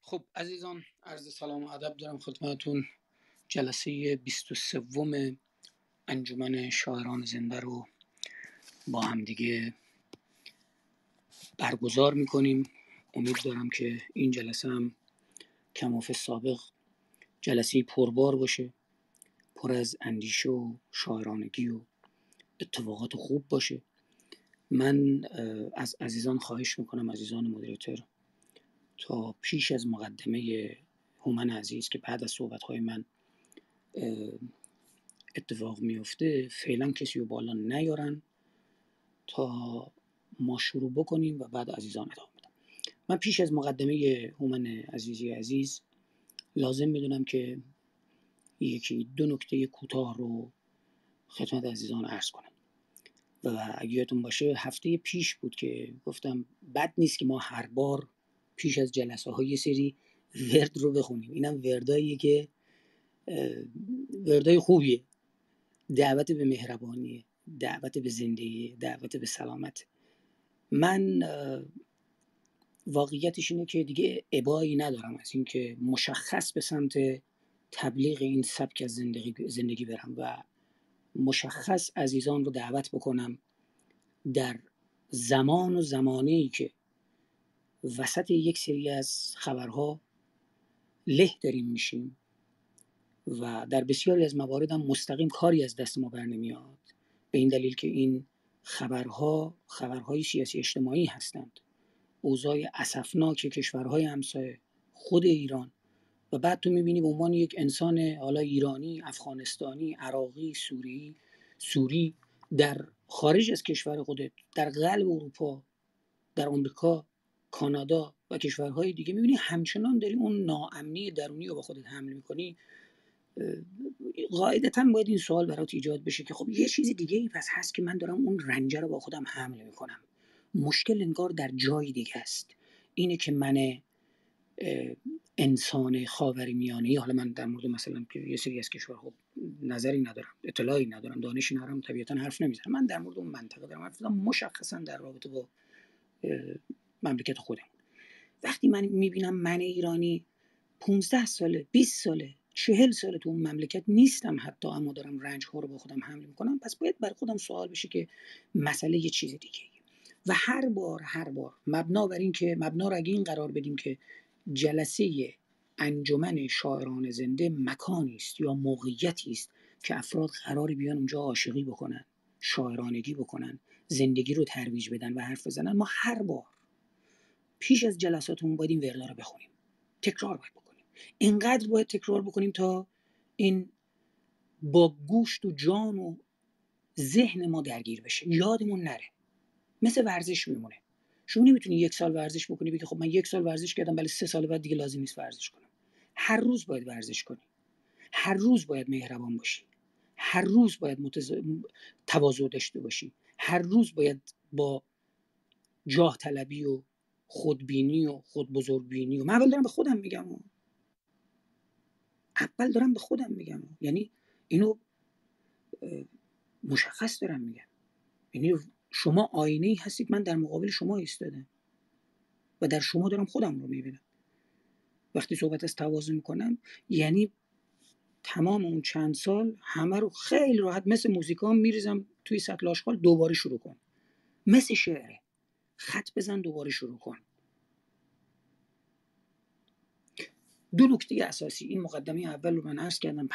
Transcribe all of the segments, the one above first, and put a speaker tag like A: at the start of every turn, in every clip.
A: خب عزیزان، عرض سلام و ادب دارم خدمتتون. جلسه 23 انجمن شاعران زنده رو با هم دیگه برگزار میکنیم. امید دارم که این جلسه هم کماف سابق جلسه پربار باشه، پر از اندیشه و شاعرانگی و اتفاقات خوب باشه. من از عزیزان خواهش میکنم، عزیزان مدیریتور، تا پیش از مقدمه هومن عزیز که بعد از صحبت‌های من اتفاق میفته، فعلا کسی رو بالا نیارن تا ما شروع بکنیم و بعد عزیزان ادامه بدم. من پیش از مقدمه هومن عزیز لازم میدونم که یکی دو نکته کوتاه رو خدمت عزیزان عرض کنم. و اگه یادتون باشه هفته پیش بود که گفتم بد نیست که ما هر بار پیش از جلسه های یه سری ورد رو بخونیم. اینم ورداییه که وردای خوبیه، دعوت به مهربانیه، دعوت به زندگی، دعوت به سلامت. من واقعیتش اینه که دیگه ابایی ندارم از این که مشخص به سمت تبلیغ این سبک از زندگی برم و مشخص عزیزان رو دعوت بکنم در زمان و زمانه‌ای که وسط یک سری از خبرها له داریم میشیم و در بسیاری از موارد هم مستقیم کاری از دست ما بر نمیاد، به این دلیل که این خبرهای سیاسی اجتماعی هستند، اوضاع اسفناک کشورهای همسایه، خود ایران. و بعد تو میبینی به عنوان یک انسان حالا ایرانی، افغانستانی، عراقی، سوری در خارج از کشور خودت، در قلب اروپا، در آمریکا، کانادا و کشورهای دیگه، میبینی همچنان داری اون ناامنی درونی رو با خودت حمل میکنی. قاعدتا باید این سوال برات ایجاد بشه که خب یه چیزی دیگه ای پس هست که من دارم اون رنجه رو با خودم حمل میکنم. مشکل انگار در جای دیگه است. اینه که من انسان خاورمیانه‌ای، حالا من در مورد مثلا یه سری از کشورها خب نظری ندارم، اطلاعی ندارم، دانشی ندارم، طبیعتا حرف نمیزنم. من در مورد اون منطقه دارم حرف میزنم، مشخصا در رابطه با مملکت خودم. وقتی من میبینم من ایرانی 15 ساله، 20 ساله، 40 ساله تو اون مملکت نیستم حتی، اما دارم رنج ها رو با خودم حمل میکنم، پس باید بر خودم سوال بشه که مسئله یه چیز دیگه. و هر بار مبنا رو اگه این قرار بدیم که جلسه انجمن شاعران زنده مکانی است یا موقعیتی است که افراد قرار بیان اونجا عاشقی بکنن، شاعرانگی بکنن، زندگی رو ترویج بدن و حرف بزنن، ما هر بار پیش از جلساتمون باید این وردا رو بخونیم، تکرار باید بکنیم. اینقدر باید تکرار بکنیم تا این با گوشت و جان و ذهن ما درگیر بشه، یادمون نره. مثل ورزش میمونه. شما نمیتونی 1 سال ورزش بکنی بگی خب من 1 سال ورزش کردم ولی 3 سال بعد دیگه لازم نیست ورزش کنم. هر روز باید ورزش کنی، هر روز باید مهربان باشی، هر روز باید تواضع داشته باشی، هر روز باید با جاه طلبی و خودبینی و خود بزرگبینی و من اول دارم به خودم میگم یعنی اینو مشخص دارم میگم. یعنی شما آینه‌ای هستید، من در مقابل شما ایستادم و در شما دارم خودم رو میبینم. وقتی صحبت از تواضع میکنم یعنی تمام اون چند سال همه رو خیلی راحت مثل موزیکام میریزم توی سطل آشغال، دوباره شروع کن. مثل شعره، خط بزن دوباره شروع کن. دو نکته اساسی، این مقدمه اول رو من عرض کردم،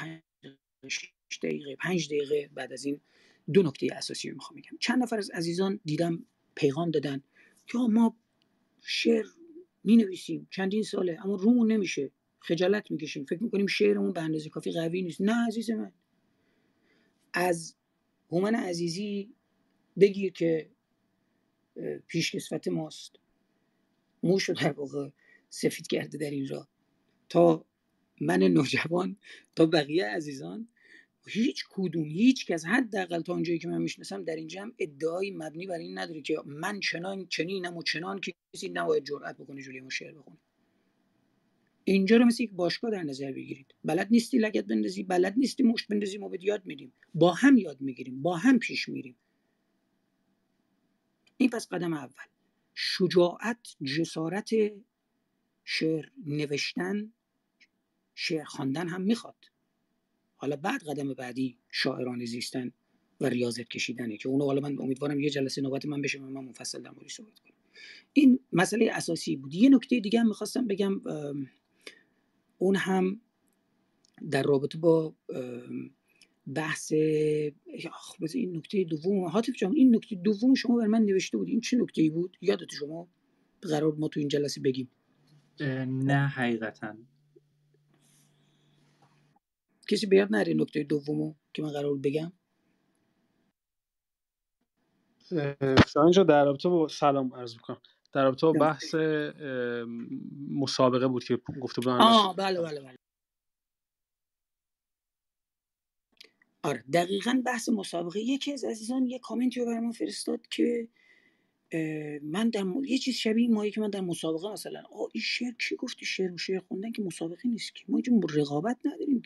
A: 5 دقیقه بعد از این دو نکته اساسی رو میخوام بگم. چند نفر از عزیزان دیدم پیغام دادن که ما شعر مینویسیم چندین ساله اما رومون نمیشه، خجالت میکشیم، فکر میکنیم شعرمون به اندازه کافی قوی نیست. نه عزیز من، از هومن عزیزی بگیر که پیشکسوت ماست، موشو در واقع سفید کرده در این راه، تا من نوجوان، تا بقیه عزیزان، هیچ کس حداقل تا اونجایی که من میشناسم در این جمع ادعایی مبنی بر این نداره که من چنینم و چنان که کسی نباید جرأت بکنه جلوی ما شعر بخونه. اینجا رو مثل یک باشگاه در نظر بگیرید. بلد نیستی لگد بندازی، بلد نیستی مشت بندازی، ما بهت یاد میدیم، با هم یاد میگیریم، با هم پیش میریم. این پس قدم اول. شجاعت، جسارت شعر نوشتن، شعر خواندن هم میخواد. حالا بعد قدم بعدی شاعرانه زیستن و ریاضت کشیدنه که اونو حالا من امیدوارم یه جلسه نوبت من بشه من مفصل در موردش صحبت کنم. این مسئله اساسی بود. یه نکته دیگه هم میخواستم بگم، اون هم در رابطه با بحث این نکته دوم. حاتف جان این نکته دوم شما بر من نوشته بود، این چه نکته‌ای بود؟ یادت شما قرار ما تو این جلسه بگیم؟
B: نه حقیقتا
A: کسی به یاد نره نکته دومو که من قرار بود بگم؟
C: شاید اینجا در رابطه با سلام عرض میکنم، در رابطه با بحث مسابقه بود که گفته بودن.
A: بله. آره دقیقاً بحث مسابقه. یکی از عزیزان یه کامنتی رو برام فرستاد که من در یه چیز شبیه مایی که من در مسابقه مثلا این شعر کی گفتی شعر خوندن که مسابقه نیست، که ما اینجا رقابت نداریم، که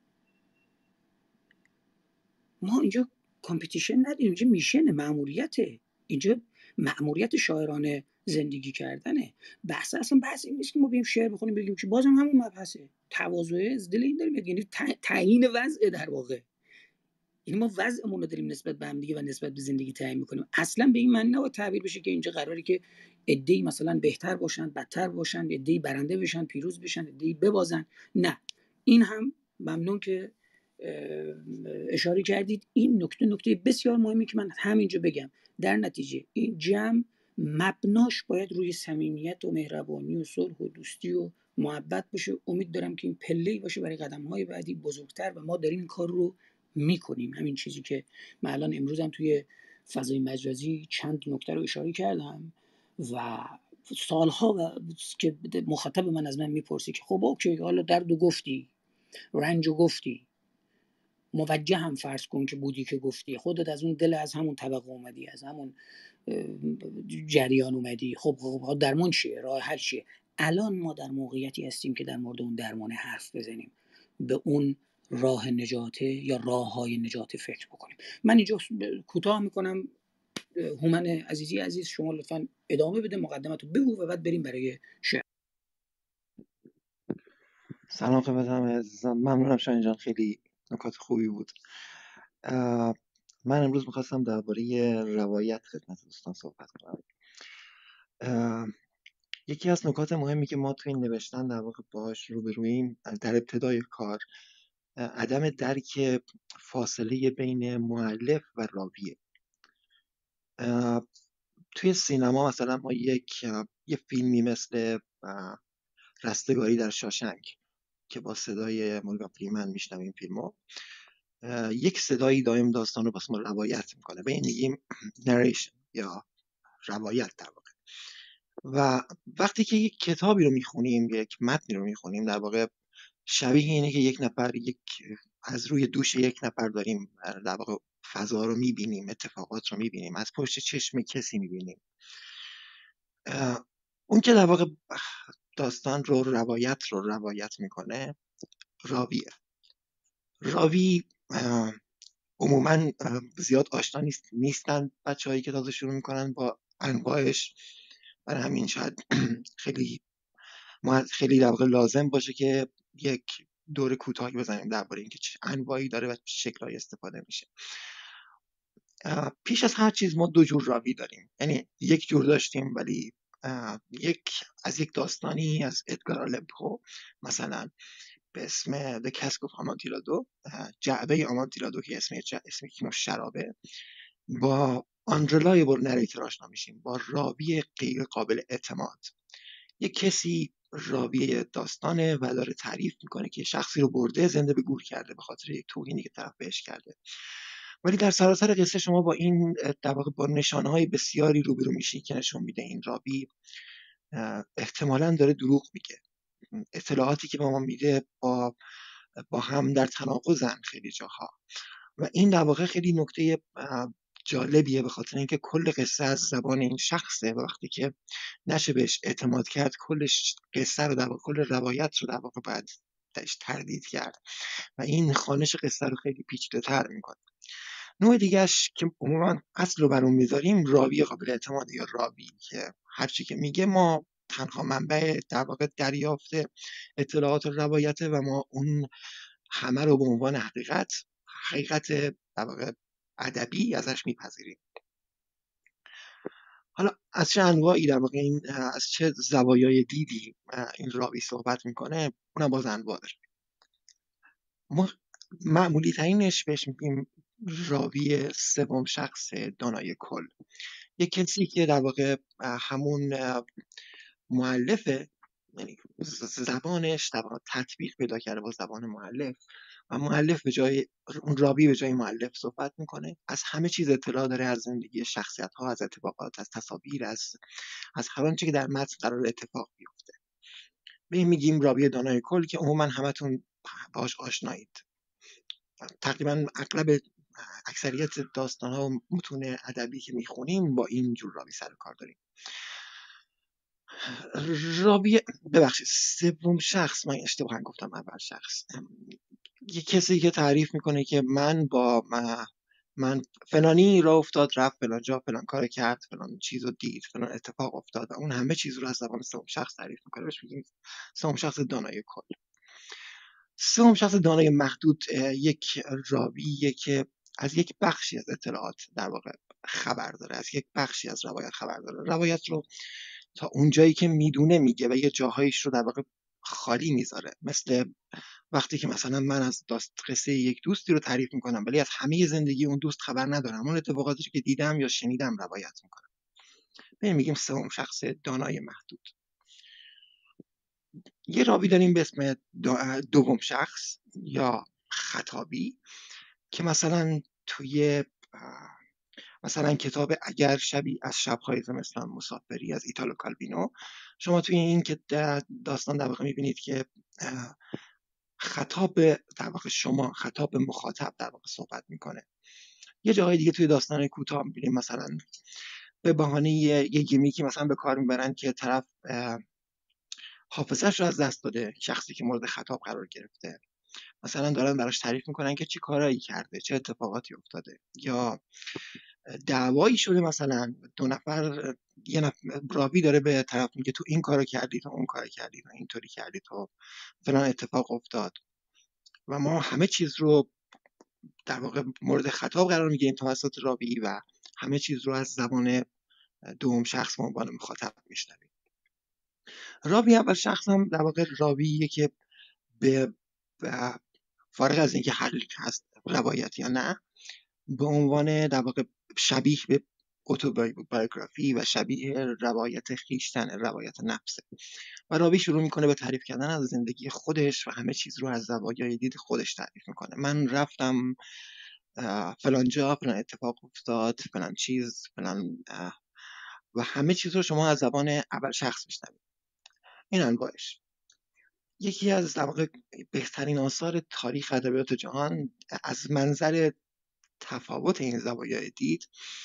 A: ما اینجا کامپیتیشن نداریم، اینجا میشن مأموریته، اینجا مأموریت شاعرانه زندگی کردنه. بحث اصلا بحث این نیست که ما بیم شعر بخونیم بگیم که بازم همون مبحثه تواضع از دل این داریم، یعنی تعیین وضع در واقع، یعنی ما وضعمون رو داریم نسبت به هم دیگه و نسبت به زندگی تعیین می‌کنیم. اصلا به این معنی نباید تعبیر بشه که اینجا قراره که عده‌ای مثلا بهتر باشن، بدتر باشن، عده‌ای برنده بشن، پیروز بشن، عده‌ای ببازن. نه، این هم ممنون که اشاره کردید. این نکته بسیار مهمی که من همینجا بگم. در نتیجه این جمع مبناش باید روی صمیمیت و مهربانی و صلح و دوستی و محبت باشه. امید دارم که این پله‌ای باشه برای قدم‌های بعدی بزرگتر و ما داریم این کار رو میکنیم. همین چیزی که من الان امروز هم توی فضای مجازی چند نکته رو اشاره کردم و سالها که مخاطب من از من میپرسی که خب اوکی حالا دردو گفتی، رنجو گفتی، موجه هم فرض کن که بودی که گفتی، خودت از اون دل از همون طبقه اومدی، از همون جریان اومدی، خب درمان چیه؟ راه حل چیه؟ الان ما در موقعیتی هستیم که در مورد اون درمان حرف بزنیم، به اون راه نجاته یا راههای نجات فکر بکنیم. من اینجا کوتاه میکنم. هومن عزیز شما لطفاً ادامه بده، مقدمتو بگو و بعد بریم برای شعر.
D: سلام خدمت همه عزیزان، ممنونم شاهین جان، خیلی نکات خوبی بود. من امروز میخواستم درباره روایت خدمت دوستان صحبت کنم. یکی از نکات مهمی که ما تو این نوشتن در واقع باهاش روبروییم در ابتدای کار، عدم درک فاصله بین مؤلف و راویه. توی سینما مثلا ما یه فیلمی مثل رستگاری در شاشنک که با صدای مورگان فریمن میشنویم فیلمو، یک صدایی دائم داستان رو واسه ما روایت میکنه، به این میگیم نریشن یا روایت در واقع. و وقتی که یک کتابی رو میخونیم، یک متنی رو میخونیم، در واقع شبیه اینه که یک نفر از روی دوش یک نفر داریم در واقع فضا رو میبینیم، اتفاقات رو میبینیم، از پشت چشم کسی میبینیم. اون که در واقع داستان رو روایت میکنه راویه. راوی عموما زیاد آشنا نیستن بچه‌هایی که تازه شروع میکنن با انواعش، برای همین شاید خیلی در واقع لازم باشه که یک دور کوتاهی بزنیم درباره اینکه چه انواعی داره و چه شکل‌هایی استفاده میشه. پیش از هر چیز ما دو جور راوی داریم، یعنی یک جور داشتیم ولی یک داستانی از ادگار آلن پو مثلا به اسم The Cask of Amontillado، جعبه آمونتیلادو که اسم کیلو شرابه، با unreliable narrator آشنا میشیم، با راوی غیر قابل اعتماد. یک کسی راوی داستانه و داره تعریف میکنه که شخصی رو برده زنده به گور کرده به خاطر یک توهینی که طرف بهش کرده، ولی در سراسر قصه شما با این در واقع با نشانه‌های بسیاری روبرو میشی که نشون میده این راوی احتمالاً داره دروغ میگه. اطلاعاتی که به ما میده با هم در تناقضن خیلی جاها، و این در واقع خیلی نکته جالبیه به خاطر اینکه کل قصه از زبان این شخصه و وقتی که نشه بهش اعتماد کرد کل قصه رو در واقع کل روایت رو در واقع باید تردید کرد و این خوانش قصه رو خیلی پیچیده‌تر میکنه. نوع دیگه‌اش که عموما اصل رو بر اون میذاریم راوی قابل اعتماد یا راوی که هر چی که میگه ما تنها منبع در واقع دریافت اطلاعات و روایته و ما اون همه رو به عنوان حقیقت در واقع ادبی ازش میپذیریم. حالا از چه انواعی در واقع این از چه زوایای دیدی این راوی صحبت میکنه، اونم باز انواع داره. ما معمولی ترینش بهش میگیم راوی سوم شخص دانای کل، یک کسی که در واقع همون مؤلفه، یعنی زبانش در واقع تطبیق پیدا کرده با زبان مؤلف و مؤلف به جای اون راوی به جای مؤلف صحبت میکنه، از همه چیز اطلاع داره، از زندگی شخصیت ها، از اتفاقات، از تصاویر، از هر آنچه که در متن قرار اتفاق بیفته. به این میگیم راوی دانای کل که عموما همتون باهاش آشنایید. تقریبا اکثریت داستان ها و متون ادبی که میخونیم با این جور راوی سر کار داریم. راوی سوم شخص، من اشتباها گفتم اول شخص، یه کسی که تعریف میکنه که من فلانی را افتاد، رفت فلان جا، فلان کار کرد، فلان چیز رو دید، فلان اتفاق افتاد و اون همه چیز رو از زبان سوم شخص تعریف میکنه، بهش میگیم سوم شخص دانای کل. سوم شخص دانای محدود یک راویه که از یک بخشی از اطلاعات در واقع خبر داره، از یک بخشی از روایت خبر داره. روایت رو تا اونجایی که میدونه میگه و یه جاهایش رو در واقع خالی میذاره. مثل وقتی که مثلا من از قصه یک دوستی رو تعریف میکنم ولی از همه زندگی اون دوست خبر ندارم، اون اتفاقاتی که دیدم یا شنیدم روایت میکنم. به میگیم سوم شخص دانای محدود. یه راوی داریم به اسم دوم شخص یا خطابی که مثلا توی مثلا کتاب اگر شبی از شب‌های زمستان مسافری از ایتالو کالوینو، شما توی این که داستان در واقع می‌بینید که خطاب در واقع شما، خطاب مخاطب در واقع صحبت میکنه. یه جاهای دیگه توی داستان کوتاه می‌بینیم مثلا به بهانه یه گیمیکی مثلا به کار میبرن که طرف حافظه‌اش رو از دست داده، شخصی که مورد خطاب قرار گرفته، مثلا دارن براش تعریف میکنن که چی کارایی کرده، چه اتفاقاتی افتاده، یا دعوایی شده، مثلا دو نفر، یه نفر راوی داره به طرف میگه تو این کارو کردی، تو اون کارو کردی، تو اینطوری کردی، تو فلان اتفاق افتاد و ما همه چیز رو در واقع مورد خطاب قرار میگیریم توسط راوی و همه چیز رو از زبان دوم شخص به عنوان مخاطب میشنویم. راوی اول شخص هم در واقع راویه که به فارغ از اینکه حقیقی هست روایت یا نه، به عنوان در واقع شبیه به اتوبیوگرافی و شبیه روایت خیشتن، روایت نفسه و راوی شروع میکنه به تعریف کردن از زندگی خودش و همه چیز رو از زوایای دید خودش تعریف میکنه. من رفتم فلان جا، فلان اتفاق افتاد، فلان چیز، فلان و همه چیز رو شما از زبان اول شخص میشنوید. این انواعش. یکی از در واقع بهترین آثار تاریخ ادبیات جهان از منظر تفاوت این زوایای دید،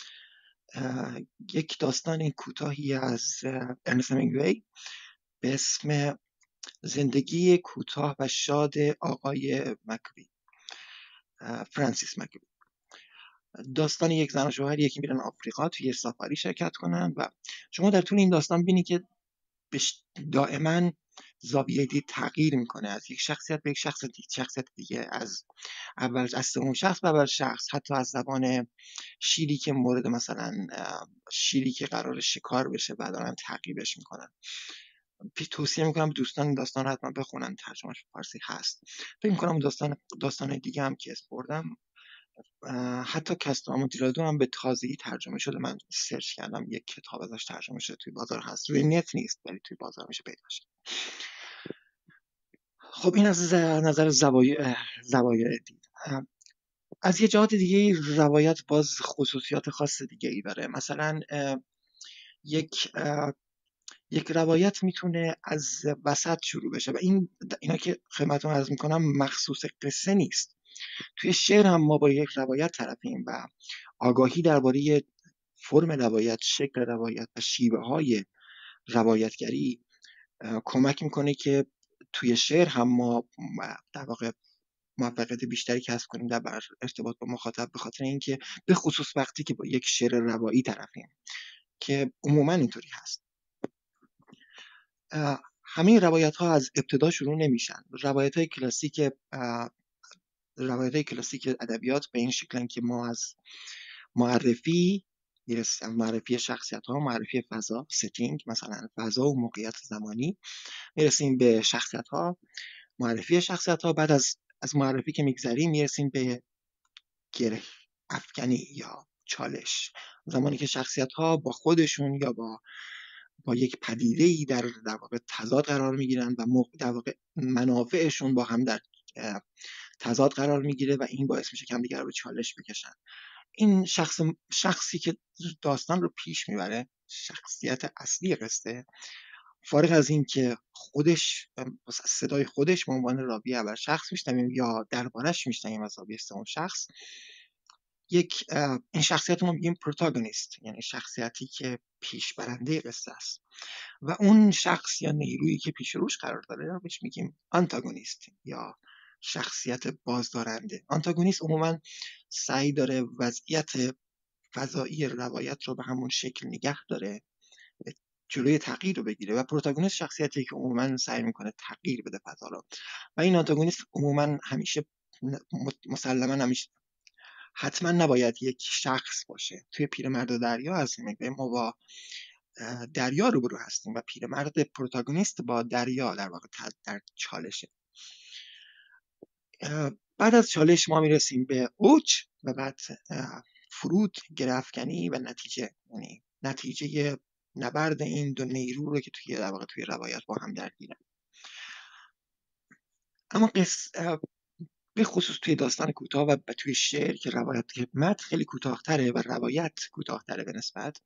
D: یک داستان کوتاهی از ارنست همینگوی به اسم زندگی کوتاه و شاد آقای مکبی، فرانسیس مکبی. داستان یک زن و شوهریه که میرن آفریقا توی سافاری شرکت کنن و شما در طول این داستان بینید که دائما زاویه دید تغییر میکنه، از یک شخصیت به یک شخصیت دیگه، از سوم شخص به اول شخص، حتی از زبان شیری که مورد مثلا شیری که قرار شکار بشه و دارن تعقیبش میکنن. توصیه میکنم دوستان این داستان رو حتما بخونن، ترجمهش به فارسی هست. فکر میکنم داستان دیگه هم که اسم بردم، حتی کاستامو دیلادو هم به تازگی ترجمه شده. من سرچ کردم یک کتاب ازش ترجمه شده، توی بازار هست، روی نت نیست ولی توی بازار میشه پیدا شد. خب این از نظر زوایای دید. از یه جهات دیگه روایت باز خصوصیات خاص دیگه ای داره. مثلا یک روایت میتونه از وسط شروع بشه و اینا که خدمتتون عرض میکنم مخصوص قصه نیست. توی شعر هم ما با یک روایت طرفیم و آگاهی درباره فرم روایت، شکل روایت و شیوه های روایتگری کمک میکنه که توی شعر هم ما در واقع موفقیت بیشتری کسب کنیم در ارتباط با مخاطب، به خاطر اینکه به خصوص وقتی که با یک شعر روایی طرفیم که عموما اینطوری هست. همه روایت ها از ابتدا شروع نمیشن. روایت های کلاسیک ادبیات به این شکلن که ما از معرفی میرسیم، معرفی شخصیت ها، معرفی فضا، ستینگ، مثلا فضا و موقعیت زمانی، میرسیم به شخصیت ها، معرفی شخصیت ها. بعد از معرفی که میگذریم میرسیم به گره افکنی یا چالش، زمانی که شخصیت ها با خودشون یا با یک پدیده‌ای در واقع تضاد قرار میگیرن و در واقع منافعشون با هم در تضاد قرار میگیره و این باعث میشه که همدیگر رو به چالش بکشن. این شخصی که داستان رو پیش میبره، شخصیت اصلی قصه، فارغ از این که خودش صدای خودش به عنوان راوی اول شخص میشنویم یا دربارش میشنویم از راوی سوم شخص، این شخصیت رو ما میگیم پروتاگونیست، یعنی شخصیتی که پیش برنده قصه است، و اون شخص یا نیرویی که پیش روش قرار داره رو بهش میگیم آنتاگونیست یا شخصیت بازدارنده. آنتاگونیست عموما سعی داره وضعیت فضایی روایت رو به همون شکل نگه داره، جلوی تغییر رو بگیره، و پروتاگونیست شخصیتی که عموما سعی میکنه تغییر بده فضا رو. و این آنتاگونیست عموما همیشه مسلما حتما نباید یک شخص باشه. توی پیرمرد و دریا هستیم، ما با دریا روبرو هستیم و پیرمرد پروتاگونیست با دریا در واقع در چالشه. بعد از چالش ما میرسیم به اوج و بعد فرود، گره‌افکنی و نتیجه، یعنی نتیجه نبرد این دو نیرو رو که در واقع توی روایت با هم درگیرن. اما به خصوص توی داستان کوتاه و توی شعر که روایت که متن خیلی کوتاه‌تره و روایت کوتاه‌تره به نسبت،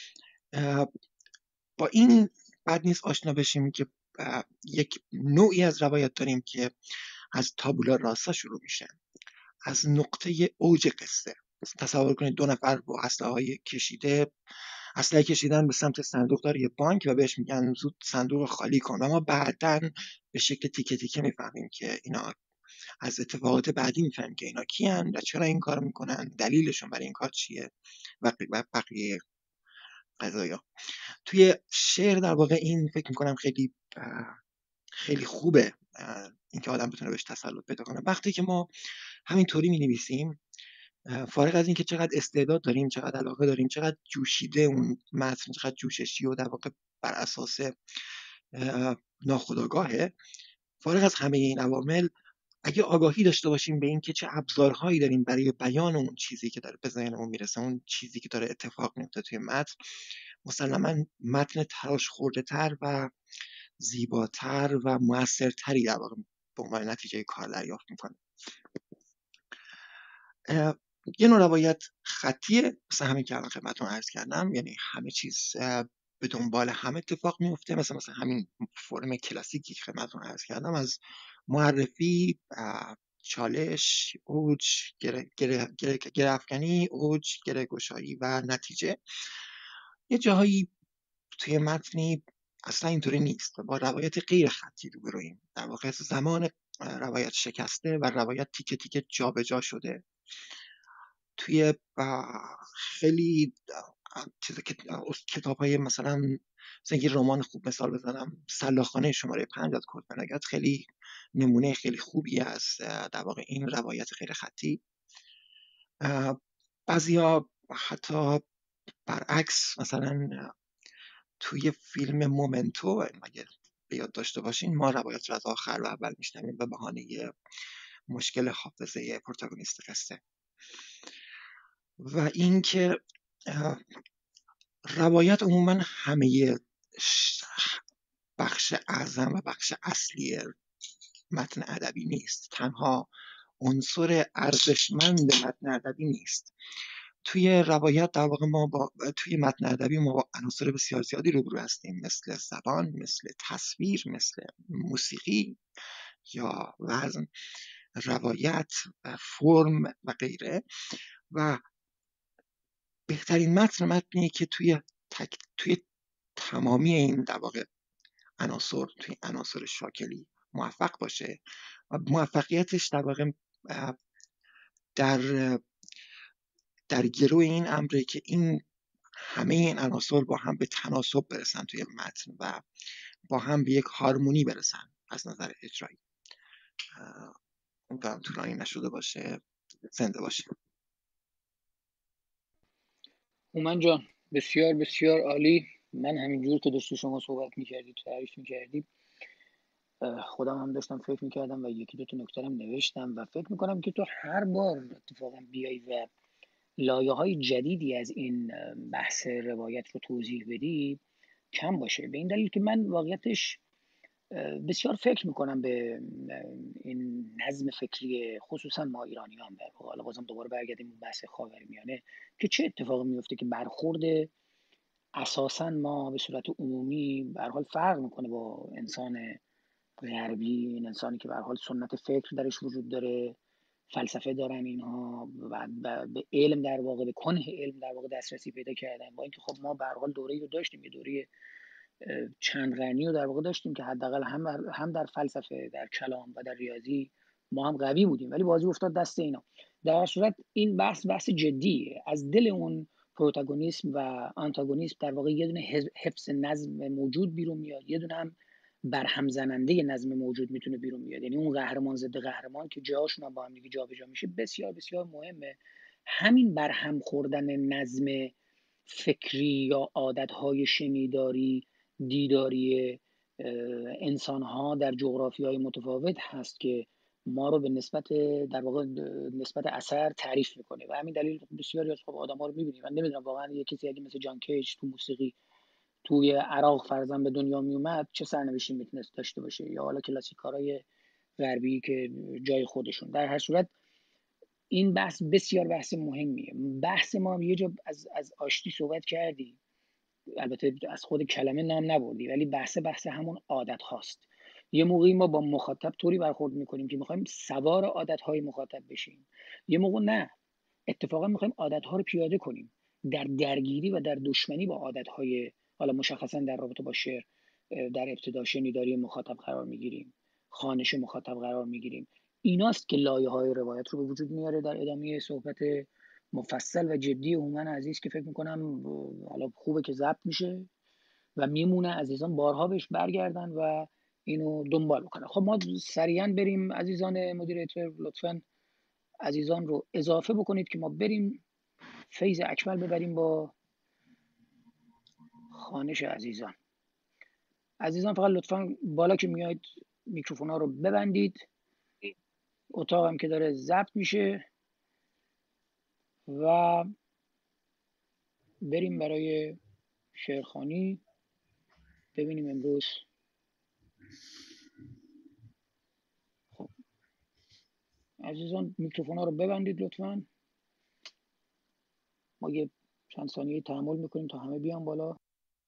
D: با این بد نیست آشنا بشیم که یک نوعی از روایت داریم که از تابولا راسا شروع میشه، از نقطه اوج قصه. تصور کنید دو نفر با اسلحه کشیدن به سمت صندوقدار یه بانک و بهش میگن زود صندوق خالی کن، و ما بعداً به شکل تیکه تیکه میفهمیم که اینا، از اتفاقات بعدی میفهمیم که اینا کیان و چرا این کار میکنن، دلیلشون برای این کار چیه و بقیه قضایا. توی شعر در واقع این فکر میکنم خیلی خوبه، اینکه آدم بتونه بهش تسلط پیدا کنه. وقتی که ما همینطوری می‌نویسیم، فارغ از اینکه چقدر استعداد داریم، چقدر علاقه داریم، چقدر جوشیده اون متن، چقدر جوششی و در واقع بر اساس ناخودآگاهه، فارغ از همه این عوامل، اگه آگاهی داشته باشیم به اینکه چه ابزارهایی داریم برای بیان اون چیزی که داره به ذهنمون میرسه، اون چیزی که داره اتفاق میفته توی متن، مسلماً متن تراش خورده‌تر و زیباتر و موثرتری در واقع به عنوان نتیجه کار دریافت میکنه. یه نوع روایت خطیه، مثل همین که الان خدمتتون عرض کردم، یعنی همه چیز به دنبال هم اتفاق میفته، مثل همین فرم کلاسیکی که خدمتتون عرض کردم، از معرفی، چالش، اوج، گره‌افکنی، اوج، گره‌گشایی و نتیجه. یه جاهایی توی متنی اصلا اینطوری نیست و با روایت غیر خطی روبرویم، در واقع زمان روایت شکسته و روایت تیکه تیکه جابجا شده. توی خیلی چیزا که کتاب‌های مثلا یه رمان خوب مثال بزنم، سلاخانه شماره 5 از کورتنگات خیلی نمونه خیلی خوبی از در واقع این روایت غیر خطی. بعضیا حتی برعکس، مثلا توی فیلم مومنتو اگه به یاد داشته باشین، ما روایت رو از آخر و اول میشنویم به بهانه مشکل حافظه پروتاگونیست قصه. و اینکه روایت عموما همه بخش اعظم و بخش اصلی متن ادبی نیست، تنها عنصر ارزشمند متن ادبی نیست. توی روایت در واقع توی متن ادبی ما با عناصر بسیار زیادی روبرو هستیم، مثل زبان، مثل تصویر، مثل موسیقی یا وزن، روایت، فرم و غیره. و بهترین متنی که توی تمامی این در واقع عناصر، توی عناصر شاکلی موفق باشه و موفقیتش در واقع در گروه این امره که همه این عناصر با هم به تناسب برسن توی متن و با هم به یک هارمونی برسن از نظر اجرایی. امیدوارم طولانی نشده باشه. زنده باشه.
A: هومن جان بسیار بسیار عالی. من همینجور که داشتی شما صحبت میکردید تعریف میکردید خودم هم داشتم فکر میکردم و یکی دو تا نکته هم نوشتم و فکر میکنم که تو هر بار اتفاقا بیای و لایه های جدیدی از این بحث روایت رو توضیح بدی کم باشه، به این دلیل که من واقعیتش بسیار فکر میکنم به این نظم فکری خصوصا ما ایرانیان. در واقع حالا بازم دوباره برگردیم به بحث خاورمیانه که چه اتفاقی میفته که برخورد اساسا ما به صورت عمومی به هر حال فرق میکنه با انسان غربی، این انسانی که به هر حال سنت فکر درش وجود داره، فلسفه دارن اینها و به علم در واقع به کنه علم در واقع دسترسی پیدا کردن. با اینکه خب ما به هر حال دوره‌ای رو داشتیم، یه دوره چند قرنی رو در واقع داشتیم که حداقل هم در فلسفه، در کلام و در ریاضی ما هم قوی بودیم، ولی بازی افتاد دست اینا. در هر صورت این بحث جدیه. از دل اون پروتاگونیسم و آنتاگونیسم در واقع یه دونه حفظ نظم موجود بیرون میاد، یه دونه هم برهم زننده نظم موجود میتونه بیرون بیاد. یعنی اون قهرمان ضد قهرمان که جاهاشون هم با هم دیگه جابجا میشه بسیار بسیار مهمه. همین برهم خوردن نظم فکری یا عادتهای شنیداری دیداری انسان ها در جغرافی های متفاوت هست که ما رو به نسبت در واقع نسبت اثر تعریف میکنه و همین دلیل بسیاری از آدم ها رو میبینیم. من نمیدونم واقعا یه کسی اگه مثل جان کیج تو موسیقی توی عراق فرضاً به دنیا میومد چه سرنوشتی میتونست داشته باشه، یا حالا کلاسیکارای غربی که جای خودشون. در هر صورت این بحث بسیار بحث مهمیه. بحث ما یه جا از آشتی صحبت کردی، البته از خود کلمه نام نبردی، ولی بحث همون عادت هاست. یه موقعی ما با مخاطب طوری برخورد میکنیم که میخوایم سوار عادت های مخاطب بشیم، یه موقع نه، اتفاقا میخوایم عادت ها رو پیاده کنیم. در درگیری و در دشمنی با عادت های، حالا مشخصا در رابطه با شعر، در ابتدا شنیداری مخاطب قرار میگیریم، خوانش مخاطب قرار میگیریم. ایناست که لایه های روایت رو به وجود میاره. در ادامه صحبت مفصل و جدی هومن عزیز که فکر میکنم حالا خوبه که ضبط میشه و میمونه، عزیزان بارها بهش برگردن و اینو دنبال بکنن. خب ما سریعا بریم. عزیزان مدیریتور لطفاً عزیزان رو اضافه بکنید که ما بریم فیض اکمل ببریم با خوانش عزیزان. عزیزان فقط لطفاً بالا که میاید میکروفونا رو ببندید. اتاقم که داره ضبط میشه و بریم برای شعرخوانی. ببینیم امروز. خب عزیزان میکروفونا رو ببندید لطفاً. ما یه چند ثانیه تحمل میکنیم تا همه بیان بالا.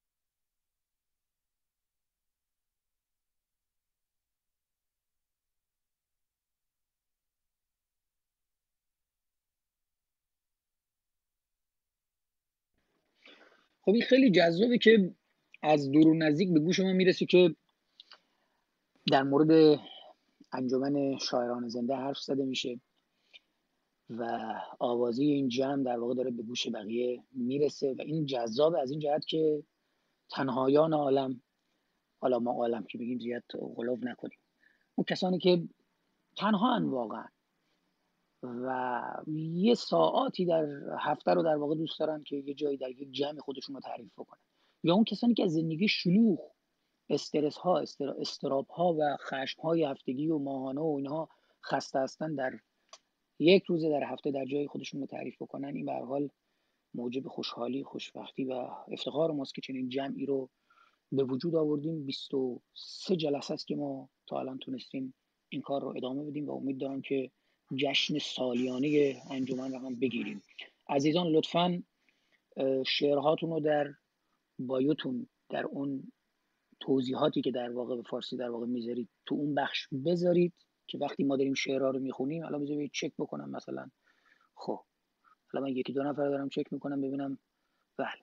A: خب این خیلی جذابه که از دور و نزدیک به گوش ما میرسه که در مورد انجمن شاعران زنده حرف زده میشه و آوازی این جمع در واقع داره به گوش بقیه میرسه و این جذاب از این جهت که تنهایان عالم، حالا ما عالم که بگیم زیاد غلوف نکنیم، اون کسانی که تنها ان واقعا و یه ساعاتی در هفته رو در واقع دوست دارن که یه جایی در یک جمع خودشون رو تعریف بکنن، یا اون کسانی که از زندگی شلوغ، استرس ها، استراب ها و خشم های هفتگی و ماهانه و اینها خسته هستن، در یک روزه در هفته در جای خودشون رو تعریف بکنن. این به هر حال موجب خوشحالی، خوشبختی و افتخار ماست که چنین جمعی رو به وجود آوردیم. 23 جلسه است که ما تا الان تونستیم این کار رو ادامه بدیم و امید دارم که جشن سالیانه انجمن رو هم بگیریم. عزیزان لطفاً شعرهاتون رو در بایوتون، در اون توضیحاتی که در واقع به فارسی در واقع میذارید تو اون بخش بذارید که وقتی ما داریم شعرها رو میخونیم، الان بذارید چک بکنم مثلا. خب حالا من یکی دو نفر دارم چک میکنم ببینم. بله،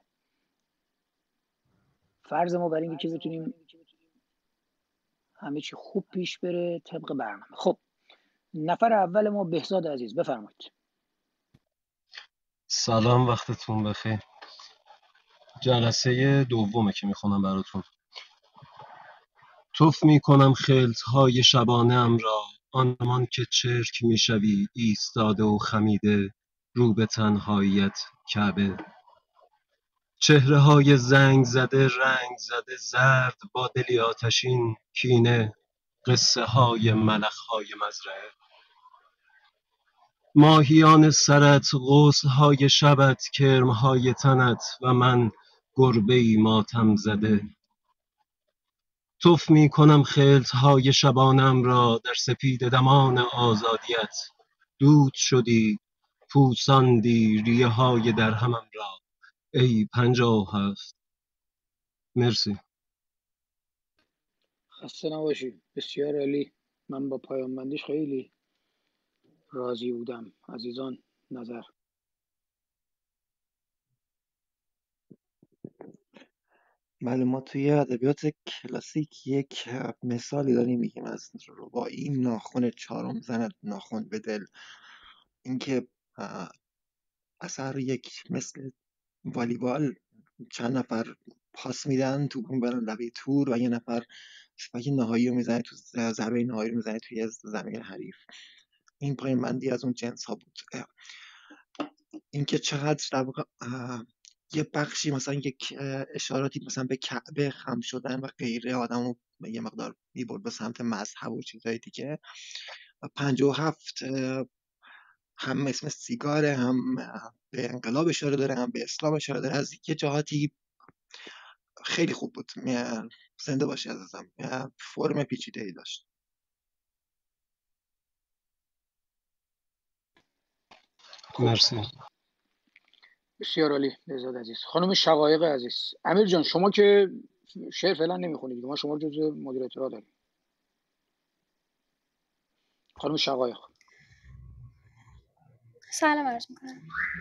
A: فرض ما بر اینه که بتونیم همه چی خوب پیش بره طبق برنامه. خب نفر اول ما بهزاد عزیز، بفرمایید.
E: سلام، وقتتون بخیر. جلسه دومه که میخونم براتون. تف می کنم خلطهای شبانه‌ام را، آنمان که چرک می شوی ایستاده و خمیده رو به تنهاییت کعبه. چهره های زنگ زده رنگ زده زرد با دلی آتشین کینه، قصه های ملخ های مزرعه. ماهیان سرت، غسل های شبت، کرم های تنت و من گربه‌ای ماتم زده. تف می کنم خلطهای شبانم را در سپید دمان آزادیت. دود شدی، پوساندی ریه های درهمم را، ای 57. مرسی.
A: خسته نباشی. بسیار عالی. من با پایان بندیش خیلی راضی بودم. عزیزان نظر.
D: بله، ما توی ادبیات کلاسیک یک مثالی داریم میگیم از رباعی: ناخن چهارم زند ناخن به دل. اینکه اثر یک مثل والیبال چند نفر پاس میدن، توپ میبرن لبه تور و یه نفر شبکه نهایی رو میزنه تو ضربه نهایی رو میزنه توی زمین حریف. این پایان بندی از اون جنس ها بود. اینکه چقدر در واقع یه بخشی مثلا یک اشاراتی مثلا به کعبه، خم شدن و غیره آدمو یه مقدار میبرد به سمت مذهب و چیزهای دیگه. و 57 هم اسم سیگاره، هم به انقلاب اشاره داره، هم به اسلام اشاره داره. از یه جهاتی خیلی خوب بود. زنده باشی عزیزم. فرم پیچیده ای داشت.
A: خب،
E: مرسی.
A: بسیار عالی. بهزاد عزیز. خانم شقایق عزیز. امیر جان شما که شعر فعلا نمیخونید، ما شما رو جزو مدیریتورها داریم. خانم شقایق.
F: سلام عرض میکنم.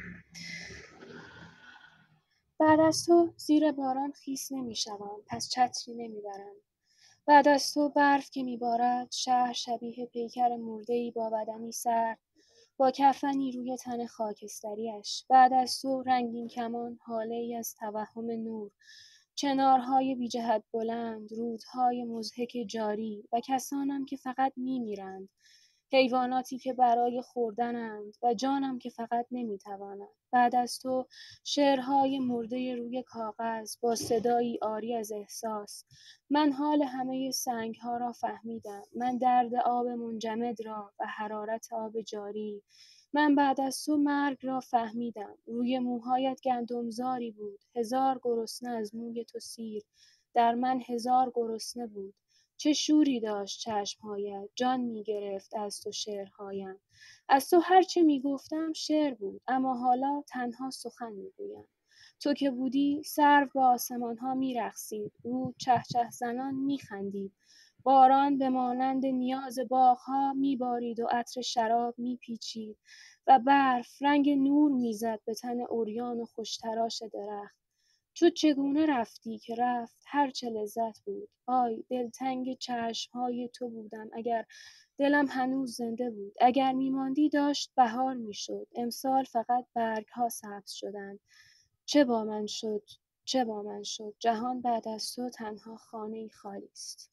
F: بعد از تو زیر باران خیس نمیشوم، پس چتری نمیبرم. بعد از تو برف که میبارد، شهر شبیه پیکر مرده‌ای با بدنی سرد، با کفنی روی تن خاکستریش. بعد از تو رنگین کمان، حاله ای از توهم نور، چنارهای بی جهت بلند، رودهای مضحک جاری و کسانم که فقط میمیرند، حیواناتی که برای خوردنند و جانم که فقط نمیتواند. بعد از تو شعرهای مرده روی کاغذ با صدایی عاری از احساس. من حال همه سنگها را فهمیدم. من درد آب منجمد را و حرارت آب جاری. من بعد از تو مرگ را فهمیدم. روی موهایت گندمزاری بود. 1000 گرسنه از موی تو سیر. در من 1000 گرسنه بود. چه شوری داشت چشمهایت. جان می‌گرفت از تو شعرهایم. از تو هر چه می‌گفتم شعر بود، اما حالا تنها سخن می‌گویم. تو که بودی سرو به آسمان‌ها می‌رقصید، رود چهچه زنان می‌خندید، باران به مانند نیاز باغ‌ها می‌بارید و عطر شراب می‌پیچید و برف رنگ نور می‌زد به تن عریان و خوشتراش درخت. تو چگونه رفتی که رفت هر چه لذت بود. آی دلتنگ چشم‌های تو بودم اگر دلم هنوز زنده بود. اگر می‌ماندی داشت بهار می‌شد. امسال فقط برگ‌ها سبز شدند. چه با من شد؟ چه با من شد؟ جهان بعد از تو تنها خانه‌ای خالی است.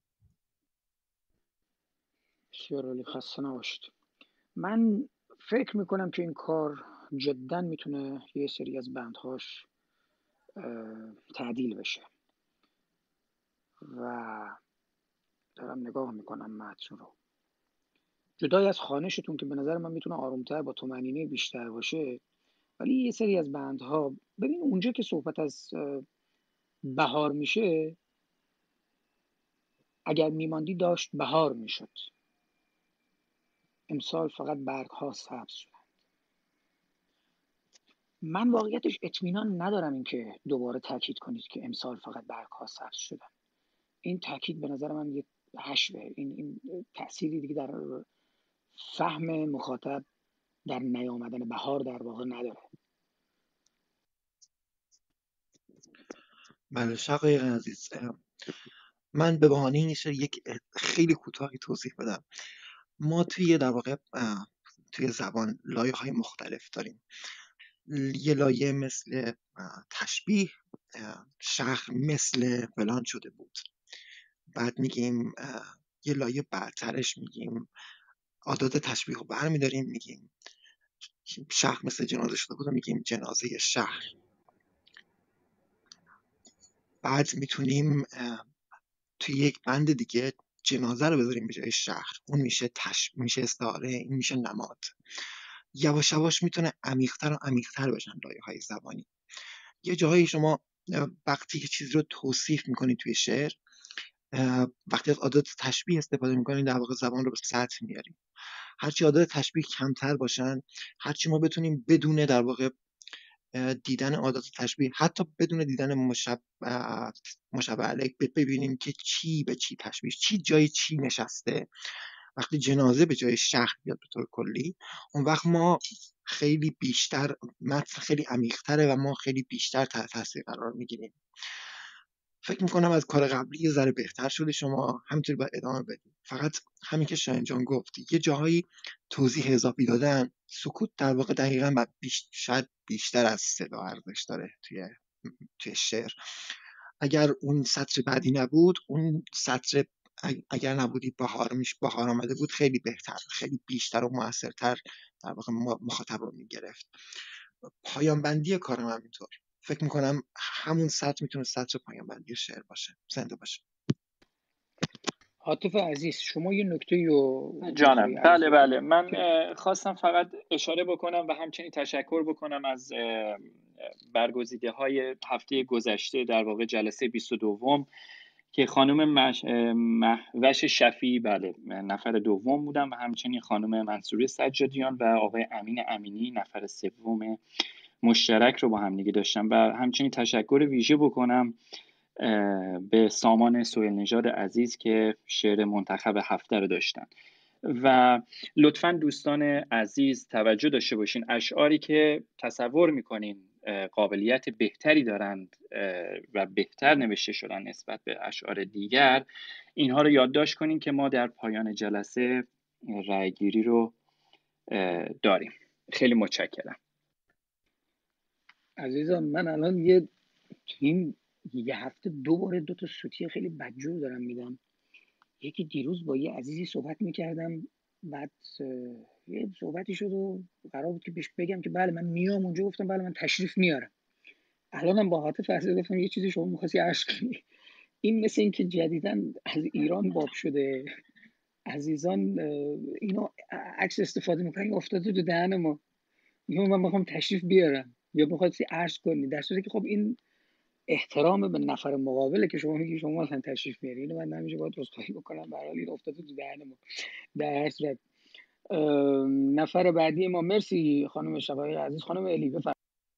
A: بسیار عالی. خسته نباشید. من فکر میکنم که این کار جدا میتونه یه سری از بندهاش تعدیل بشه و دارم نگاه میکنم متن رو. جدای از خوانشتون که به نظر من میتونه آرومتر با طمأنینه بیشتر باشه، ولی یه سری از بندها ببین اونجا که صحبت از بهار میشه، اگر میماندی داشت بهار میشد، امسال فقط برگ ها سبز شد. من واقعیتش اطمینان ندارم اینکه دوباره تاکید کنید که امسال فقط برگ ها سبز شدن. این تاکید به نظر من یه حشوه. این تأثیری دیگه در فهم مخاطب در نیامدن بهار در واقع نداره.
D: بله شقایق عزیز، من به بهانه این یک خیلی کوتاهی توضیح بدم. ما توی در واقع توی زبان لایه‌های مختلف داریم. یه لایه مثل تشبیه، شهر مثل فلان شده بود. بعد میگیم یه لایه بعدترش میگیم عادات تشبیه رو برمیداریم، میگیم شهر مثل جنازه شده بود و میگیم جنازه شهر. بعد میتونیم توی یک بند دیگه جنازه رو بذاریم به جای شهر، اون میشه میشه استعاره، این میشه نماد. یواش یواش میتونه عمیق‌تر و عمیق‌تر بشن لایه‌های زبانی. یه جاهایی شما وقتی یه چیزی رو توصیف میکنید توی شعر، وقتی از عادات تشبیه استفاده میکنید در واقع زبان رو به سطح میارید. هرچی عادات تشبیه کمتر باشن، هرچی ما بتونیم بدون در واقع دیدن عادات تشبیه، حتی بدون دیدن مشابه علیه ببینیم که چی به چی تشبیه، چی جای چی نشسته. وقتی جنازه به جای شهر بیاد به طور کلی، اون وقت ما خیلی بیشتر، متن خیلی عمیق‌تره و ما خیلی بیشتر تحت تاثیر قرار میگیریم. فکر میکنم از کار قبلی یه ذره بهتر شده، شما همینطوری باید ادامه بدید. فقط همین که شاهین جان گفت یه جاهایی توضیح اضافی دادن، سکوت در واقع دقیقاً شاید بیشتر از صدا ارزش داره توی شعر. اگر اون سطر بعدی نبود، اون سطر اگر نبودی بهار آمده بود، خیلی بهتر، خیلی بیشتر و موثرتر در واقع مخاطب رو میگرفت. پایان بندی کارم همینطور، فکر میکنم همون سطر میتونه سطر پایان بندی شعر باشه. زنده باشه.
A: عاطف عزیز، شما یه نکته رو
B: جانم. بله من خواستم فقط اشاره بکنم و همچنین تشکر بکنم از برگزیده های هفته گذشته، در واقع جلسه 22 که خانم مهوش شفیعی بله نفر دوم بودن و همچنین خانم منصوری سجادیان و آقای امین امینی نفر سوم مشترک رو با هم دیگه داشتم. و همچنین تشکر ویژه بکنم به سامان سهیل نژاد عزیز که شعر منتخب هفته رو داشتن. و لطفاً دوستان عزیز توجه داشته باشین، اشعاری که تصور میکنین قابلیت بهتری دارند و بهتر نوشته شدن نسبت به اشعار دیگر، اینها رو یادداشت کنین که ما در پایان جلسه رأیگیری رو داریم. خیلی متشکرم.
A: عزیزان من الان این یه هفته دوباره 2 تا سوتی خیلی بدجور دارم میدم. یکی دیروز با یه عزیزی صحبت میکردم، بعد یه صحبتی شد و قرار بود که بهش بگم که بله من میام اونجا، گفتم بله من تشریف میارم. الانم با عاطف عزیز گفتم یه چیزی شما می‌خواستی عرض کنی. این مثل این که جدیداً از ایران باب شده، عزیزان اینو عکس استفاده میکنن افتاده تو دهن ما، میگم من میخوام تشریف بیارم یا میخواستی عرض کنی، در صورتی که خب این احترام به نفر مقابله که شما میگی شما مثلا تشریف میاری. اینو من همیشه باید عذرخواهی بکنم، به هر حال این افتاده تو دهن ما. در هر صورت نفر بعدی ما، مرسی خانم شفاعی عزیز. خانم الی بفرمایید.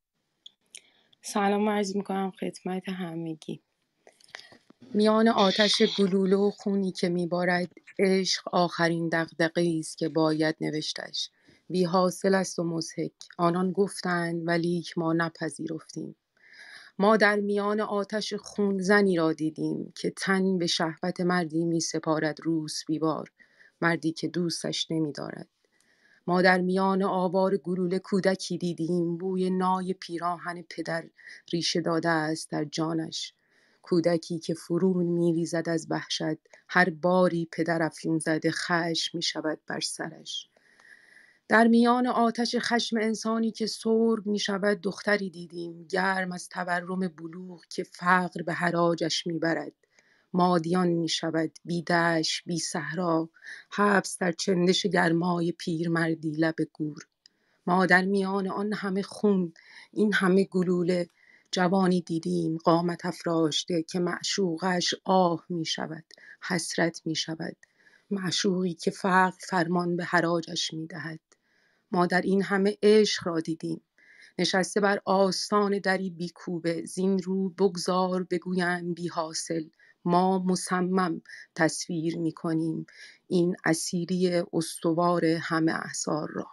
G: سلام عرض میکنم خدمت همگی. میان آتش گلوله و خونی که میبارد، عشق آخرین دغدغه‌ای است که باید نوشتش. بی حاصل است و مضحک. آنان گفتند ولیک ما نپذیرفتیم. ما در میان آتش خون زنی را دیدیم که تن به شهوت مردی می سپارد روس بیوار، مردی که دوستش نمی دارد. ما در میان آوار گلوله کودکی دیدیم، بوی نای پیراهن پدر ریشه داده است در جانش. کودکی که فرو می ریزد از وحشت، هر باری پدر افیون زده خشم می شود بر سرش. در میان آتش خشم انسانی که سرب می شود دختری دیدیم، گرم از تورم بلوغ که فقر به حراجش می برد. مادیان می شود بی دشت بی صحرا، حبس در چندش گرمای پیرمردی لب گور. ما در میان آن همه خون، این همه گلوله، جوانی دیدیم قامت افراشته که معشوقش آه می شود، حسرت می شود. معشوقی که فقر فرمان به حراجش می دهد. ما در این همه عشق را دیدیم، نشسته بر آستان دری بیکوبه، زین رو بگذار بگویند بی حاصل. ما مصمم تصویر می کنیم این اسیری استوار همه احصار را.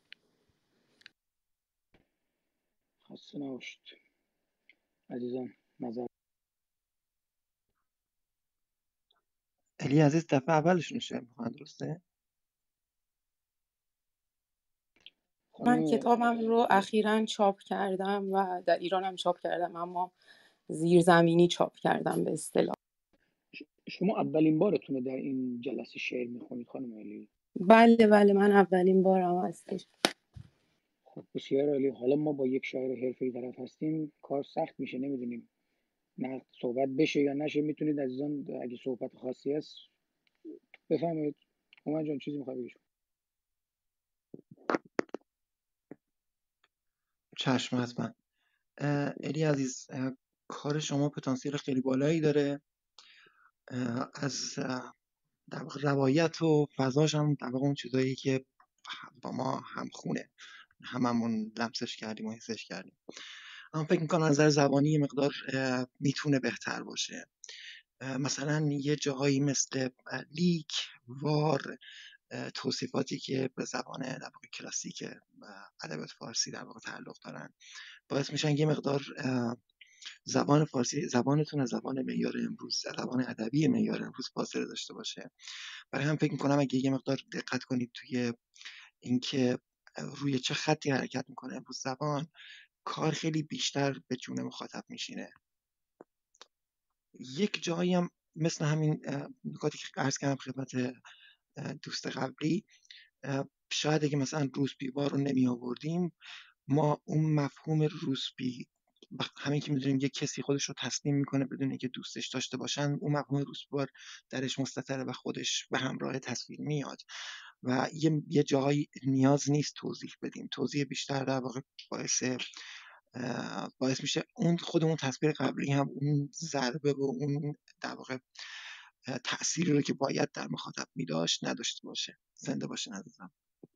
A: خسته نباشید عزیزان. نظر
D: الی عزیز دفعه اولشون شعر میخوان، درسته؟
G: من
A: خانم
G: کتابم رو اخیراً چاپ کردم و در ایران هم چاپ کردم، اما زیرزمینی چاپ کردم به اصطلاح.
A: شما اولین بارتونه در این جلسه شعر میخونید خانم الی؟
G: بله بله، من اولین بارم هستش.
A: خب بسیار عالی. حالا ما با یک شاعر حرفه‌ای طرف هستیم، کار سخت میشه، نمیدونیم نه صحبت بشه یا نشه. میتونید عزیزان اگه صحبت خاصی هست بفرمایید. هومن جان چیزی میخوای بگی؟
D: چشم حتما. الی عزیز، کار شما پتانسیل خیلی بالایی داره. از در واقع روایت و فضاش هم در واقع اون چیزایی که با ما همخونه، هممون لمسش کردیم و حسش کردیم. اما فکر میکنم از نظر زبانی یه مقدار میتونه بهتر باشه. مثلا یه جاهایی مثل لیک، وار، توصیفاتی که به زبان در واقع کلاسیک ادبیات فارسی در واقع تعلق دارن باعث میشن یه مقدار زبان فارسی، زبانتون از زبان معیار امروز، زبان ادبی معیار امروز فاصله داشته باشه. برای هم فکر میکنم اگه یه مقدار دقت کنید توی اینکه روی چه خطی حرکت میکنه امروز زبان، کار خیلی بیشتر به جون مخاطب میشینه. یک جایی هم مثل همین نکاتی که عرض کردم خدمت دوست قبلی، شاید اگه مثلا روسپیوار رو نمی آوردیم، ما اون مفهوم روسپی، همین که میدونیم یک کسی خودش رو تسلیم میکنه بدون اینکه دوستش داشته باشن، اون مفهوم روسپیوار درش مستتره و خودش به همراه تصویر میاد و یه جاهایی نیاز نیست توضیح بدیم. توضیح بیشتر در واقع باعث میشه اون خودمون تصویر قبلی هم اون ضربه و اون در واقع تأثیری رو که باید در مخاطب میداشت نداشته باشه. زنده باشین عزیزم.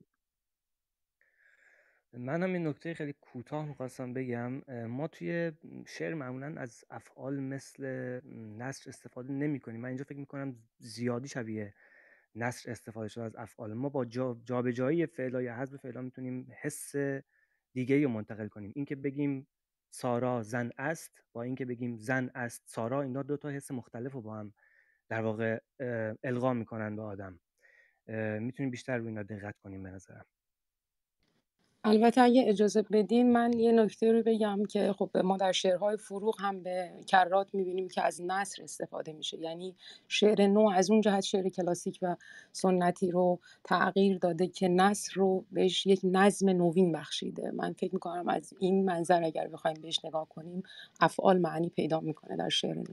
H: من هم این نکته خیلی کوتاه میخواستم بگم. ما توی شعر معمولا از افعال مثل نثر استفاده نمی کنیم. من اینجا فکر میکنم زیادی شبیه نثر استفاده شده از افعال. ما با جابجایی فعلا یا حذف فعلا میتونیم حس دیگه رو منتقل کنیم. این که بگیم سارا زن است با این که بگیم زن است سارا، اینا دو تا حس مختلف رو با هم در واقع القا میکنن به آدم. میتونیم بیشتر روی اینا دقت کنیم به نظرم.
G: البته اگه اجازه بدین من یه نکته رو بگم که خب ما در شعرهای فروغ هم به کرات میبینیم که از نثر استفاده میشه. یعنی شعر نو از اون جهت شعر کلاسیک و سنتی رو تغییر داده که نثر رو بهش یک نظم نوین بخشیده. من فکر میکنم از این منظر اگر بخوایم بهش نگاه کنیم افعال معنی پیدا میکنه در شعر نو.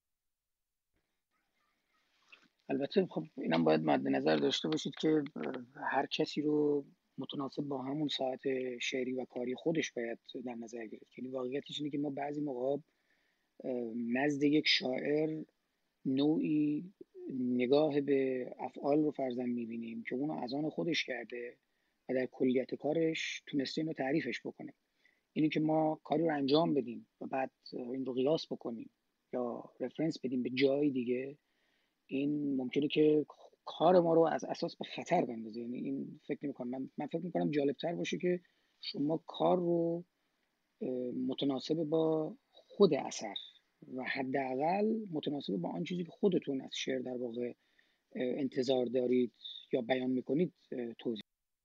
A: البته خب اینم باید مد نظر داشته باشید که هر کسی رو متناسب با همون ساعت شعری و کاری خودش باید در نظر گرفت. یعنی واقعیتش اینه که ما بعضی موقع نزد یک شاعر نوعی نگاه به افعال رو فرضاً میبینیم که اونو از آن خودش کرده و در کلیت کارش تونسته اینو تعریفش بکنه. اینی که ما کاری رو انجام بدیم و بعد این رو قیاس بکنیم یا رفرنس بدیم به جای دیگه، این ممکنه که کار ما رو از اساس به خطر بندازه. یعنی این فکر نمی‌کنم، من فکر می‌کنم جالب‌تر باشه که شما کار رو متناسب با خود اثر و حداقل متناسب با آن چیزی که خودتون از شعر در واقع انتظار دارید یا بیان میکنید توضیح.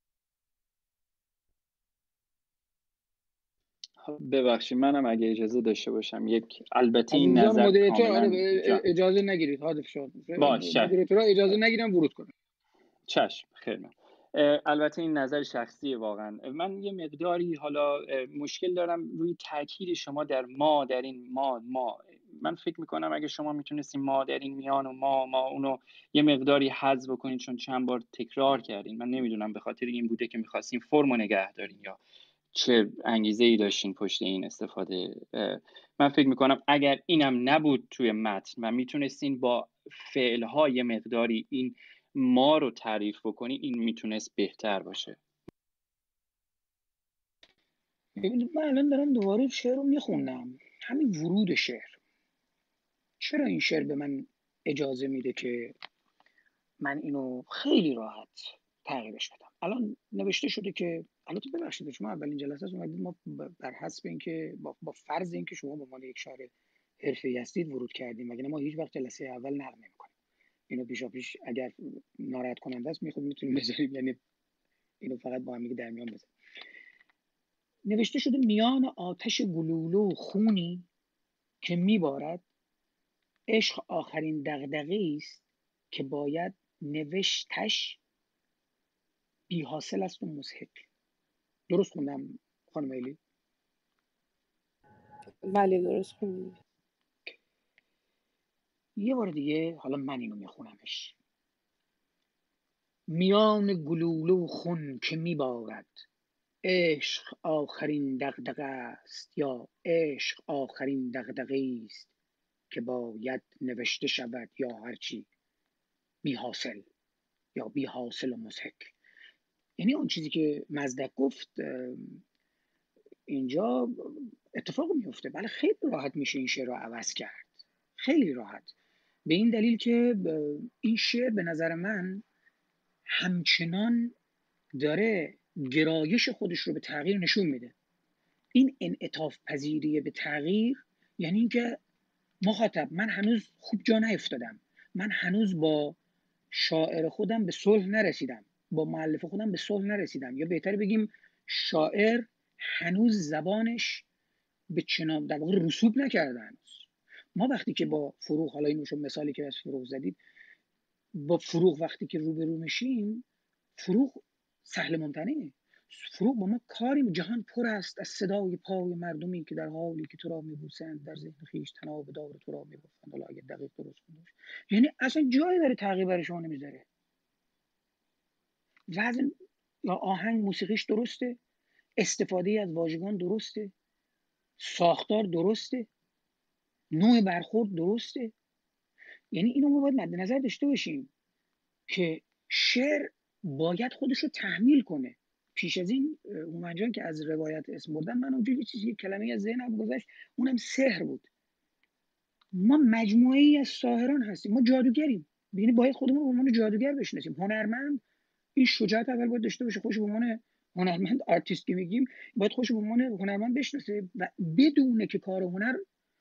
B: ببخشید منم اگه اجازه داشته باشم البته این
A: عزیزان
B: نظر
A: مدیریتور
B: کاملا
A: اجازه نگیرید، حادث شد.
B: باشه.
A: مدیریتورها اجازه نگیرن ورود کنن.
B: چشم خیلی. البته این نظر شخصیه واقعا. من یه مقداری حالا مشکل دارم روی تاکید شما در ما، در این ما من فکر میکنم اگه شما میتونستین ما در این میان و ما اونو یه مقداری حذف بکنین، چون چند بار تکرار کردین. من نمیدونم به خاطر این بوده که میخواستین فرمو نگه دارین یا چه انگیزه ای داشتین پشت این استفاده. من فکر میکنم اگر اینم نبود توی متن و میتونستین با فعل‌های مقداری این ما رو تعریف بکنی، این میتونست بهتر باشه.
A: ببینید من الان دارم دوباره شعر رو میخونم، همین ورود شعر، چرا این شعر به من اجازه میده که من اینو خیلی راحت تغییرش بدم. الان نوشته شده که، البته ببخشید شما اولین جلسه اومدید ما بر حسب اینکه با فرض اینکه شما به عنوان یک شاعر حرفه‌ای هستید ورود کردیم، مگر ما هیچ وقت جلسه اول نقد نمی‌کنیم. اینو پیش اگر ناراحت کننده است میتونیم بذاریم، یعنی اینو فقط با هم دیگه در میان بذاریم. نوشته شده میان آتش گلوله و خونی که میبارد عشق آخرین دغدغه‌ای است که باید نوشتش بی حاصل است و مضحک. درست خوندم خانم ایلی؟
G: بله درست خوندی.
A: یه بار دیگه حالا من اینو میخونمش. میان گلوله و خون که میبارد، عشق آخرین دغدغه است، یا عشق آخرین دغدغه‌ای است که باید نوشته شود، یا هرچی بی حاصل یا بی حاصل و مضحک. یعنی اون چیزی که مزدک گفت اینجا اتفاق میفته. بله خیلی راحت میشه این شعر رو عوض کرد، خیلی راحت، به این دلیل که این شعر به نظر من همچنان داره گرایش خودش رو به تغییر نشون میده. این انعطاف پذیری به تغییر یعنی اینکه مخاطب، من هنوز خوب جا نیفتادم، من هنوز با شاعر خودم به صلح نرسیدم، با مؤلف خودم به صلح نرسیدم، یا بهتر بگیم شاعر هنوز زبانش به چنان در واقع رسوب نکرده هنوز. ما وقتی که با فروغ، حالا اینو مثالی که از فروغ زدید، با فروغ وقتی که روبرو میشیم، فروغ سهل ممتنعه. فروغ با ما کاری، جهان پر است از صدای پای مردمی که در حالی که تو را میبوسند در ذهن خویش تناب دار تو را میگفتند. حالا اگه دقیق درست کنم، یعنی اصلا جایی برای تغییر برای شما نمیذاره. وزن یا آهنگ موسیقیش درسته، استفاده از واژگان درسته، ساختار درسته، نوع برخورد درسته. یعنی اینو ما باید مد نظر داشته باشیم که شعر باید خودش رو تحمیل کنه. پیش از این هومن جان که از روایت اسم بردن، من اونجا یه چیزی، کلمه از ذهنم گذشت، اونم سحر بود. ما مجموعه ای از ساحران هستیم، ما جادوگریم، یعنی باید خودمون به عنوان جادوگر بشناسیم. هنرمند این شجاعت اول باید داشته باشه، خوش به عنوان هنرمند، آرتیست که میگیم، باید خوش به عنوان هنرمند بشناسه و بدونه که کار هنر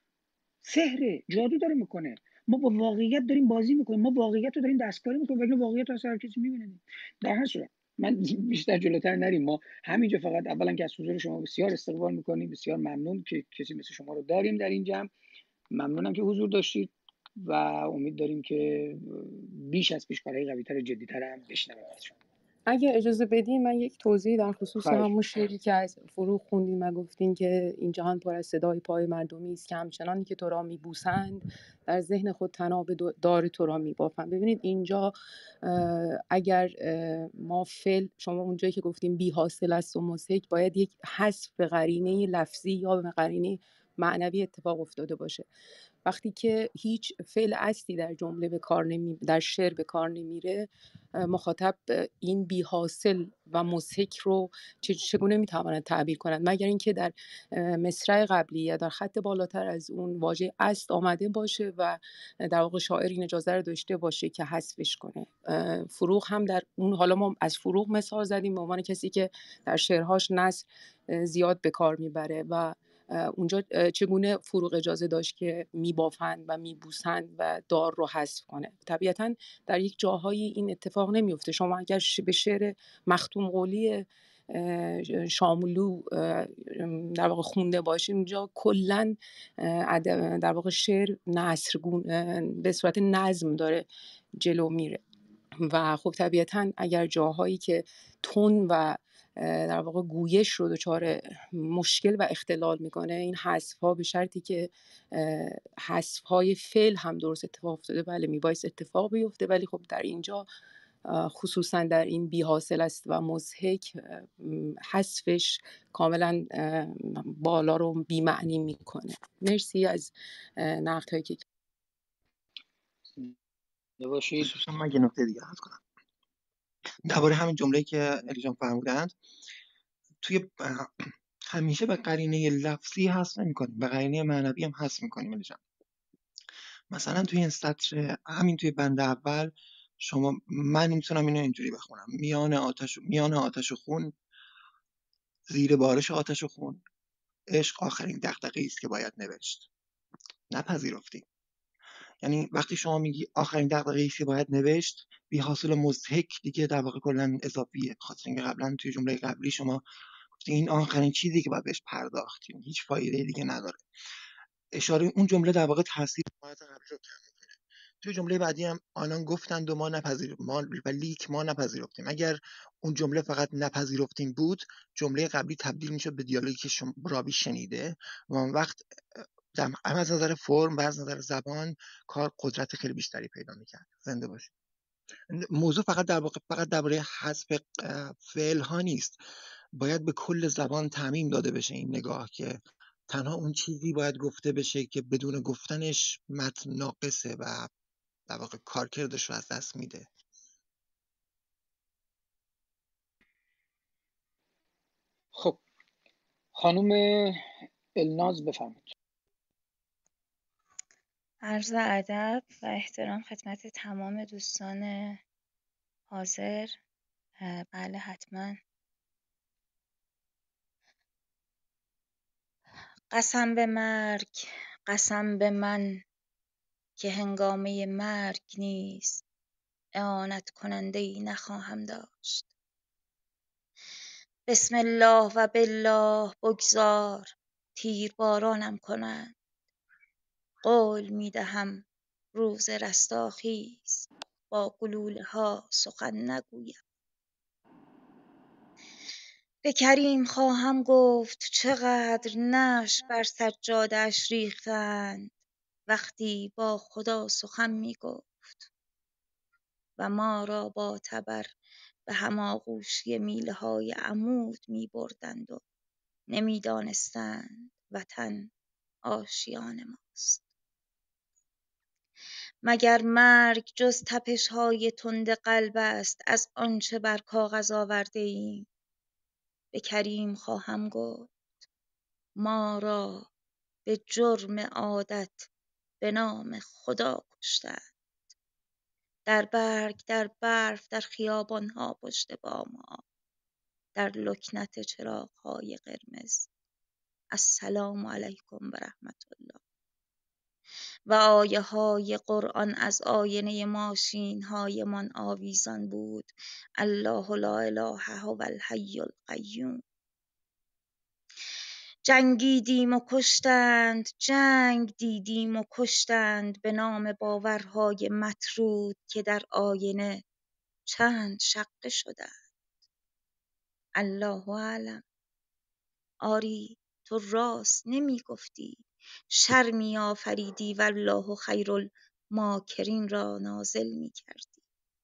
A: سحر جادو داره میکنه. ما با واقعیت داریم بازی میکنیم، ما واقعیت رو داریم دستکاری میکنیم، ولی واقعیت رو هر کسی میبینه. در هر صورت من بیشتر جلوتر نریم. ما همینجا فقط اولا که از حضور شما بسیار استقبال میکنیم، بسیار ممنون که کسی مثل شما رو داریم در این جمع. ممنونم که حضور داشتید و امید داریم که بیش از پیش کارهای قوی‌تر جدی‌تر هم بشنویم از شما.
G: اگه اجازه بدین من یک توضیح در خصوص
A: خواهش
G: همون شعری که از فروغ خوندین و گفتین که این جهان پر از صدای پای مردمی است که همچنانی که تو را میبوسند در ذهن خود طناب دار تو را میبافند. ببینید اینجا اگر ما فعل، شما اونجایی که گفتیم بی حاصل است و مضحک، باید یک حذف به قرینه لفظی یا به قرینه معنوی اتفاق افتاده باشه. وقتی که هیچ فعل اصلی در جمله به کار در شعر به کار نمیره، مخاطب این بی حاصل و مضحک رو چگونه میتواند تعبیر کند، مگر اینکه در مصرع قبلی یا در خط بالاتر از اون واژه است آمده باشه و در واقع شاعر این اجازه رو داشته باشه که حذفش کنه. فروغ هم در اون، حالا ما از فروغ مثال زدیم به عنوان کسی که در شعرهاش نثر زیاد به کار میبره و اونجا چگونه فروغ اجازه داشت که میبافند و میبوسند و دار رو حذف کنه. طبیعتا در یک جاهایی این اتفاق نمیفته. شما اگر به شعر مختوم قولی شاملو در واقع خونده باشین، اونجا کلا در واقع شعر نثرگون به صورت نظم داره جلو میره و خب طبیعتا اگر جاهایی که تون و در واقع گویش رو دچار مشکل و اختلال میکنه، این حذف‌ها به شرطی که حذف‌های فعل هم درست اتفاق افتاده، بله میبایست اتفاق بیفته، ولی خب در اینجا خصوصا در این بی حاصل است و مضحک حذفش کاملا بالا رو بی معنی میکنه. مرسی از نقدهایی که
A: باشید.
D: خصوصا من یه نکته دیگه عرض کنم درباره همین جمله‌ای که الی جان فرمودند. توی همیشه به قرینه لفظی حذف نمی‌کنیم، به قرینه معنوی هم حذف می‌کنیم الی جان. مثلا توی این سطر، همین توی بند اول، من میتونم اینو اینجوری بخونم: میان آتش و خون، زیر بارش آتش و خون، عشق آخرین دغدغه‌ای است که باید نوشت. نپذیرفتیم. یعنی وقتی شما میگی آخرین دغدغه‌ای است که باید نوشت، بی حاصل و مضحک دیگه در واقع کلا اضافیه. خاطر اینکه قبلا توی جمله قبلی شما گفتین این آخرین چیزی که باید بهش پرداختیم، هیچ فایده دیگه نداره. اشاره اون جمله در واقع تاثیر حمایت قبلی رو کم میکنه. توی جمله بعدی هم آنان گفتند و ما نپذیرفتیم. اگر اون جمله فقط نپذیرفتیم بود، جمله قبلی تبدیل میشد به دیالوگی که راوی شنیده و اون وقت هم از نظر فرم و از نظر زبان کار قدرت خیلی بیشتری پیدا میکرد. زنده باشه. موضوع فقط در واقع فقط درباره حذف فعل ها نیست، باید به کل زبان تعمیم داده بشه این نگاه که تنها اون چیزی باید گفته بشه که بدون گفتنش متن ناقصه و در واقع کارکردش رو از دست میده.
A: خب خانم الناز بفرمایید.
I: عرض ادب و احترام خدمت تمام دوستان حاضر. بله حتما. قسم به مرگ، قسم به من که هنگامه مرگ نیز اعانت کننده‌ای نخواهم داشت. بسم الله و بالله بگذار تیربارانم کنند. قول می‌دهم روز رستاخیز با گلوله‌ها سخن نگویم. به کریم خواهم گفت چقدر نعش بر سجاده‌اش ریختند وقتی با خدا سخن می‌گفت و ما را با تبر به هماغوشی میله‌های عمود می‌بردند و نمی‌دانستند وطن آشیان ماست. مگر مرگ جز تپش‌های تند قلب است از آنچه بر کاغذ آورده‌ایم؟ به کریم خواهم گفت ما را به جرم عادت به نام خدا کشتند. در برگ، در برف، در خیابان‌ها پشت بام‌ها، در لکنت چراغ‌های قرمز. السلام علیکم و رحمت الله. و آیه‌های قرآن از آینه ماشین‌هایمان آویزان بود. الله لا اله هو الحی القیوم. جنگیدیم و کشتند، جنگ دیدیم و کشتند به نام باورهای مطرود که در آینه چند شقه شدند. الله اعلم. آری تو راست نمی گفتی، شر می آفریدی والله خیر الماکرین را نازل می کردی.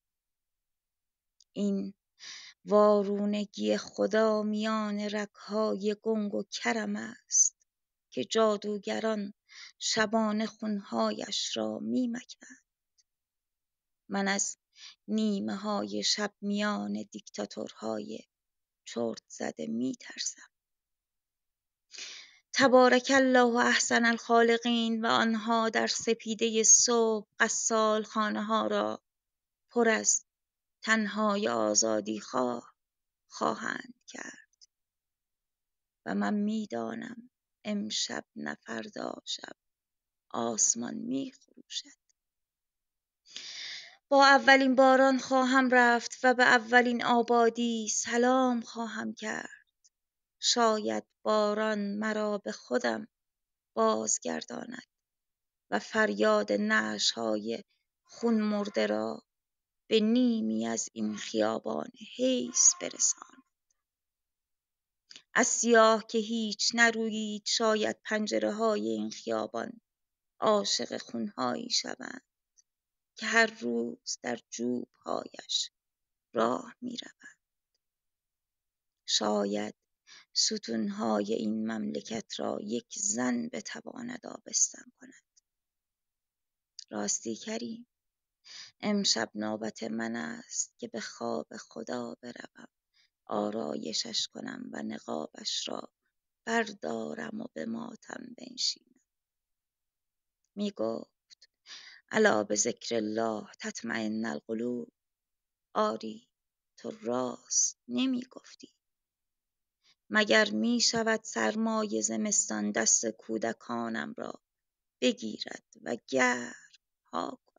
I: این وارونگی خدا میان رگ‌های گنگ و کرم است که جادوگران شبانه خونهایش را می مکند. من از نیمه‌های شب میان دیکتاتورهای چرت زده می ترسم. تبارک الله احسن الخالقین و آنها در سپیده صبح غسال خانه‌ها را پر از تنهای آزادی خواهند کرد و من می‌دانم امشب نه فردا شب آسمان می‌خروشد. با اولین باران خواهم رفت و به اولین آبادی سلام خواهم کرد. شاید باران مرا به خودم بازگرداند و فریاد نعش‌های خون مرده را به نیمی از این خیابان حیث برساند. از سیاه که هیچ نرویید شاید پنجره‌های این خیابان عاشق خون‌هایی شوند که هر روز در جوب‌هایش راه می‌روند. شاید ستون‌های این مملکت را یک زن بتواند آبستن کند. راستی کریم، امشب نوبت من است که به خواب خدا بروم، آرایشش کنم و نقابش را بردارم و به ماتم بنشینم. می گفت الا بذکر الله تطمئن القلوب. آری تو راست نمی گفتی. مگر می شود سرمای زمستان دست کودکانم را بگیرد و گرم ها کند؟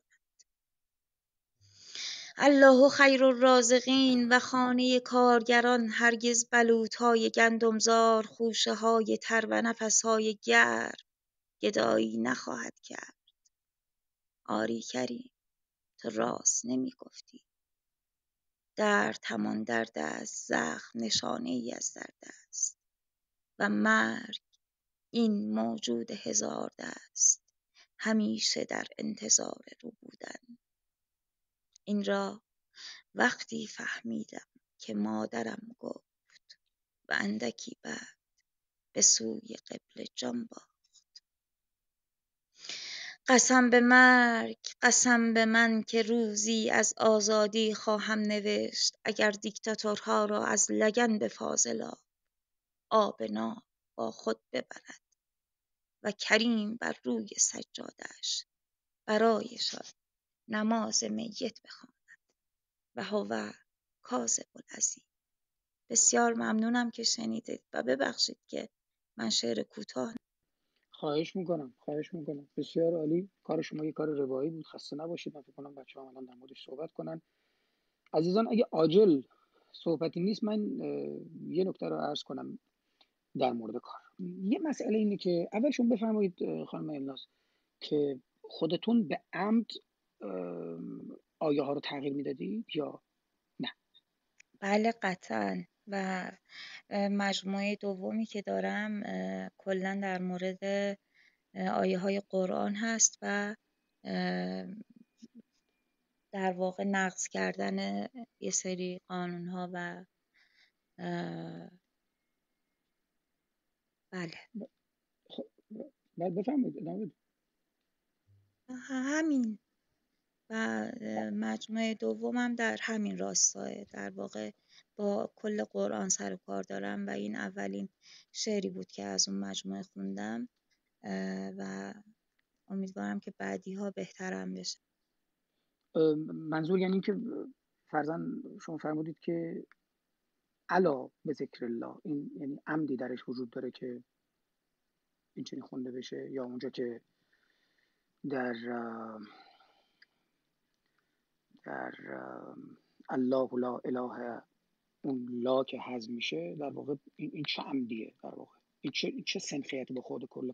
I: الله خیر الرازقین و خانه کارگران هرگز بلوطهای گندمزار، خوشه‌های تر و نفسهای گرم گدایی نخواهد کرد. آری کریم، تو راست نمیگفتی. درد همان درد است، زخم نشانه ای از درد است و مرگ این موجود هزار دست، همیشه در انتظار رو بودن. این را وقتی فهمیدم که مادرم گفت و اندکی بعد به سوی قبله جان باخت. قسم به مرگ، قسم به من که روزی از آزادی خواهم نوشت، اگر دیکتاتورها را از لگن به فاضلاب آب ناب با خود ببرد و کریم بر روی سجاده‌اش برایشان نماز میت بخواند و هو کاظم العظیم. بسیار ممنونم که شنیدید و ببخشید که من شعر کوتاه.
A: خواهش میکنم بسیار عالی. کار شما یه کار روایی بود، خسته نباشید. من فکر کنم بچه‌ها الان در موردش صحبت کنن. عزیزان اگه عاجل صحبتی نیست، من یه نکته رو عرض کنم در مورد کار. یه مسئله اینه که اول شما بفرمایید خانم الناز که خودتون به عمد آیه ها رو تغییر میدادید یا نه؟
I: بله قطعا. و مجموعه دومی که دارم کلا در مورد آیه های قرآن هست و در واقع نقض کردن یه سری قانون ها و بله
A: خب بعد بفرمایید ادامه بدید.
I: همین. و مجموعه دومم در همین راستاه، در واقع با کل قرآن سر و کار دارم و این اولین شعری بود که از اون مجموعه خوندم و امیدوارم که بعدی ها بهترم بشه.
A: منظور یعنی که فرضاً شما فرمودید که علا به ذکر الله، این یعنی عمدی درش وجود داره که این چنین خونده بشه، یا اونجا که در الله لا اله، اون لا که حذف میشه، در واقع این چه عمدیه؟ در واقع این چه سنخیتی به خود کل؟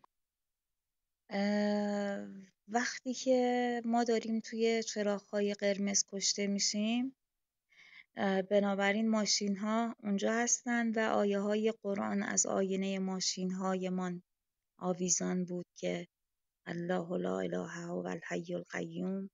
I: وقتی که ما داریم توی چراغ‌های قرمز کشته میشیم، بنابراین ماشین ها اونجا هستن و آیه های قرآن از آینه ماشین هایمان آویزان بود که الله لا اله هو الحی القیوم.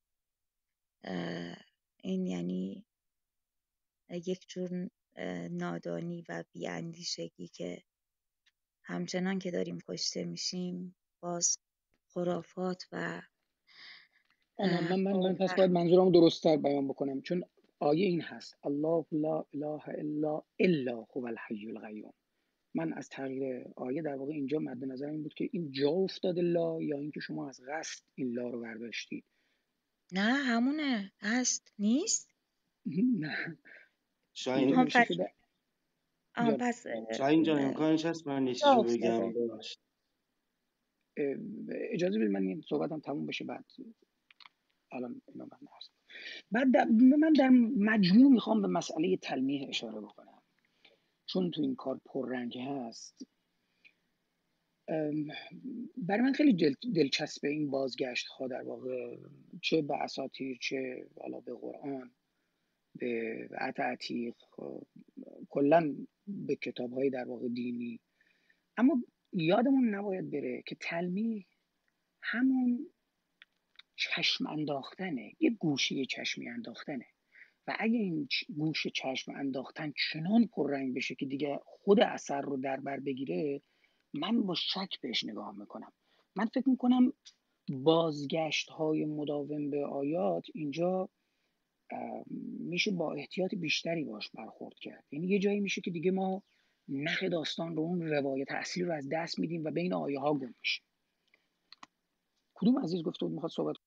I: این یعنی یک جور نادانی و بیاندیشگی که همچنان که داریم کشته میشیم باز خرافات و
A: من پس باید منظورم درست‌تر بیان بکنم، چون آیه این هست الله لا اله الا هو الحی القیوم. من از تغییر آیه در واقع اینجا مد نظر این بود که این جا افتاده لا، یا اینکه شما از قصد این لا رو برداشتید؟
I: نه همونه هست نیست.
A: نه
J: شاهین
A: اینجا نوشته شده جان.
I: پس
J: شاهین جان امکانش هست من یه
I: جا
J: چیزو بگم؟
I: افتاده.
J: ببخشید.
A: اجازه بدید من این صحبتم تموم بشه، بعد الان اینو من هست. من در مجموع میخوام به مسئله تلمیح اشاره بکنم، چون تو این کار پررنگ هست. برای من خیلی دلچسبه این بازگشت ها، در واقع چه به اساطیر، چه حالا به قرآن، به عهد عتیق، کلا به کتاب های در واقع دینی. اما یادمون نباید بره که تلمیح همون چشم انداختنه، یه گوشه چشمی انداختنه. و اگه این گوشه چشم انداختن چنان پررنگ بشه که دیگه خود اثر رو در بر بگیره، من با شک بهش نگاه میکنم. من فکر میکنم بازگشت های مداوم به آیات اینجا میشه با احتیاط بیشتری باش برخورد کرد. یعنی یه جایی میشه که دیگه ما نخ داستان رو، اون روایت اصلی رو از دست میدیم و بین آیه ها گم میشه. کدوم عزیز گفته بود میخواد صحبت؟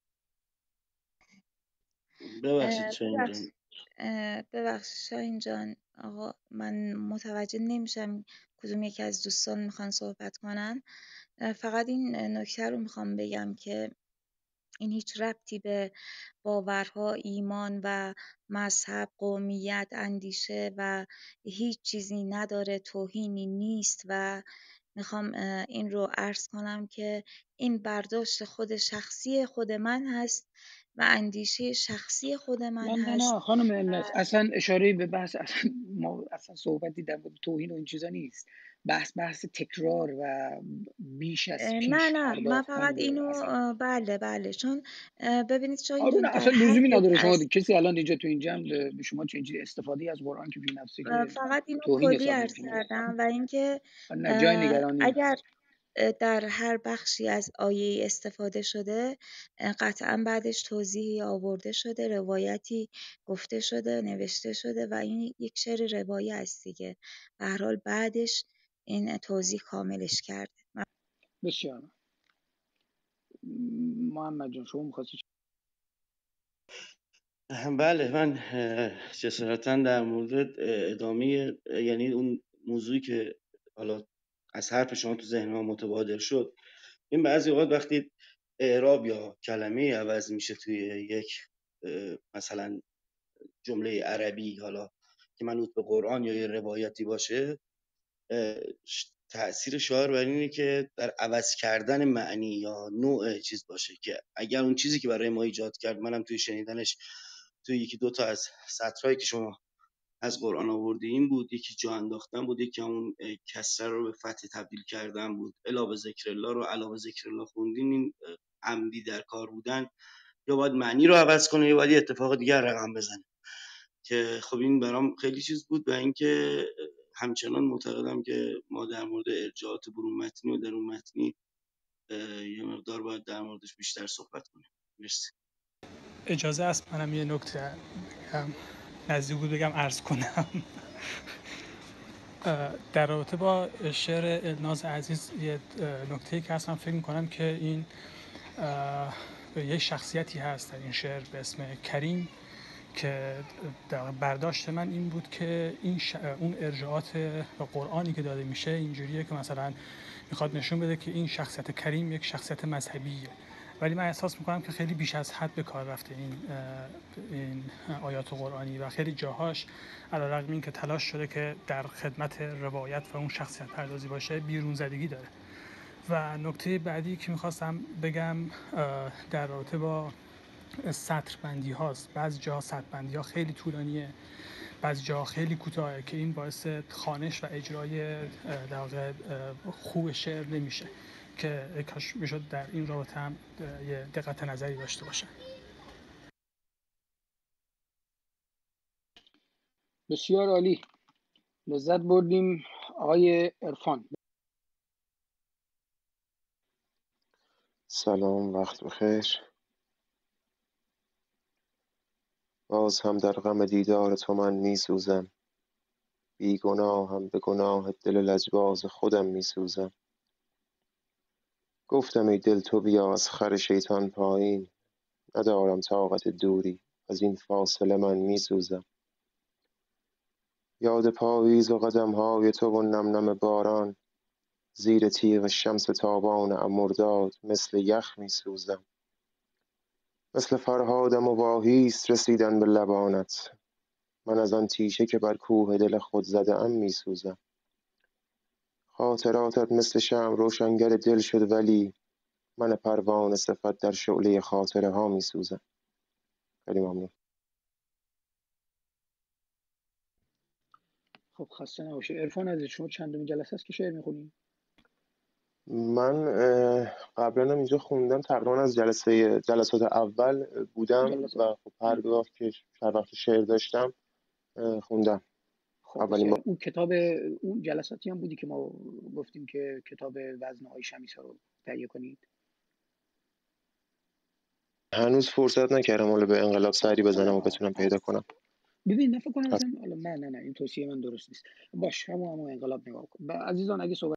J: ببخشید شاهین جان.
I: ببخشید شاهین جان. آقا من متوجه نمیشم کدوم یکی از دوستان میخوان صحبت کنن. فقط این نکته رو میخوام بگم که این هیچ ربطی به باورها، ایمان و مذهب، قومیت، اندیشه و هیچ چیزی نداره، توهینی نیست و میخوام این رو عرض کنم که این برداشت خود شخصی خود من هست و اندیشه شخصی خود من
A: نه
I: هست.
A: نه خانم الناس، اصلا اشاره به بحث، اصلا ما اصلا صحبتی در مورد توهین و این چیزا نیست. بحث تکرار و بیش از
I: نه
A: پیش
I: نه من
A: پرداختن
I: فقط
A: به
I: اینو
A: اصلا.
I: بله چون ببینید شاید
A: آره
I: جان
A: نه،
I: در
A: اصلا
I: هر
A: لزومی
I: یک
A: نداره شما
I: از
A: کسی الان اینجا تو این جمع به شما چه استفاده از قرآن که بی نفسه که
I: فقط اینو
A: توهین
I: کلی
A: حساب
I: عرض
A: نمیشه.
I: کردم و اینکه
A: نه جای نگرانی
I: اگر
A: نیست.
I: در هر بخشی از آیه استفاده شده قطعا بعدش توضیحی آورده شده، روایتی گفته شده، نوشته شده و این یک شعر روایی است دیگه. به هر حال بعدش این توضیح کاملش کرده.
A: بسیار. محمد جان شما می‌خواستی
J: بله، من جسارتا در مورد ادامه، یعنی اون موضوعی که حالا از حرف شما تو ذهن ما متبادر شد، این بعضی اوقات وقتی اعراب یا کلمه عوض میشه توی یک مثلا جمله عربی، حالا که منوط به قرآن یا یه روایتی باشه، تأثیر شاعر بر اینه که در عوض کردن معنی یا نوع چیز باشه، که اگر اون چیزی که برای ما ایجاد کرد، منم توی شنیدنش توی یکی دو تا از سطرهایی که شما از قرآن آوردین بود، یکی جا انداختن بود، یکی همون کسره رو به فتح تبدیل کردن بود، الا به ذکر الله رو علا به ذکر الله خوندین. این عمدی در کار بودن، یا باید معنی رو عوض کنه یا باید یه اتفاق دیگر رقم بزنه، که خب این برام خیلی چیز بود. و اینکه همچنان معتقدم که ما در مورد ارجاعات برون متنی و درون متنی یه مقدار باید در موردش بیشتر صحبت کنیم. مرسی.
C: اجازه است منم یه نکته بگم، نزدیک بود بگم عرض کنم. در رابطه با شعر الناز عزیز یه نکته‌ای که اصلا فکر می‌کنم که این یه شخصیتی هست در این شعر به اسم کریم، که برداشت من این بود که این اون ارجاعات به قرآنی که داده میشه اینجوریه که مثلا میخواد نشون بده که این شخصیت کریم یک شخصیت مذهبیه، ولی من احساس میکنم که خیلی بیش از حد به کار رفته این آیات قرآنی و خیلی جاهاش علیرغم این که تلاش شده که در خدمت روایت و اون شخصیت پردازی باشه، بیرون زدگی داره. و نکته بعدی که میخواستم بگم در رابطه با سطر بندی هاست. بعضی جا سطر بندی ها خیلی طولانیه، بعضی جا خیلی کوتاهه که این باعث خوانش و اجرای در واقع خوب شعر نمیشه، که کاش میشد در این رابطه هم یه دقت نظری داشته باشه.
A: بسیار عالی، لذت بردیم. آقای عرفان.
K: سلام، وقت بخیر. باز هم در غم دیدار تو من می سوزم، بی گناهم به گناه دل لجباز خودم می سوزم. گفتم ای دل تو بیا از خر شیطان پایین، ندارم طاقت دوری از این فاصله من می سوزم. یاد پاییز و قدم‌های تو و نم نم باران، زیر تیغ شمس تابان مرداد مثل یخ می سوزم. مثل فرهادم و واهیست رسیدن به لبانت، من از آن تیشه که بر کوه دل خود زده‌ام می سوزم. خاطراتت مثل شمع روشنگر دل شد، ولی من پروانه صفت در شعله خاطره ها می سوزم. خیلی ممنون.
A: خب خسته نباشه. عرفان عزیز، شما چندمین جلسه است که شعر میخونی؟
K: من قبلا هم اینجا خوندم، تقریبا از جلسات اول بودم و خب هر وقت که وقت شعر داشتم خوندم.
A: خب
K: اولین
A: بسیار.
K: بار
A: اون کتاب، اون جلساتی هم بودی که ما گفتیم که کتاب وزنه‌های شمیسا رو تهیه کنید؟
K: هنوز فرصت نکردم حالا به انقلاب سری بزنم و بتونم پیدا کنم.
A: ببین نه فکر کنم اصلا، حالا نه این توصیه من درست نیست. باش همون انقلاب نگاه کن. عزیزان اگه صحبت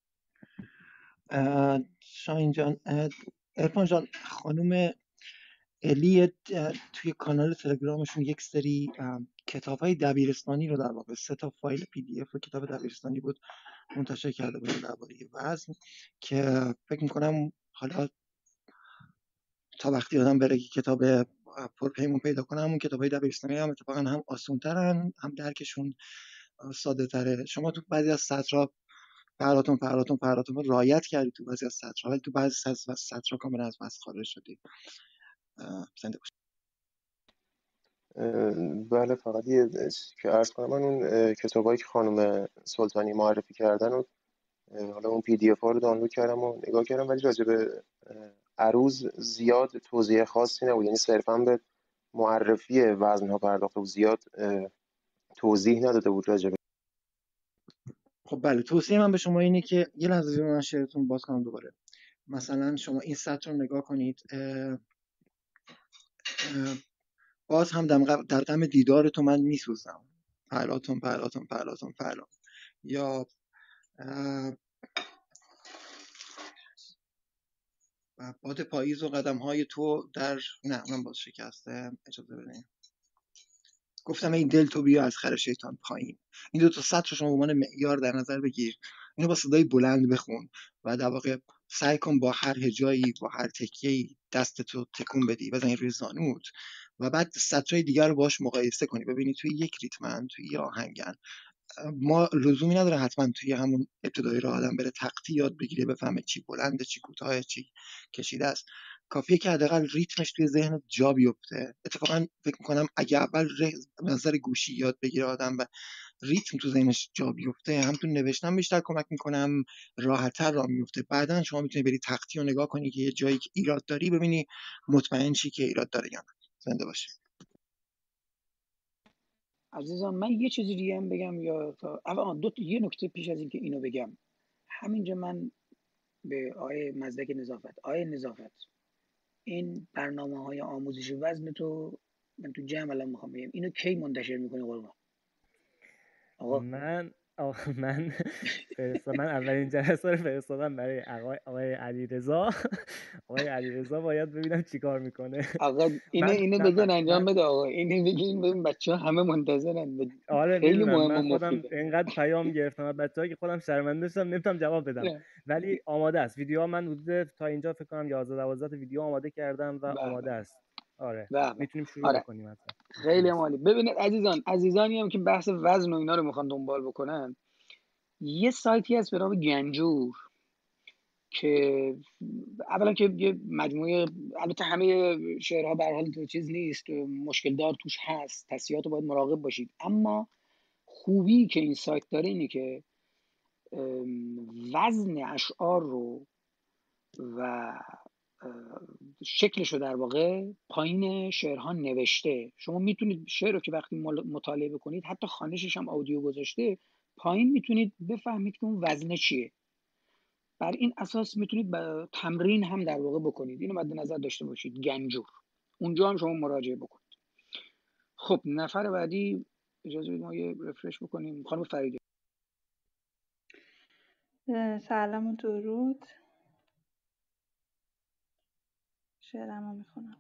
D: شاهین جان، ارفان جان، خانم الی توی کانال تلگرامشون یک سری کتاب‌های دبیرستانی رو، در واقع 3 تا فایل پی دی اف کتاب دبیرستانی بود، منتشر کرده بودن درباره وزن، که فکر می‌کنم حالا تا وقتی آدم بره که کتاب پرپیمون پیدا کنه، همون کتاب‌های دبیرستانی هم اتفاقا هم آسان‌ترن، هم درکشون ساده‌تره. شما تو بعضی از سطرها فراتون رعایت کردی تو بعضی از سطرها، ولی تو بعضی از سطرها کاملا از بس خارج شدی. زنده باشی.
K: بله، فقط یه چیزی که عرض کنم، من اون کتابایی که خانم سلطانی معرفی کردن و حالا اون PDF ها رو دانلود کردم و نگاه کردم، ولی راجع به عروض زیاد توضیح خاصی نبود، یعنی صرفا به معرفی وزن ها پرداخته بود، زیاد توضیح نداده بود راجع به.
D: خب بله، توصیه من به شما اینه که یه لحظه من شعرتون باز کنم دوباره. مثلا شما این سطر رو نگاه کنید، باز هم در غم دیدار تو من میسوزم، پرلاتون. یا باد پاییز و قدم‌های تو در، نه من باز شکسته، اجازه بدین. گفتم این دل تو بیا از خر شیطان پایین. این دو تا سطر رو شما به عنوان معیار در نظر بگیر، اینو با صدای بلند بخون و در واقع سعی کن با هر هجایی، با هر تکیه‌ای دستتو تکون بدی، بزنی روی زانوت و بعد سطرهای دیگر رو باهاش مقایسه کنی، ببینی توی یک ریتمن، توی یه آهنگن. ما لزومی نداره حتما توی همون ابتدای راه آدم بره تقطیع یاد بگیره بفهمه چی بلنده، چی کوتاه، چی کشیده است. کافیه که حداقل ریتمش توی ذهنت جا بیفته. اتفاقا فکر می‌کنم اگه اول نظر گوشی یاد بگیره آدم و ریتم تو ذهنش جا بیفته، هم تو نوشتن بیشتر کمک می‌کنه، هم راحت‌تر راه میفته. بعداً شما می‌تونی بری تقطیع رو نگاه کنی که یه جایی که ایراد داری ببینی مطمئن شی که ایراد داره یا نه. زنده باشی.
A: عزیزان من یه چیزی دیگه هم بگم یا یه نکته پیش از اینکه اینو بگم، همینجا من به آقای مزدک نظافت این برنامه‌های آموزش وزن تو من تو جمع الان میخوام بگم، اینو کی منتشر میکنی قربان؟ آقا
H: من من اولین جلسه رو فرستادم برای آقای علیرضا. آقای علیرضا باید ببینم چیکار میکنه.
A: آقا اینو بگین انجام بده آقا، اینو بگین ببین بچه‌ها همه منتظرن،
H: آره
A: خیلی
H: میدونم،
A: مهم
H: من
A: و
H: خودم
A: مفیده.
H: اینقدر پیام گرفتم از بچه‌ها که خودم شرمنده شدم نمیتونم جواب بدم، ولی آماده است. ویدیوها من حدود تا اینجا فکر کنم 11-12 تا ویدیو آماده کردم و آماده است. آره میتونیم شروع
A: آره
H: بکنیم اصلا.
A: خیلی عالی. ببینید عزیزانی هم که بحث وزن و اینا رو میخوان دنبال بکنن، یه سایتی هست به نام گنجور که اولا که یه مجموعه، البته همه شعرها به هر حال تو چیز نیست، مشکل دار توش هست، تصحیحات رو باید مراقب باشید، اما خوبی که این سایت داره اینه که وزن اشعار رو و شکلش رو در واقع پایین شعرها نوشته. شما میتونید شعر رو که وقتی مطالعه بکنید، حتی خوانشش هم آدیو گذاشته پایین، میتونید بفهمید که اون وزنه چیه. بر این اساس میتونید با تمرین هم در واقع بکنید. اینو مد نظر داشته باشید. گنجور، اونجا هم شما مراجعه بکنید. خب نفر بعدی، اجازه بدید ما یه رفرش بکنیم. خانم فریده.
L: سلام و درود. شعرمو میخونم.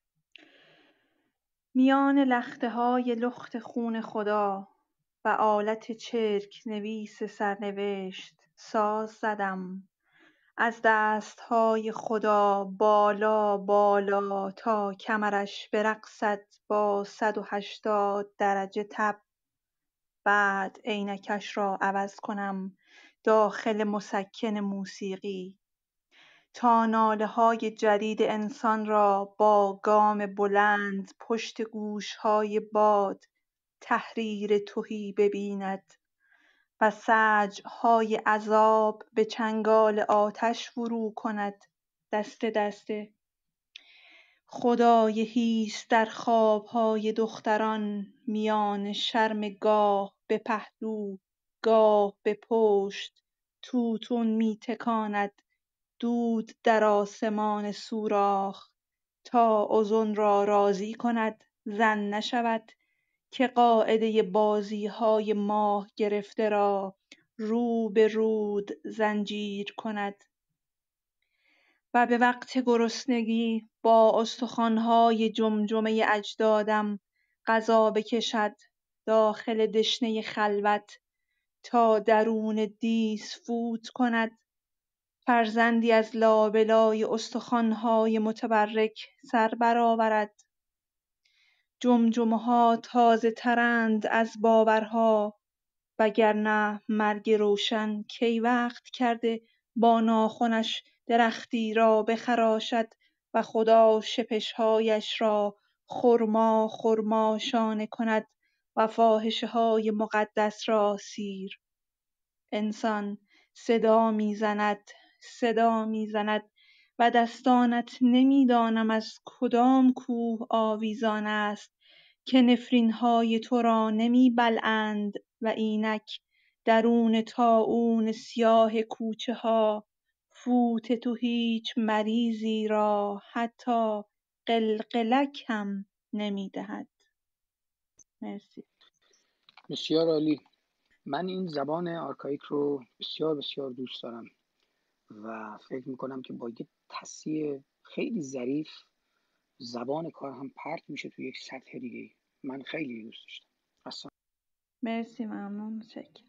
L: میان لخته های لخت خون خدا و آلت چرک نویس سرنوشت ساز زدم، از دستهای خدا بالا بالا تا کمرش برقصد با 180 درجه تب. بعد عینکش را عوض کنم داخل مسکن موسیقی تا ناله‌های جدید انسان را با گام بلند پشت گوش‌های باد تحریر تهی ببیند و سجع‌های عذاب به چنگال آتش فرو کند دسته دسته. خدای حیث در خواب‌های دختران میان شرم گاه به پهلو گاه به پشت توتون می‌تکاند دود در آسمان سوراخ تا اذن را راضی کند زن نشود که قاعده بازی‌های ماه گرفته را رو به رود زنجیر کند و به وقت گرسنگی با استخوان‌های جمجمه اجدادم غذا بکشد داخل دشنه خلوت تا درون دیس فوت کند. فرزندی از لابلای استخوان‌های متبرک سر برآورد. جمجمه‌ها تازه‌ترند از باورها وگرنه مرگ روشن کی وقت کرده با ناخنش درختی را بخراشد و خدا شپشهایش را خرما خرما شانه کند و فاحشه های مقدس را سیر. انسان صدا میزند و دستانت نمیدانم از کدام کوه آویزان است که نفرینهای تو را نمیبلعند و اینک درون طاعون سیاه کوچه ها فوت تو هیچ مریضی را حتی قلقلک هم نمیدهد. مرسی.
A: بسیار عالی. من این زبان آرکایک رو بسیار بسیار دوست دارم و فکر میکنم که با یه تصحیح خیلی ظریف زبان کار هم پرت میشه تو یک سطح دیگه. من خیلی دوست داشتم. اصلا
L: مرسی، ممنون. شکر.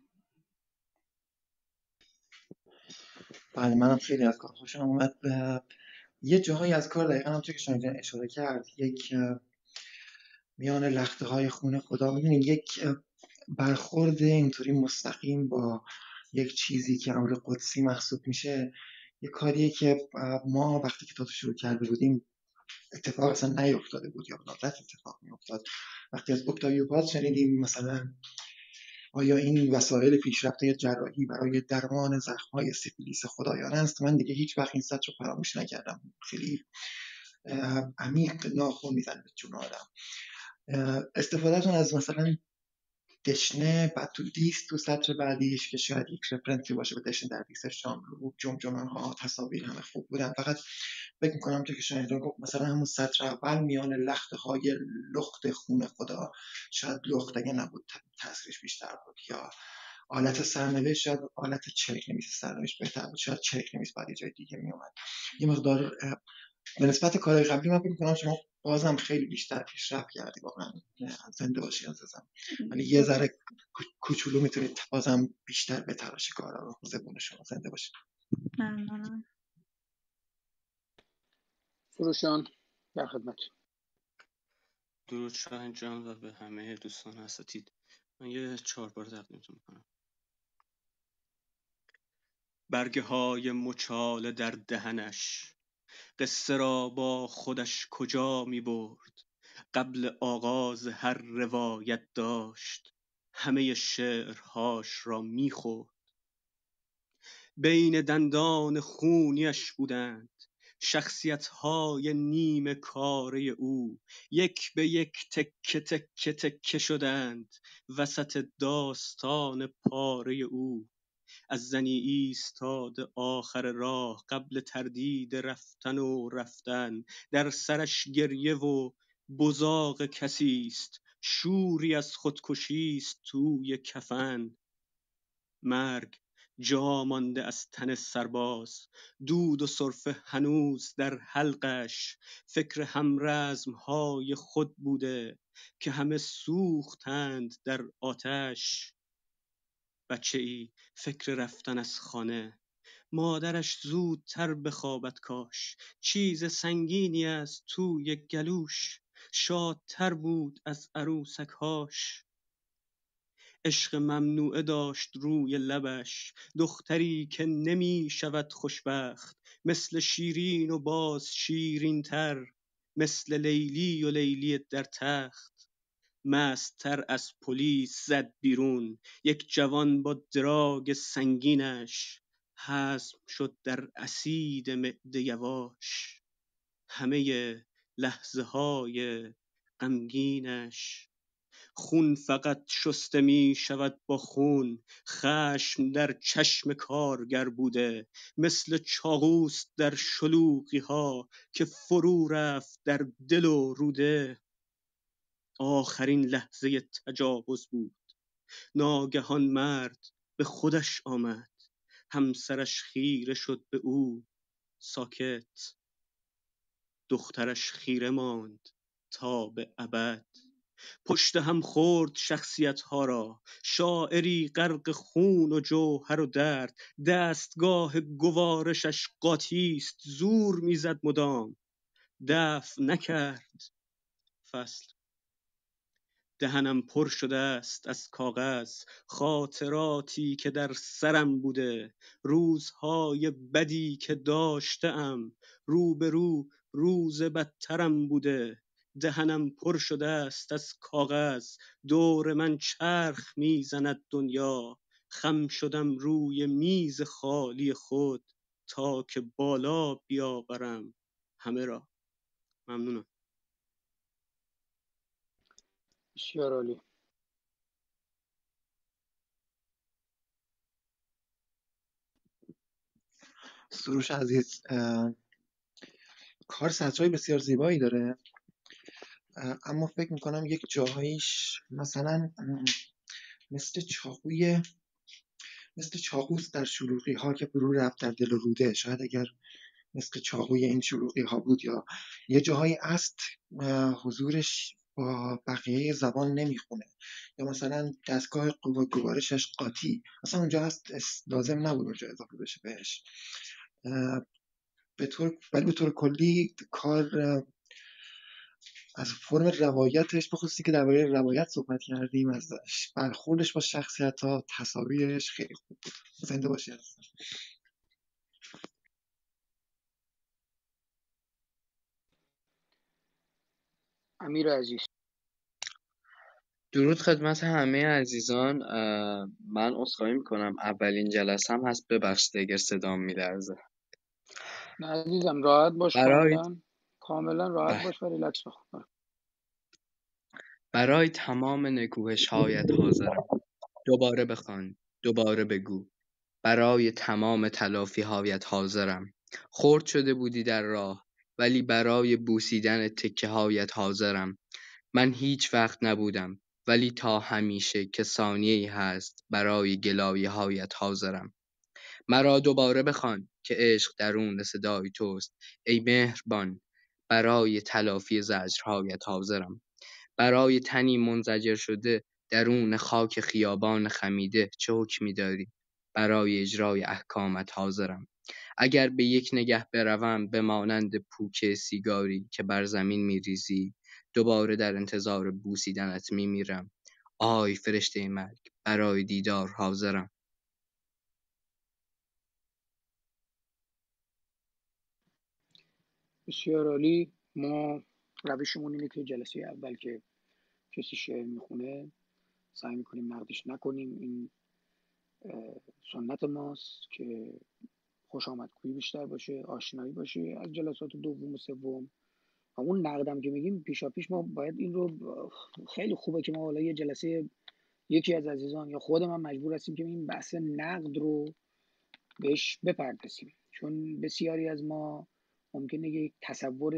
D: بله، منم خیلی از کار خوشم اومد. یه جاهایی از کار دقیقا هم که شما اشاره کرد، یک میان لخته های خون خدا، می‌بینید یک برخورد اینطوری مستقیم با یک چیزی که امر قدسی محسوب میشه، یه کاریه که ما وقتی که تاتو شروع کرده بودیم اتفاق اصلا نیفتاده بود یا به ندرت اتفاق میافتاد. وقتی از اکتاویو پاز شنیدیم مثلا آیا این وسایل پیشرفته جراحی برای درمان زخم‌های سیفیلیس خدایانه است، من دیگه هیچ وقت این سطر رو فراموش نکردم. خیلی عمیق ناخن میزنه به جون آدم. استفادهتون از مثلا دشنه بعد تو دیست تو سطر بعدیش که شاید یک رفرنسی باشه به دشنه در دیست شاملو، جمجمه ها، تصاویر همه خوب بودن. فقط فکر میکنم که شاید گفت مثلا همون سطر اول میان لخته های لخت خون خدا، شاید لخت اگه نبود تاثیرش بیشتر بود، یا آلت سرنوشت، شاید آلت چرک نویس سرنوشت بهتر بود، شاید چرک نویس بعد یه جای دیگه میومد. یه مقدار به نسبت کارهای قبلی من فکر می‌کنم شما بازم خیلی بیشتر پیشرفت کردی. واقعا زنده باشی عزیزم. ولی یه ذره کوچولو میتونید بازم بیشتر بتراشی کارا رو. زبون شما زنده باشید.
L: ممنونم.
A: فروشان در خدمت.
M: درود شاهین جان و به همه دوستان اساتید. من یه 4 بار تقدیمتون میکنم. برگه های مچاله در دهنش، قصه را با خودش کجا می برد. قبل آغاز هر روایت داشت، همه شعرهاش را می خورد. بین دندان خونیش بودند شخصیت‌های نیمه کاره او، یک به یک تکه تکه تکه شدند وسط داستان پاره او. از زنی ایستاده آخر راه، قبل تردید رفتن و رفتن، در سرش گریه و بزاق کسیست، شوری از خودکشیست توی کفن. مرگ جا مانده از تن سرباز، دود و سرفه هنوز در حلقش، فکر همرزمهای خود بوده که همه سوختند در آتش. بچه‌ای فکر رفتن از خانه، مادرش زودتر بخوابد کاش، چیز سنگینی از توی گلوش، شادتر بود از عروسک‌هاش. عشق ممنوعه داشت روی لبش، دختری که نمی شود خوشبخت، مثل شیرین و باز شیرین تر، مثل لیلی و لیلی در تخت. مست‌تر از پلیس زد بیرون یک جوان با دراگ سنگینش، هضم شد در اسید معده یواش همه لحظه های غمگینش. خون فقط شسته می شود با خون، خشم در چشم کارگر بوده، مثل چاقوست در شلوغی ها که فرو رفت در دل و روده. آخرین لحظه تجاوز بود، ناگهان مرد به خودش آمد، همسرش خیره شد به او ساکت، دخترش خیره ماند تا به ابد. پشت هم خورد شخصیت‌ها را، شاعری غرق خون و جوهر و درد، دستگاه گوارشش قاطیست، زور میزد مدام، دفع نکرد فصل. دهنم پر شده است از کاغذ، خاطراتی که در سرم بوده، روزهای بدی که داشتم، رو به روز بدترم بوده. دهنم پر شده است از کاغذ، دور من چرخ میزند دنیا، خم شدم روی میز خالی خود تا که بالا بیاورم همه را. ممنونم.
A: بسیار عالی.
D: سروش عزیز، کار سطرهای بسیار زیبایی داره، اما فکر میکنم یک جاهایش مثلا مثل چاقوست در شلوغی ها که فرو رفت در دل و روده. شاید اگر مثل چاقوی این شلوغی ها بود، یا یه جاهایی است حضورش با بقیه زبان نمیخونه، یا مثلا دستگاه گوارشش قاطی مثلا اونجا هست، لازم نبود اونجا اضافه بشه بهش. ولی به طور کلی کار از فرم روایتش، بخصوصی که درباره روایت صحبت کردیم، از برخوردش با شخصیت‌ها، تصاویرش خیلی خوب بود. زنده باشی هستم.
A: امیر عزیز.
N: درود خدمت همه عزیزان. من عذرخواهی میکنم اولین جلسم هست، ببخشید اگر صدام میلرزه.
A: نه عزیزم، راحت باش،
N: برای
A: کاملا راحت باش و ریلکس بخون.
N: برای تمام نکوهش‌هایت حاضرم. دوباره بخوان، دوباره بگو. برای تمام تلافی‌هایت حاضرم. خرد شده بودی در راه، ولی برای بوسیدن تکه‌هایت حاضرم. من هیچ وقت نبودم، ولی تا همیشه که ثانیه‌ای هست برای گلایه‌هایت حاضرم. مرا دوباره بخوان که عشق درون صدای توست ای مهربان. برای تلافی زجرهایت حاضرم. برای تنی منزجر شده درون خاک خیابان خمیده چه حکمی داری؟ برای اجرای احکامت حاضرم. اگر به یک نگه بروم به مانند پوک سیگاری که بر زمین میریزی، دوباره در انتظار بوسیدنت میمیرم. آی فرشته مرگ، برای دیدار حاضرم.
A: بسیار عالی. ما روشمون اینه که جلسه اول که کسی شعر میخونه سعی میکنیم نقدش نکنیم. این سنت ماست که خوش آمدگویی بیشتر باشه، آشنایی باشه از جلسات دوم و سوم. و اون نقدم که میگیم پیشاپیش ما باید این رو، خیلی خوبه که ما حالا یه جلسه یکی از عزیزان یا خود من مجبور هستیم که این بحث نقد رو بهش بپردازیم، چون بسیاری از ما ممکنه یک تصور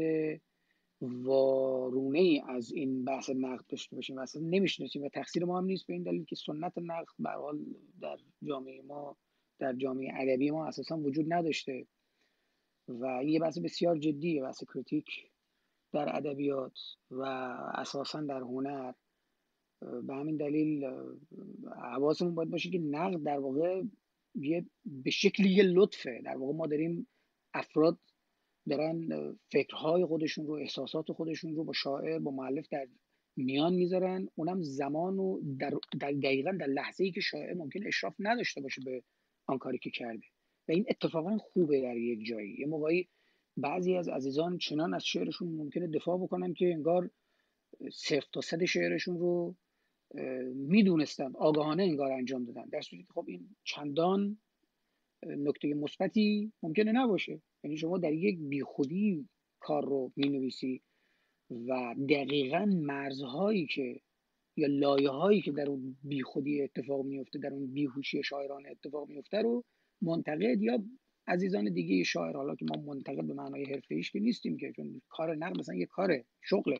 A: وارونه ای از این بحث نقد داشته باشیم و اصلا نمیشناسیم و تقصیر ما هم نیست، به این دلیل که سنت نقد به هر حال در جامعه ما، در جامعه ادبی ما اساسا وجود نداشته و این یه بحث بسیار جدیه، بحث کریتیک در ادبیات و اساسا در هنر. به همین دلیل حواسمون باید باشه که نقد در واقع به شکلی یه لطفه. در واقع ما داریم افراد دارن فکرهای خودشون رو، احساسات خودشون رو با شاعر، با مؤلف در میان میذارن، اونم زمان و در دقیقاً در لحظه‌ای که شاعر ممکن اشراف نداشته باشه به آن کاری که کرده و این اتفاقا خوبه. در یک جایی یه موقعی بعضی از عزیزان چنان از شعرشون ممکنه دفاع بکنن که انگار 0 تا 100 شعرشون رو میدونستن، آگاهانه انگار انجام دادن، در صورتی که خب این چندان نکته مثبتی ممکنه نباشه. یعنی شما در یک بیخودی کار رو مینویسی و دقیقاً مرزهایی که یا لایه هایی که در اون بیخودی اتفاق میفته، در اون بیهوشی شاعرانه اتفاق میفته رو منتقد یا عزیزان دیگه شاعر، حالا که ما منتقد به معنای حرفه‌ایش که نیستیم که، چون کار نقد مثلا یه کار شغله،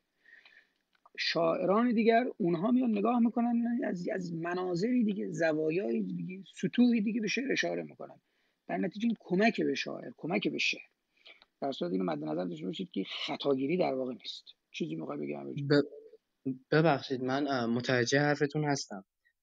A: شاعران دیگر اونها میان نگاه میکنن از مناظری دیگه، زوایای دیگه، سطوحی دیگه به شعر اشاره میکنن، در نتیجه این کمک به شاعر، کمک به شعر. در صورت اینو مد نظر داشته باشید که خطاگیری در واقع نیست. چیزی میخوای بگم؟
N: ببخشید من متوجه حرفتون هستم،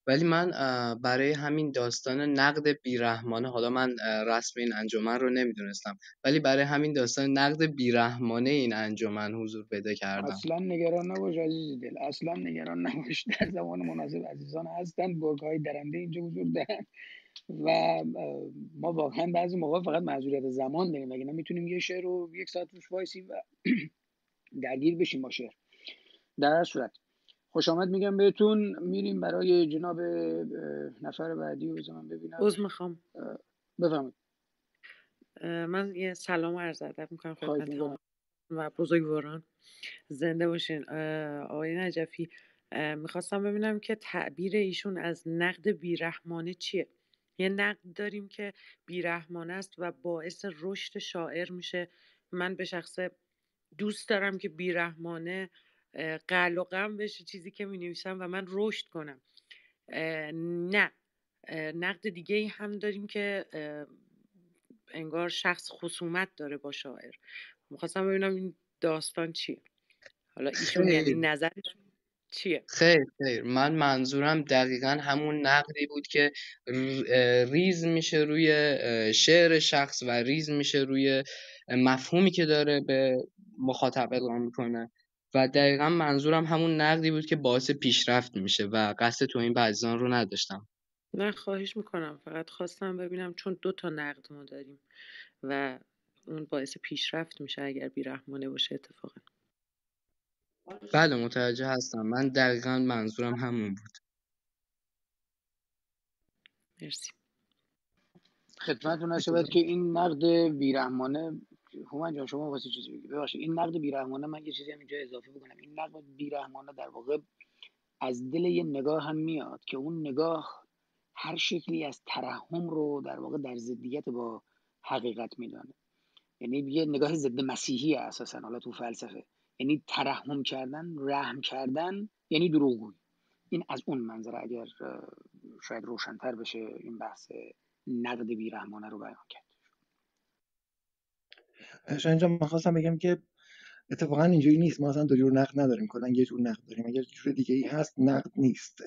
N: ولی من برای همین داستان نقد بیرحمانه، حالا من رسم این انجمن رو نمیدونستم، ولی برای همین داستان نقد بیرحمانه این انجمن حضور پیدا کردم.
A: اصلا نگران نباش عزیز دل، اصلا نگران نباش. در زمان مناسب عزیزان هستن، گرگ‌های درنده اینجا حضور دارن و ما واقعا بعضی موقع فقط معذوریت زمان داریم، وگرنه میتونیم یه شعر رو 1 ساعت روش وایسیم و درگیر بشیم با شعر. در هر صورت خوش آمد میگم بهتون. میریم برای جناب نفر بعدی. و من ببینم
G: عذر میخوام،
A: بفرمایید.
G: من یه سلام عرض ادب میکنم
A: خواهش
G: خدمت
A: میکنم.
G: و بزرگواران. زنده باشین. آقای نجفی، میخواستم ببینم که تعبیر ایشون از نقد بیرحمانه چیه؟ یه نقد داریم که بیرحمانه است و باعث رشد شاعر میشه. من به شخصه دوست دارم که بیرحمانه قل و قم بشه چیزی که مینویسم و من رشد کنم. نه، نقد دیگه ای هم داریم که انگار شخص خصومت داره با شاعر. میخواستم ببینم این داستان چیه؟ حالا ایشون یعنی
N: خیر
G: نظرشون چیه؟
N: خیر من منظورم دقیقا همون نقدی بود که ریز میشه روی شعر شخص و ریز میشه روی مفهومی که داره به مخاطب القا میکنه و دقیقا منظورم همون نقدی بود که باعث پیشرفت میشه و قصد توهین به عزیزان رو نداشتم.
G: نه خواهش میکنم، فقط خواستم ببینم چون 2 تا نقد ما داریم و اون باعث پیشرفت میشه اگر بیرحمانه باشه اتفاقا.
N: بله متوجه هستم، من دقیقا منظورم همون بود.
G: مرسی.
A: خدمتتون هست باید که این نقد بیرحمانه، هومن جان شما واسه چیزی بگید. ببخشید این نقد بیرحمانه، من یه چیزی هم اینجا اضافه بکنم. این نقد بیرحمانه در واقع از دل یه نگاه هم میاد که اون نگاه هر شکلی از ترحم رو در واقع در ضدیت با حقیقت میدانه. یعنی یه نگاه ضد مسیحی اساسا حالا تو فلسفه، یعنی ترحم کردن، رحم کردن یعنی دروغگویی. این از اون منظره اگر شاید روشن‌تر بشه این بحث نقد بیرحمانه رو بیان کرد.
D: شاید اینجا میخواستم بگم که اتفاقا اینجوری نیست، ما اصلا دو جور نقد نداریم، کلا یه جور نقد داریم. اگر جور دیگه ای هست نقد نیست.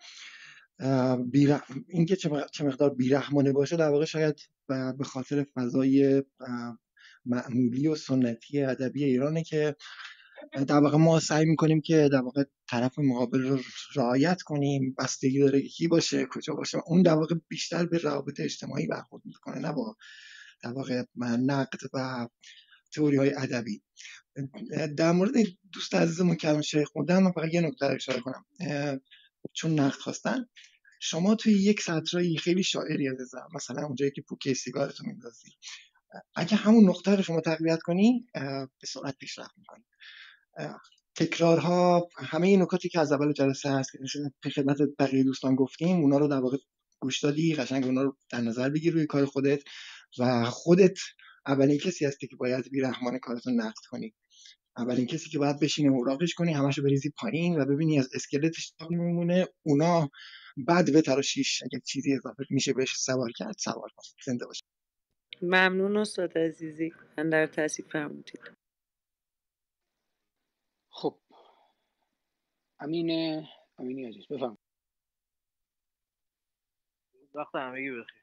D: اینکه چه مقدار بیرحمانه باشه در واقع شاید به خاطر فضای معمولی و سنتی ادبی ایرانه که در واقع ما سعی میکنیم که در واقع طرف مقابل رو رعایت کنیم، بستگی داره که کی باشه کجا باشه. اون در واقع بیشتر به روابط اجتماعی برخورد میکنه، نه با در واقع نقد و تئوری های ادبی. در مورد دوست عزیزمون که شیخ خوندن، من فقط یه نکته رو اشاره کنم چون نقد خواستن. شما توی یک سطرایی خیلی شاعری عزیزم، مثلا اونجایی که پوکه سیگارتو میندازی، اگه همون نقطه رو شما تقویت کنی به سرعت پیشرفت میکنی. تکرارها، همه این نکاتی که از اول جلسه هست که خدمت بقیه دوستان گفتیم، اونا رو در واقع گوش دادی، قشنگ اونا رو در نظر بگیر روی کار خودت و خودت اولین کسی هستی که باید بی‌رحمانه کارتو نقد کنی. اولین کسی که باید بشینی اوراقش کنی، همشو بریزی پایین و ببینی از اسکلتش تا میمونه. اونا بعد به تراشیش اگه چیزی اضافه میشه بهش سوار کرد سوار کن. زنده باش.
G: ممنون استاد عزیزی، من در تاثیر فرمودید.
A: خب امینی عزیز بفهم.
O: وقت همگی بخیر.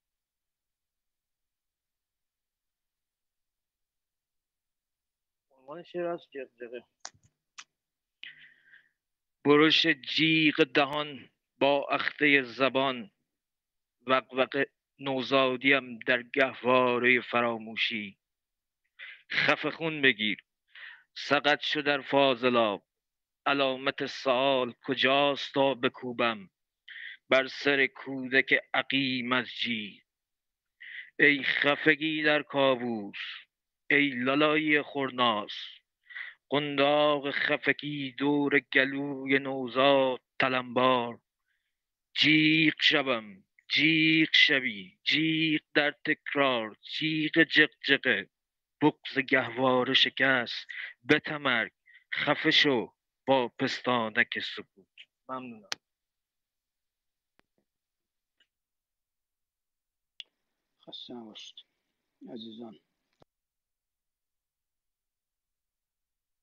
O: عنوان شعر از جغجغه. برش جیغ دهان با اخته زبان، وقوق نوزادیم در گهواره فراموشی. خفه خون بگیر سقط شو در فاضلاب، علامت سال کجاست تا بکوبم بر سر کودک عقیم از جیل. ای خفگی در کاووس، ای لالایی خورناس، قنداق خفگی دور گلوی نوزاد تلمبار. جیغ شوم جیغ شوی، جیغ در تکرار، جیغ جغجغه، بغض گهواره شکست بتمرگ، خفه شو با پستانک سکوت. ممنونم.
A: خسته نباشید عزیزان.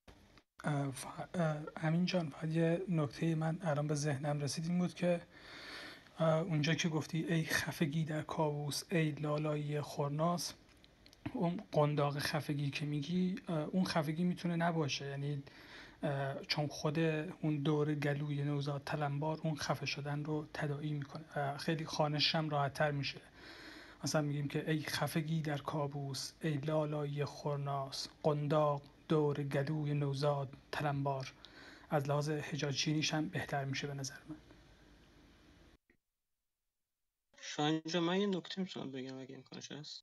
C: امین جان، فقط یه نکته من الان به ذهنم رسید این بود که اونجا که گفتی ای خفگی در کابوس ای لالایی خورناس، اون قنداق خفگی که میگی اون خفگی میتونه نباشه، یعنی چون خود اون دور گلوی نوزاد تلمبار اون خفه شدن رو تداعی میکنه، خیلی خوانش هم راحت تر میشه. مثلا میگیم که ای خفگی در کابوس ای لالایی خورناس، قنداق دور گلوی نوزاد تلمبار. از لحاظ حجاج چینیش هم بهتر میشه به نظر من.
M: شاید اینجا من یه نکته میتونم بگم اگه امکانش هست.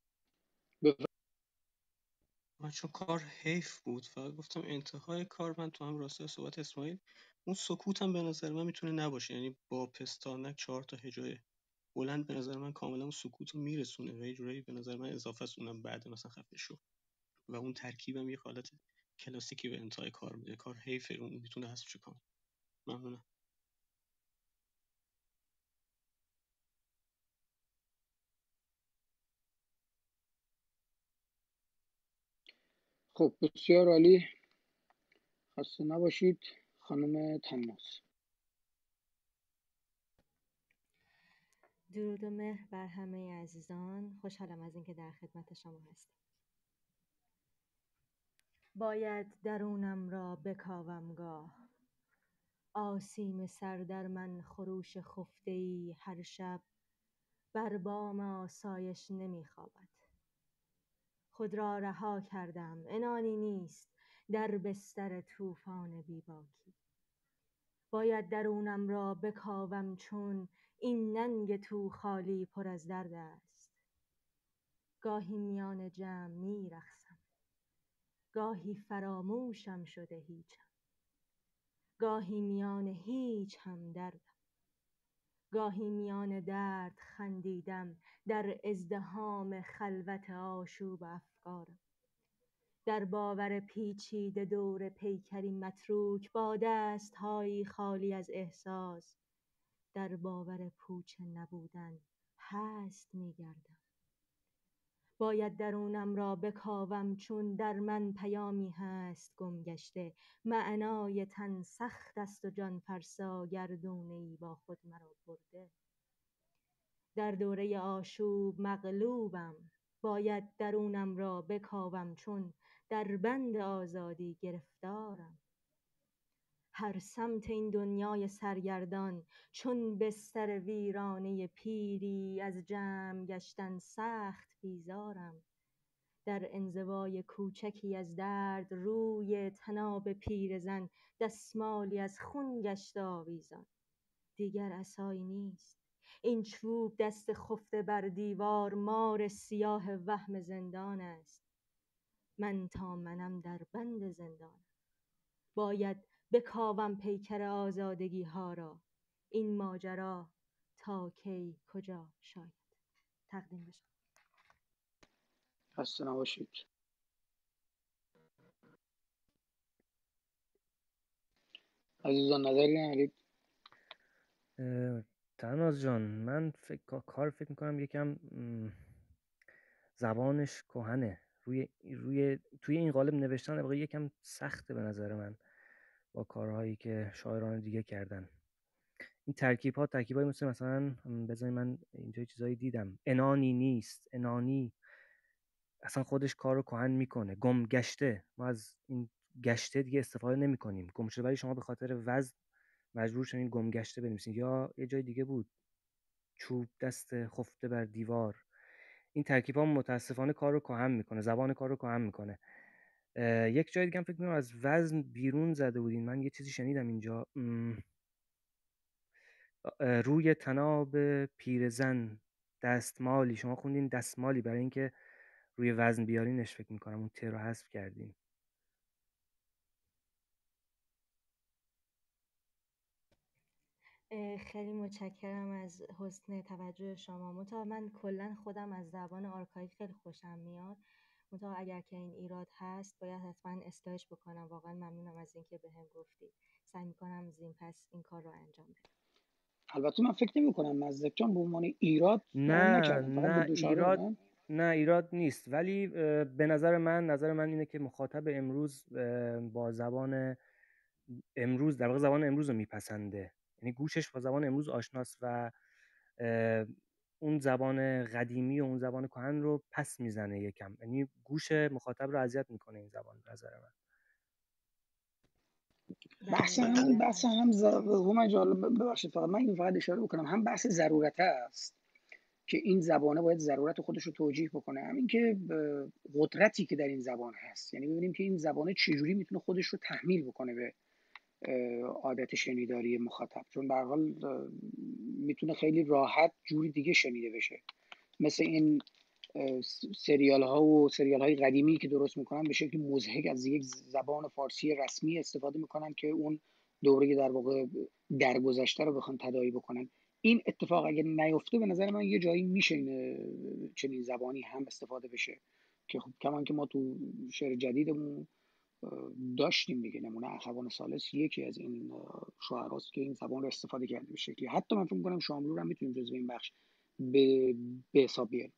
M: من چون کار حیف بود فقط گفتم انتهای کار من تو هم راسته صحبت اسماعیل اون سکوت هم به نظر من میتونه نباشه، یعنی با پستانک 4 تا هجای بلند به نظر من کاملا اون سکوت رو میرسونه و یه جورایی به نظر من اضافه است اونم بعد مثلا خفه شو و اون ترکیبم یه حالت کلاسیکی به انتهای کار میده. کار حیفه، اون میتونه حذف کنه. ممنونم.
A: خب بسیار عالی، خسته نباشید. خانم تناس.
P: درود و مهر بر همه عزیزان. خوشحالم از اینکه در خدمت شما هستم. باید درونم را بکاوم گاه، آسیم سر در من خروش خفته‌ای هر شب، بر بام آسایش نمیخوابد. خود را رها کردم، عنانی نیست در بستر طوفان بیباکی. باید درونم را بکاوم چون این ننگ تو خالی پر از درد است. گاهی میان جمع میرقصم، گاهی فراموشم شده هیچم، گاهی میان هیچ هم دردم، گاهی میان درد خندیدم در ازدحام خلوت آشوب افکارم. در باور پیچیده دور پیکری متروک با دست‌هایی خالی از احساس، در باور پوچ نبودن هست می‌گردم. باید درونم را بکاوم چون در من پیامی هست گم گشته، معنای تن سخت است و جان فرسا گردونه‌ای با خود مرا برده. در دوره آشوب مغلوبم، باید درونم را بکاوم چون در بند آزادی گرفتارم. هر سمت این دنیای سرگردان چون بستر ویرانه پیری، از جمع گشتن سخت بیزارم. در انزوای کوچکی از درد روی طناب پیرزن، دستمالی از خون گشته آویزان. دیگر عصایی نیست این چوب دست خفته بر دیوار، مار سیاه وهم زندان است. من تا منم در بند زندانم. باید بکاوم پیکر آزادگی ها را، این ماجرا تا کی کجا شاید. تقدیم بشم.
A: خسته نباشید. عزیزان نظری ندارید؟
H: تناز جان، من فکر میکنم یکم زبانش کهنه، توی این قالب نوشتن در واقع یکم سخته به نظر من با کارهایی که شاعران دیگه کردن. این ترکیبایی مثلا بذاری من اینجا چیزایی دیدم، انانی نیست، انانی اصلا خودش کار رو کهن میکنه. گم گشته، ما از این گشته دیگه استفاده نمی کنیم، گم شده، ولی شما به خاطر وزن مجبور شدین گم گشته بنویسین. یا یه جای دیگه بود، چوب دست خفته بر دیوار. این ترکیب ها متاسفانه کار رو کهن میکنه، زبان کار رو کهن میکنه. یک جای دیگه هم فکر میکنم از وزن بیرون زده بودین، من یه چیزی شنیدم اینجا، روی طناب پیرزن دستمالی، شما خوندین دستمالی، برای اینکه روی وزن بیارینش فکر میکنم اون ت رو حذف کردین.
P: خیلی متشکرم از حسن توجه شما. من کلا خودم از زبان آرکایک خیلی خوشم میاد. اگر که این ایراد هست باید حتما اصلاحش بکنم. واقعا ممنونم از اینکه بهم گفتید. سعی میکنم از این پس این کار رو انجام بدم.
A: البته من فکر نمی کنم مزدک جان به عنوان ایراد بیان نکردم، فقط به دوشاره
H: نه ایراد نیست، ولی به نظر من اینه که مخاطب امروز با زبان امروز در واقع زبان امروز رو میپسنده، یعنی گوشش با زبان امروز آشناست و اون زبان قدیمی و اون زبان کهن رو پس میزنه یکم، یعنی گوش مخاطب رو اذیت میکنه این زبان به نظر من.
A: بحث هم هومن جان ببخشید فقط من فقط اشاره بکنم، هم بحث ضرورت است که این زبانه باید ضرورت خودش رو توجیه بکنه، همین که قدرتی که در این زبان هست، یعنی ببینیم که این زبانه چجوری میتونه خودش رو تحمیل بکنه به عادت شنیداری مخاطب، چون به هر حال میتونه خیلی راحت جوری دیگه شنیده بشه، مثل این سریال های قدیمی که درست میکنن به شکلی مضحک از یک زبان فارسی رسمی استفاده میکنن که اون دوره در واقع درگذشته رو بخوان تداعی بکنن. این اتفاق اگه نیفته به نظر من یه جایی میشه چنین زبانی هم استفاده بشه، که خب کمان که ما تو شعر جدیدمون داشتیم دیگه، نمونه اخوان ثالث یکی از این شاعراست که این زبان رو استفاده کرده به شکلی، حتی من فکر می‌کنم شاملو هم میتونیم جزو این بخش به حساب بیاریم.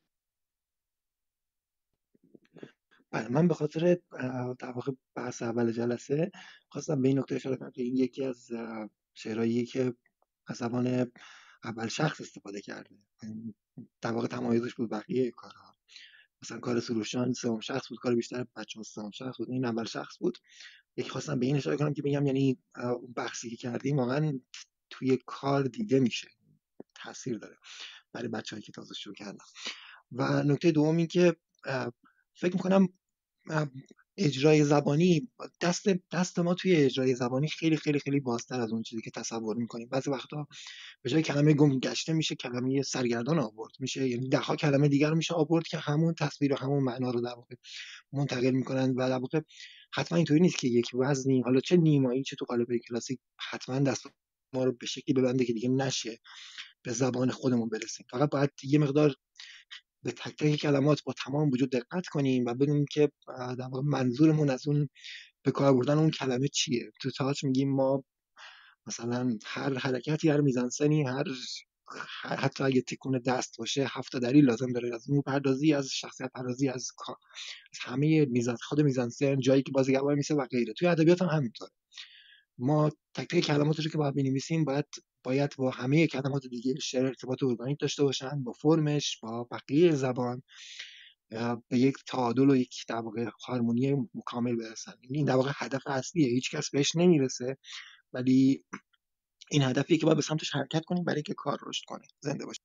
D: بله، من به خاطر در واقع بحث اول جلسه خواستم به این نکته اشاره کنم که این یکی از شعرهاییه که از زبان اول شخص استفاده کرده، در واقع تمایزش بود بقیه کارها، مثلا کار سروشان سوم شخص بود، کار بیشتر بچه‌ها سوم شخص بود، این اول شخص بود. یکی خواستم به این اشاره کنم که بگم یعنی اون بحثی که کردیم واقعا توی کار دیده میشه، تاثیر داره برای بچه‌هایی که تازه شروع کردن. و نکته دوم این که فکر می‌کنم اجرای زبانی، دست ما توی اجرای زبانی خیلی خیلی خیلی بازتر از اون چیزی که تصور می‌کنیم. بعضی وقتا به جای کلمه گم گشته میشه کلمه سرگردان آورد میشه، یعنی ده‌ها کلمه دیگر میشه آورد که همون تصویر و همون معنا رو در واقع منتقل میکنن و در واقع حتما اینطوری نیست که یک وزنی، حالا چه نیمایی چه تو قالب کلاسیک، حتما دست ما رو به شکلی ببنده که دیگه نشه به زبان خودمون برسیم. فقط باید یه مقدار به تک تک کلمات با تمام وجود دقت کنیم و بدونیم که در واقع منظورمون از اون به کار بردن اون کلمه چیه. تو تئاتر میگیم ما مثلا هر حرکتی، هر میزانسنی، حتی اگه تکون دست باشه 7 دلیل لازم داره، از نور پردازی، از شخصیت پردازی، از همه خود میزانسن، جایی که بازیگر وای میسه و غیره. توی ادبیات هم همینطوره، ما تک تک کلماتش رو که باید بنویسیم باید با همه کلمات دیگه شعر ارتباط ارگانیک داشته باشن، با فرمش، با بقیه زبان به یک تعادل و یک در واقع هارمونی کامل برسن. این در واقع هدف اصلیه، هیچ کس بهش نمیرسه، ولی این هدفیه که باید به سمتش حرکت کنیم برای اینکه کار رشد کنه. زنده باشید.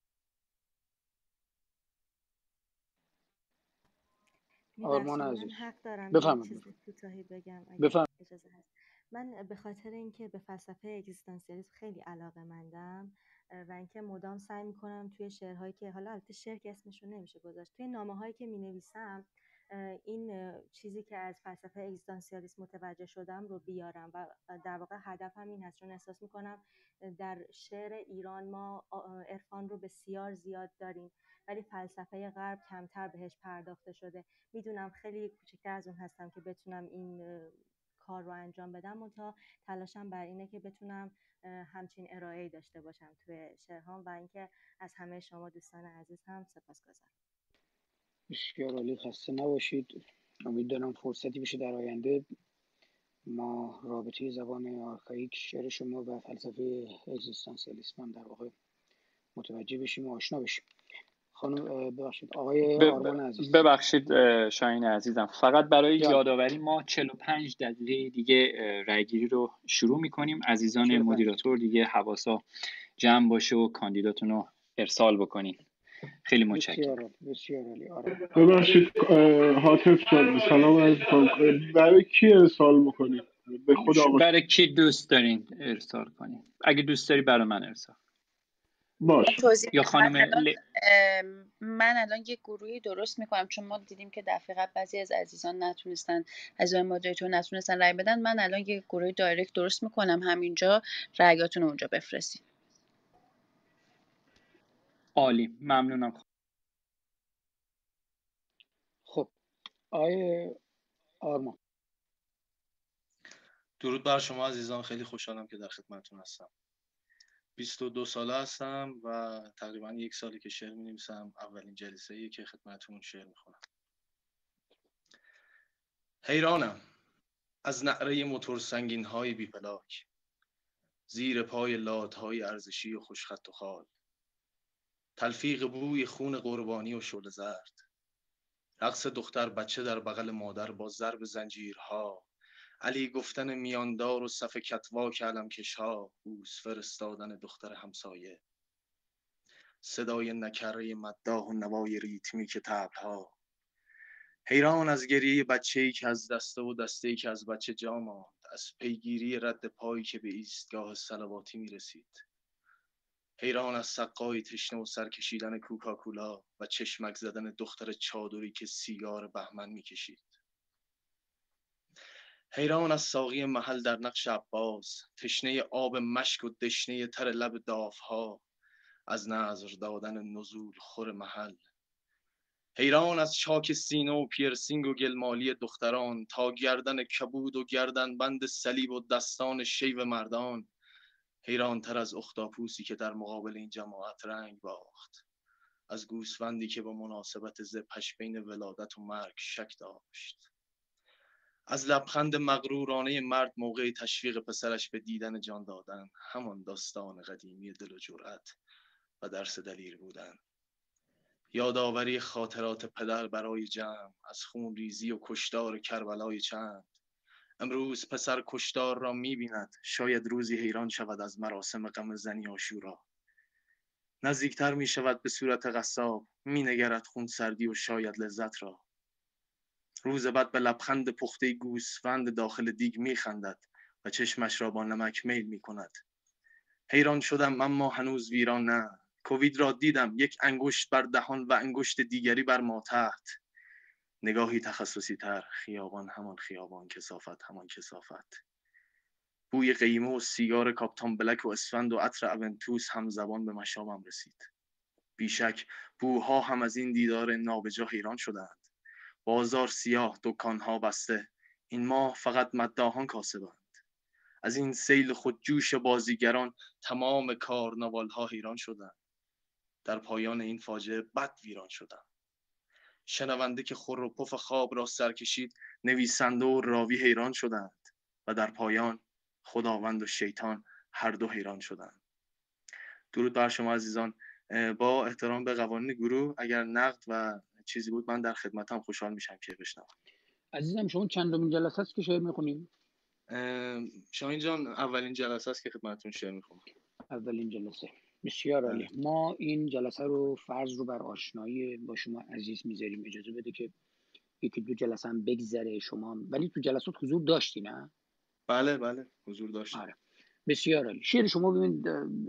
A: آرمان
P: من
A: عزیز
P: حق دارم یک
A: بفرمایید.
P: چیز کوتاهی بگم اگه
A: بفرمایید.
P: اجازه هست. من به خاطر اینکه به فلسفه اگزیستانسیالیسم خیلی علاقه‌مندم و اینکه مدام سعی میکنم توی شعرهایی که حالا البته شعر که اسمش رو نمیشه گذاشت، توی نامه‌هایی که مینویسم این چیزی که از فلسفه اگزیستانسیالیسم متوجه شدم رو بیارم و در واقع هدفم این هست، چون احساس میکنم در شعر ایران ما عرفان رو بسیار زیاد داریم ولی فلسفه غرب کمتر بهش پرداخته شده. میدونم خیلی کوچکتر از اون هستم که بتونم این کار رو انجام بدم، منتها تلاشم بر اینه که بتونم همچین ارائه‌ای داشته باشم توی شعرهام و اینکه از همه شما دوستان عزیز هم سپاسگزارم.
A: بسیار عالی، خسته نباشید. امید دارم فرصتی بشه در آینده ما رابطه زبان آرکائیک شعر شما و فلسفه اگزیستانسیالیسم هم در واقع متوجه بشیم و آشنا بشیم. خانم ببخشید آقای آرمان عزیز.
B: ببخشید شاهین عزیزم، فقط برای یادآوری ما 45 دقیقه دیگه رأیگیری رو شروع می‌کنیم. عزیزان مدیراتور دیگه حواسا جمع باشه و کاندیداتون رو ارسال بکنین. خیلی متشکرم.
A: بسیار عالی. آره.
Q: ببخشید حاطف جان، سلام علیکم. برای کی ارسال بکنید؟ به خود آقا
B: برای کی دوست دارین ارسال کنین؟ اگه دوست داری برای من ارسال.
Q: باش.
B: یا خانم
G: من الان یک گروهی درست میکنم، چون ما دیدیم که دفعه قبل بعضی از عزیزان نتونستن، عزیزان مدیریتور نتونستن رای بدن. من الان یک گروه دایرکت درست میکنم، همینجا رایاتون رو اونجا بفرستین.
B: عالی، ممنونم.
A: خب آقای آرمان.
R: درود بر شما عزیزان، خیلی خوشحالم که در خدمتتون هستم. 22 ساله هستم و تقریبا 1 سالی که شعر می‌نویسم. اولین جلسه‌ایه که خدمتتون شعر می‌خونم. حیرانم از نعره موتور سنگین‌های بی پلاک، زیر پای لادهای ارزشی و خوشخط و خال. تلفیق بوی خون قربانی و شعله زرد، رقص دختر بچه در بغل مادر با ضرب زنجیرها، علی گفتن میاندار و صف کتواک علمکشها، بوس فرستادن دختر همسایه، صدای نکره مداح و نوای ریتمیک طبلها. حیران از گریه بچه‌ای که از دسته و دسته‌ای که از بچه جا ماند، از پیگیری رد پایی که به ایستگاه صلواتی می‌رسید. حیران از سقای تشنه و سرکشیدن کوکاکولا و چشمک زدن دختر چادری که سیگار بهمن می‌کشید. حیران از ساقی محل در نقش عباس، تشنه آب مشک و دشنه تر لب دافها، از نظر دادن نزول خور محل. حیران از چاک سینه و پیرسینگ و گلمالی دختران تا گردن کبود و گردن بند صلیب و دستان شیو مردان. حیران تر از اختاپوسی که در مقابل این جماعت رنگ باخت، از گوسفندی که با مناسبت ذبحش بین ولادت و مرگ شک داشت، از لبخند مغرورانه مرد موقع تشویق پسرش به دیدن جان دادن، همان داستان قدیمی دل و جرأت و درس دلیر بودن. یادآوری خاطرات پدر برای جمع از خون ریزی و کشتار کربلای چند. امروز پسر کشتار را می‌بیند، شاید روزی حیران شود از مراسم غم زنی عاشورا. نزدیکتر می‌شود به صورت قصاب، می‌نگرد خون سردی و شاید لذت را. روز بعد به لبخند پخته گوسفند داخل دیگ می‌خندد و چشمش را با نمک میل می‌کند. حیران شدم اما هنوز ویران نه. کووید را دیدم، یک انگشت بر دهان و انگشت دیگری بر ما تحت. نگاهی تخصصی تر، خیابان همان خیابان، کثافت همان کثافت. بوی قیمه و سیگار کاپتان بلک و اسفند و عطر اونتوس همزبان به مشامم رسید. بیشک بوها هم از این دیدار نابجا حیران شدند. بازار سیاه، دکانها بسته. این ماه فقط مداحان کاسبند. از این سیل خودجوش بازیگران تمام کارناوال‌ها حیران شدند. در پایان این فاجعه بد ویران شدم. شنونده که خور و پف خواب را سر کشید، نویسنده و راوی حیران شدند و در پایان خداوند و شیطان هر دو حیران شدند. درود بر شما عزیزان. با احترام به قوانین گروه، اگر نقد و چیزی بود من در خدمتم، خوشحال میشم که بشنوم.
A: عزیزم شما چندمین جلسه است که شعر میخونید؟
R: شاهین جان اولین جلسه است که خدمتتون شعر میخونم.
A: اولین جلسه، بسیار عالی. ما این جلسه رو فرض رو بر آشنایی با شما عزیز میذاریم. اجازه بده که یکی دو جلسه هم بگذره شما، ولی تو جلسات حضور داشتی نه؟
R: بله حضور داشتم.
A: آره بسیار عالی. شعر شما ببینید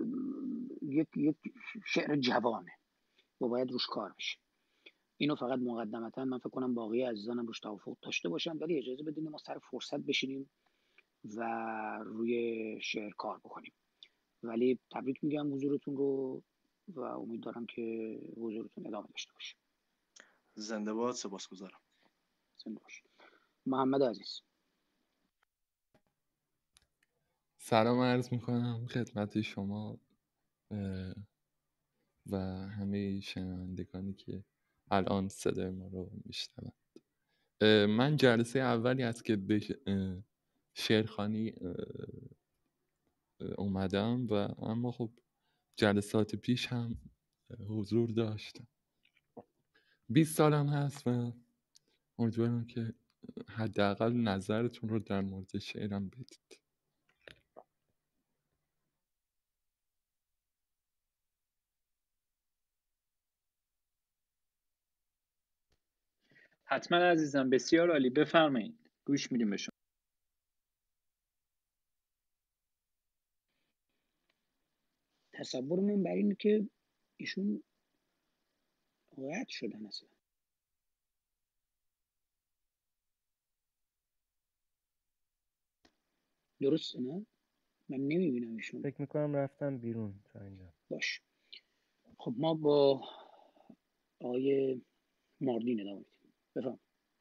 A: یک شعر جوانه و باید روش کار بشه. اینو فقط مقدمتا من فکر کنم باقی عزیزانم روش توافق داشته باشن، ولی اجازه بدین ما سر فرصت بشینیم و روی شعر کار بکنیم. ولی تبریک میگم حضورتون رو و امیدوارم که حضورتون ادامه داشته باشه.
R: زنده باد. سپاسگزارم.
A: زنده باش. محمد عزیز.
S: سلام عرض میکنم خدمت شما و همه شنوندگانی که الان صدای ما رو میشنوند. من جلسه اولی است که به شعرخوانی اومدم و اما خب جلسات پیش هم حضور داشتم. 20 سالم هست و امیدوارم که حداقل نظرتون رو در مورد شعرم بدید.
B: حتما عزیزم، بسیار عالی، بفرمایید، گوش میدیم به شما.
A: تصور من بر اینه که ایشون قطع شدن اصلا. درسته نه؟ من نمیبینم ایشون.
H: فکر میکنم رفتم بیرون تا اینجا.
A: باش. خب ما با آقای ماردین ادامه میدیم. بفهم.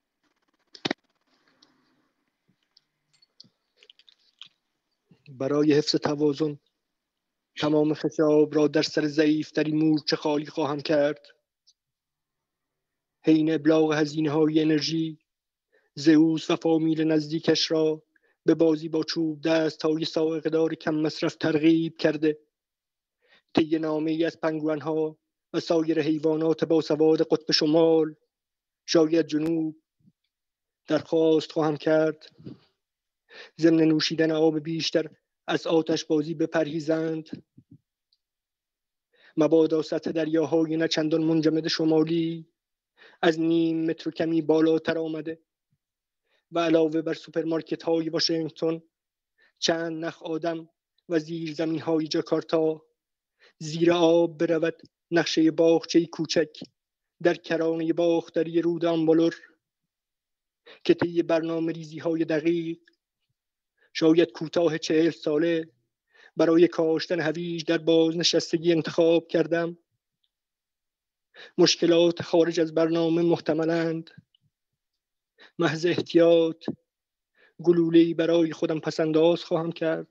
T: برای حفظ توازن تمام خشاب را در سر ضعیف‌ترین مورچه خالی خواهم کرد. حین ابلاغ هزینه‌های انرژی، زئوس و فامیل نزدیکش را به بازی با چوب دست تا یه سائقه‌دار کم مصرف ترغیب کرده. طی نامه‌ای از پنگوئن‌ها و سایر حیوانات با سواد قطب شمال. شاید جنوب درخواست خواهم کرد ضمن نوشیدن آب بیشتر از آتش بازی بپرهیزند. مبادا سطح دریاهای نه چندان منجمد شمالی از نیم متر و کمی بالاتر آمده و علاوه بر سوپرمارکت های واشنگتن، چند نخ آدم و زیرزمین های جاکارتا زیر آب برود نقشه باغچه کوچک در کرانه باختری رود آمبالور که طی برنامه ریزی های دقیق، شاید کوتاه 40 ساله برای کاشتن هویج در بازنشستگی انتخاب کردم. مشکلات خارج از برنامه محتملند. محض احتیاط گلوله‌ای برای خودم پسنداز خواهم کرد.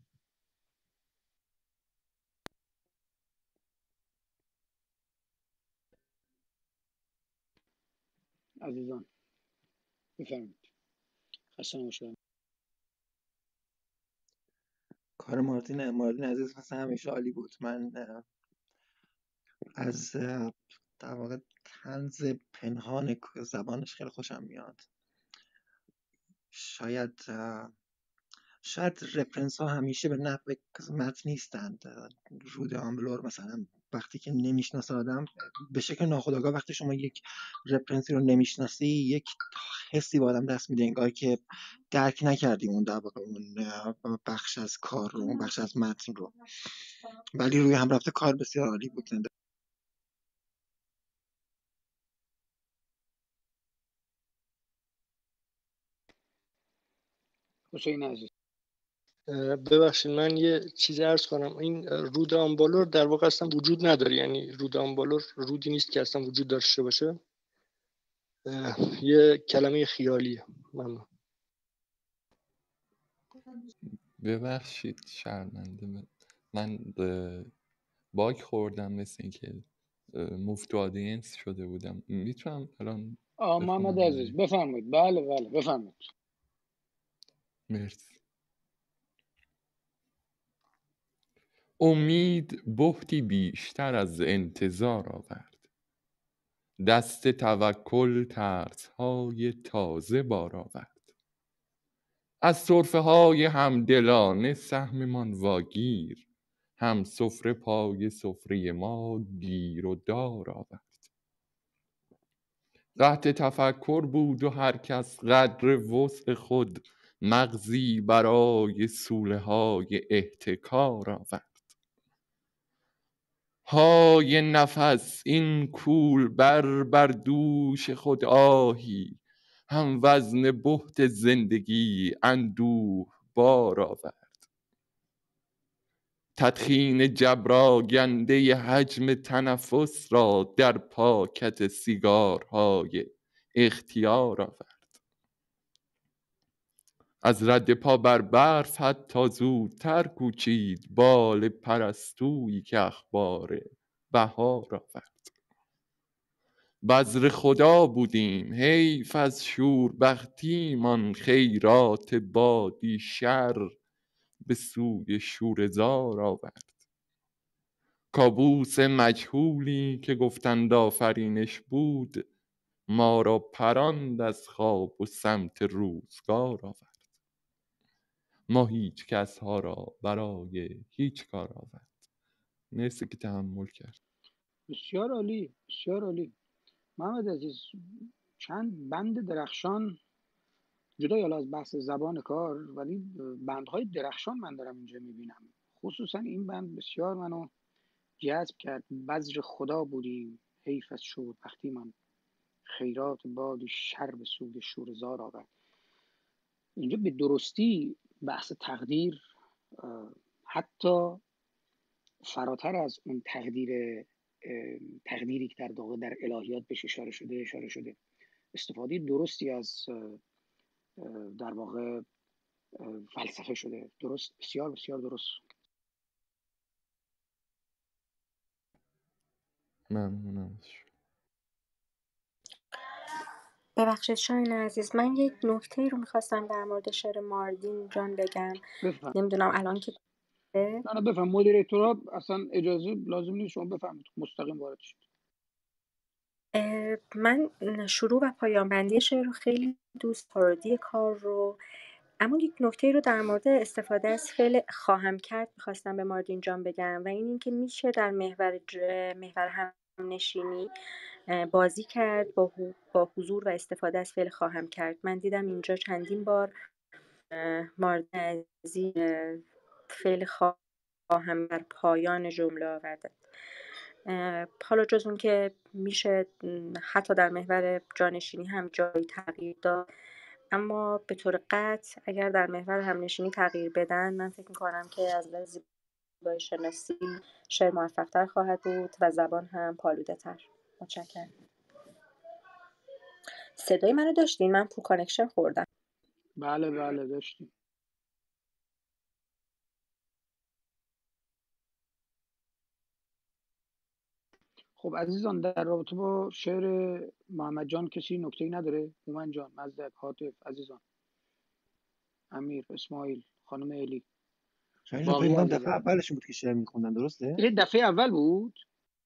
A: عزیزان بفرمایید. خسته نباشید.
D: کار ماردین عزیز مثل همیشه عالی بود. من از در واقع طنز پنهان زبانش خیلی خوشم میاد. شاید رفرنس ها همیشه به نحو متن نیستند. رود آمبلور مثلا وقتی که نمیشناسه آدم به شکل ناخودآگاه، وقتی شما یک رفرنسی رو نمیشناسی یک حسی به آدم دست میده انگار که درک نکردی اون در واقع اون بخش از کار رو، اون بخش از متن رو. ولی روی هم رفته کار بسیار عالی بود.
A: حسین عزیز
T: ببخشید من یه چیزی عرض کنم. این رود آمبالور در واقع اصلا وجود نداره، یعنی رود آمبالور رودی نیست که اصلا وجود داشته باشه، یه کلمه خیالیه.
S: ببخشید شرمنده من باگ خوردم، مثل اینکه مفت آدینس شده بودم. میتونم الان
A: محمد عزیز بفرمایید. بله بفرمایید.
S: مرسی. امید بهتی بیشتر از انتظار آورد. دست توکل ترس‌های تازه بار آورد. از سرفه های همدلانه سهممان واگیر، هم سفره پای سفره ما گیر و دار آورد. قحط تفکر بود و هر کس قدر وسع خود مغزی برای سوله های احتکار آورد. های نفس این کول بر دوش خود آهی، هم وزن بهت زندگی اندوه بار آورد. تدخین جبراگنده حجم تنفس را در پاکت سیگارهای اختیار آورد. از رد پا بر برف حتی زودتر کوچید بال پرستویی که اخبار بهار آورد. بذر خدا بودیم حیف از شوربختیمان، خیرات بادی شر به سوی شوره‌زار آورد. کابوس مجهولی که گفتند آفرینش بود، ما را پراند از خواب و سمت روزگار آورد. ما هیچ کس ها را برای هیچ کار آورد. مرسی که تحمل کرد.
A: بسیار عالی. محمد عزیز چند بند درخشان، جدای حالا از بحث زبان کار، ولی بندهای درخشان من دارم اینجا میبینم. خصوصا این بند بسیار منو جذب کرد. بذر خدا بودیم حیف از شوربختیمان، خیرات بادی شر به سوی شوره‌زار آورد. اینجا به درستی بحث تقدیر حتی فراتر از اون تقدیری که در واقع در الهیات بهش اشاره شده استفاده درستی از در واقع فلسفه شده. درست، بسیار بسیار درست.
S: ممنونم.
F: ببخشید شاهین عزیز، من یک نکته رو میخواستم در مورد شعر ماردین جان بگم. نمیدونم الان که
A: نه بفهم. مدیریتورها اصلا اجازه لازم نیست، شما بفهمید مستقیم وارد شید.
B: من شروع و پایان بندی شعر رو خیلی دوست، پارودی کار رو، اما یک نکته رو در مورد استفاده از فعل خواهم کرد میخواستم به ماردین جان بگم و این که میشه در محور همنشینی بازی کرد با حضور و استفاده از فعل خواهم کرد. من دیدم اینجا چندین بار ماردین عزیز فعل خواهم بر پایان جمله آورده. حالا جز اون که میشه حتی در محور جانشینی هم جایی تغییر داد، اما به طور قطع اگر در محور همنشینی تغییر بدن من فکر میکنم که از نظر زیبایی شناسی شعر موفق‌تر خواهد بود و زبان هم پالوده تر. متشکرم. صدای منو داشتین؟ من پول کانکشن خوردم.
A: بله داشتیم. خب عزیزان، در رابطه با شعر محمد جان کسی نکته‌ای نداره؟ هومن جان، مزدک، هاتف، عزیزان، امیر، اسماعیل، خانم الی، باقی
D: من
A: عزیزان.
D: دفعه اولش بود که شعر میخوندن، درسته؟
A: این دفعه اول بود؟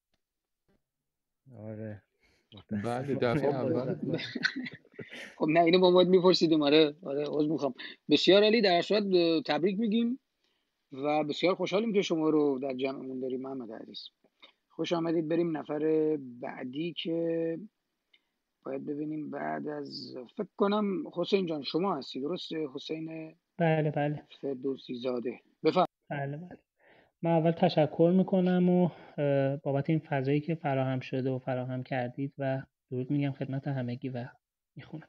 H: آره
S: بله دفعه اول بود.
A: خب نه اینو با ما میپرسیدیم. آره عذر میخوام. بسیار عالی. در صورت تبریک میگیم و بسیار خوشحالیم که شما رو در جمعمون داریم. محمد عزیز خوش آمدید. بریم نفر بعدی که باید ببینیم. بعد از فکر کنم حسین جان شما هستی، درسته؟ حسین
U: بله
A: فردوسی زاده، بفرمایید.
U: بله. من اول تشکر میکنم و بابت این فضایی که فراهم شده و فراهم کردید و درود میگم خدمت همگی و میخونم.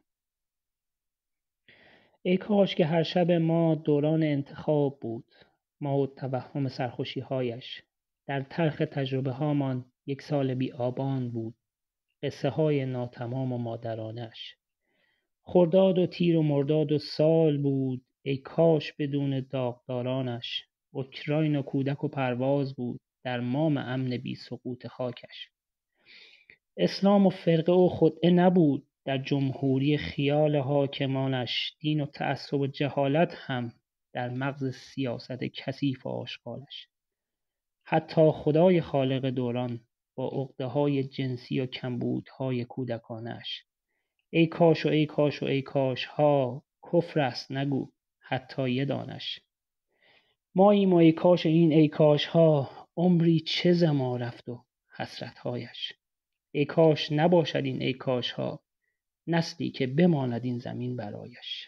U: ای کاش که هر شب ما دوران انتخاب بود، ما و توهم سرخوشی هایش. در تلخ تجربه هامان یک سال بی آبان بود، قصه های ناتمام و مادرانش. خرداد و تیر و مرداد و سال بود، ای کاش بدون داغدارانش. اوکراین و کودک و پرواز بود، در مام امن بی سقوط خاکش. اسلام و فرقه و خدعه نبود، در جمهوری خیال حاکمانش. دین و تعصب و جهالت هم در مغز سیاست کثیف و آشغالش. حتی خدای خالق دوران با عقده‌های جنسی و کمبودهای کودکانش. ای کاش و ای کاش و ای کاش ها، کفر است نگو حتی یه دانش. ماییم و ای کاش این ای کاش ها، عمری چه ز ما رفت و حسرت هایش. ای کاش نباشد این ای کاش ها، نسلی که بماند این زمین برایش.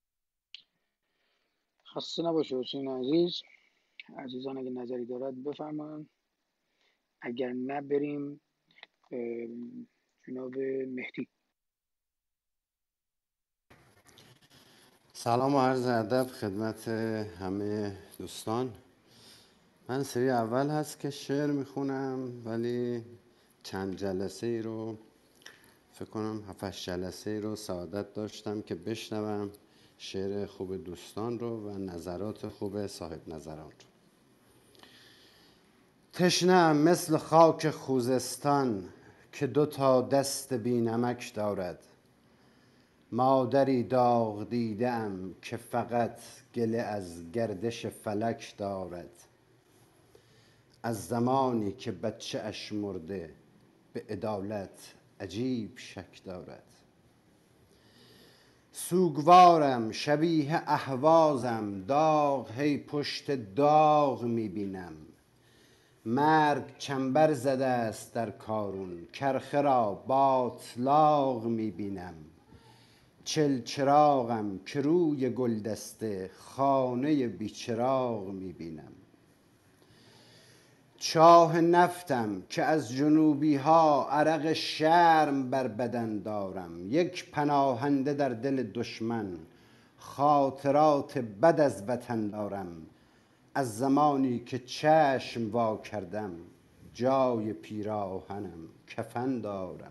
A: خسته نباشه حسین عزیز. عزیزان اگه نظری دارد بفرمایید، اگر نه بریم جناب مهدی.
V: سلام و عرض ادب خدمت همه دوستان. من سری اول هست که شعر میخونم، ولی چند جلسه ای رو فکر کنم 7-8 جلسه ای رو سعادت داشتم که بشنوم شعر خوب دوستان رو و نظرات خوب صاحب نظران رو. تشنه‌ام مثل خاک خوزستان که 2 دست بی نمک دارد. مادری داغ دیده‌ام که فقط گله از گردش فلک دارد. از زمانی که بچه اش مرده به عدالت عجیب شک دارد. سوگوارم شبیه اهوازم، داغ هی پشت داغ میبینم. مرگ چنبر زده است در کارون، کرخه را باطلاق میبینم. چراغم که روی گلدسته خانه بیچراغ میبینم. چاه نفتم که از جنوبی ها عرق شرم بر بدن دارم. یک پناهنده در دل دشمن، خاطرات بد از وطن دارم. از زمانی که چشم وا کردم، جای پیراهنم کفن دارم.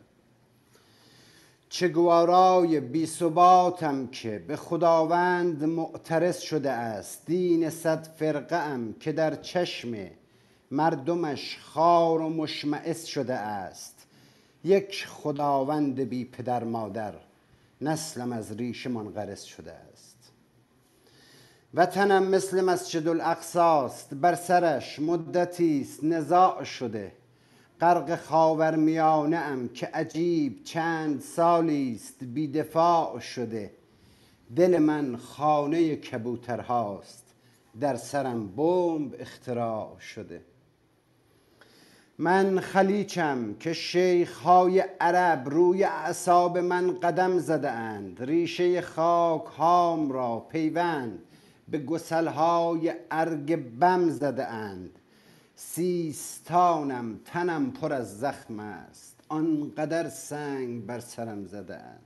V: چگوارای بی ثباتم که به خداوند معترض شده است. دین 100 فرقه ام که در چشم مردمش خار و مشمئز شده است. یک خداوند بی پدر مادر، نسلم از ریشه منقرض شده است. وطنم مثل مسجد الاقصاست، بر سرش مدتیست نزاع شده. غرق خاورمیانه ام که عجیب چند سالیست بی دفاع شده. دل من خانه کبوترهاست، در سرم بمب اختراع شده. من خلیچم که شیخهای عرب روی اعصاب من قدم زده اند. ریشه خاک هام را پیوند به گسلهای ارگ بم زده اند. سیستانم تنم پر از زخم است، آنقدر سنگ بر سرم زده اند.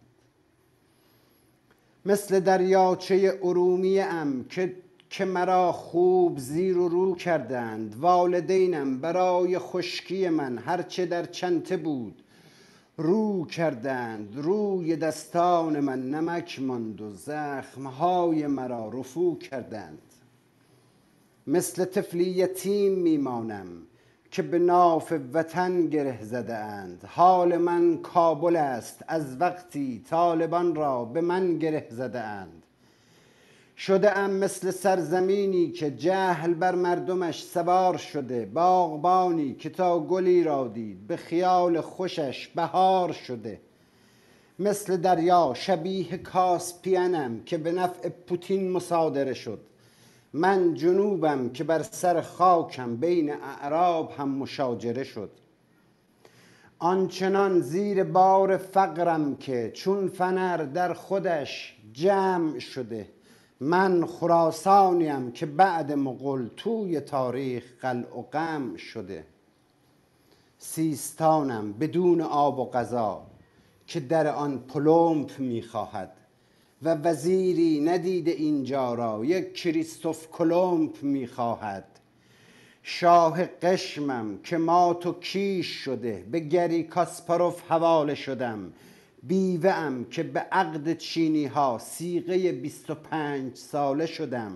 V: مثل دریاچه ارومیه ام که مرا خوب زیر و رو کردند. والدینم برای خشکی من هرچه در چنته بود رو کردند. روی دستان من نمک ماند و زخمهای مرا رفو کردند. مثل طفلی یتیم میمانم که به ناف وطن گره زده اند. حال من کابل است از وقتی طالبان را به من گره زده اند. شده ام مثل سرزمینی که جهل بر مردمش سوار شده. باغبانی که تا گلی را دید به خیال خوشش بهار شده. مثل دریا شبیه کاسپینم که به نفع پوتین مصادره شد. من جنوبم که بر سر خاکم بین اعراب هم مشاجره شد. آنچنان زیر بار فقرم که چون فنر در خودش جمع شده. من خراسانیم که بعد مغول توی تاریخ قلع و قمع شده. سیستانم بدون آب و غذا که در آن پلمپ میخواهد و وزیری ندیده اینجا را یک کریستوف کلمب میخواهد. شاه قشمم که مات و کیش شده به گری کاسپاروف حواله شدم. بیوه ام که به عقد چینی ها سیغه 25 ساله شدم.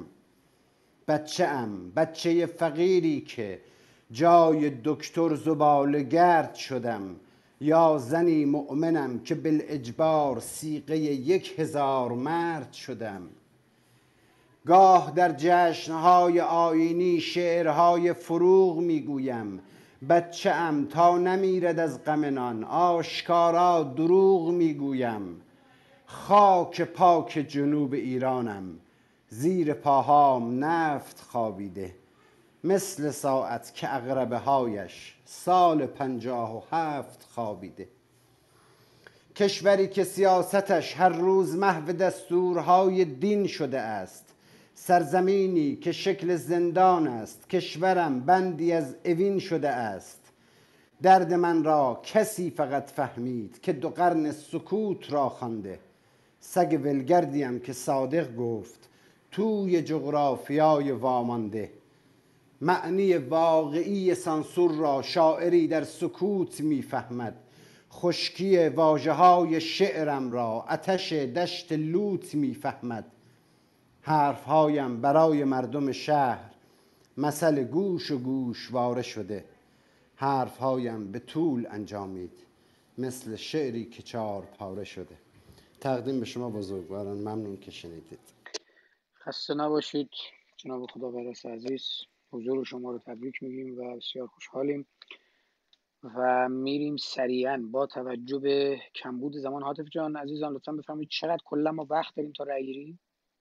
V: بچه فقیری که جای دکتر زباله‌گرد شدم. یا زنی مؤمنم که بالاجبار سیغه 1000 مرد شدم. گاه در جشنهای آیینی شعرهای فروغ میگویم. بچه ام تا نمیرد از غم نان آشکارا دروغ میگویم. خاک پاک جنوب ایرانم، زیر پاهام نفت خوابیده. مثل ساعت که عقربه هایش سال 57 خوابیده. کشوری که سیاستش هر روز محو دستورهای دین شده است. سرزمینی که شکل زندان است. کشورم بندی از اوین شده است. درد من را کسی فقط فهمید که 2 قرن سکوت را خوانده. سگ ولگردیم که صادق گفت توی جغرافیای وامانده. معنی واقعی سانسور را شاعری در سکوت میفهمد. خشکی واژه‌های شعرم را آتش دشت لوت میفهمد. حرفهایم برای مردم شهر مثل گوش و گوشواره شده. حرفهایم به طول انجامید مثل شعری که 4 پاره شده. تقدیم به شما بزرگواران، ممنون که شنیدید.
A: خسته نباشید جناب خداپرست عزیز. حضور شما رو تبریک میگیم و بسیار خوشحالیم و میریم سریعا با توجه به کمبود زمان. حاطف جان عزیزان لطفا بفرمایید چقدر کلا ما وقت داریم تا رأی گیری؟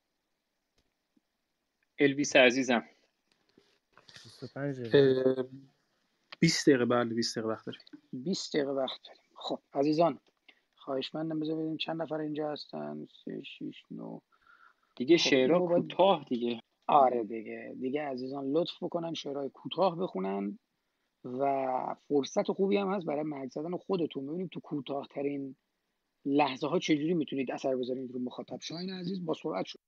B: الویس عزیزم
H: 25 دقیقه
C: 20 دقیقه. بله 20 دقیقه وقت داریم.
A: 20 دقیقه وقت داریم. خب عزیزان خواهشمندم بذار ببینیم چند نفر اینجا هستن. 3 6 9
B: دیگه
A: خب
B: شعرها
A: اینو باید
B: کوتاه دیگه.
A: آره دیگه عزیزان لطف بکنن شعرهای کوتاه بخونن و فرصت خوبی هم هست برای مرگ زدن خودتون. ببینید تو کوتاه ترین لحظه ها چجوری میتونید اثر بذارید رو مخاطب. شاهین عزیز با سرعت شد.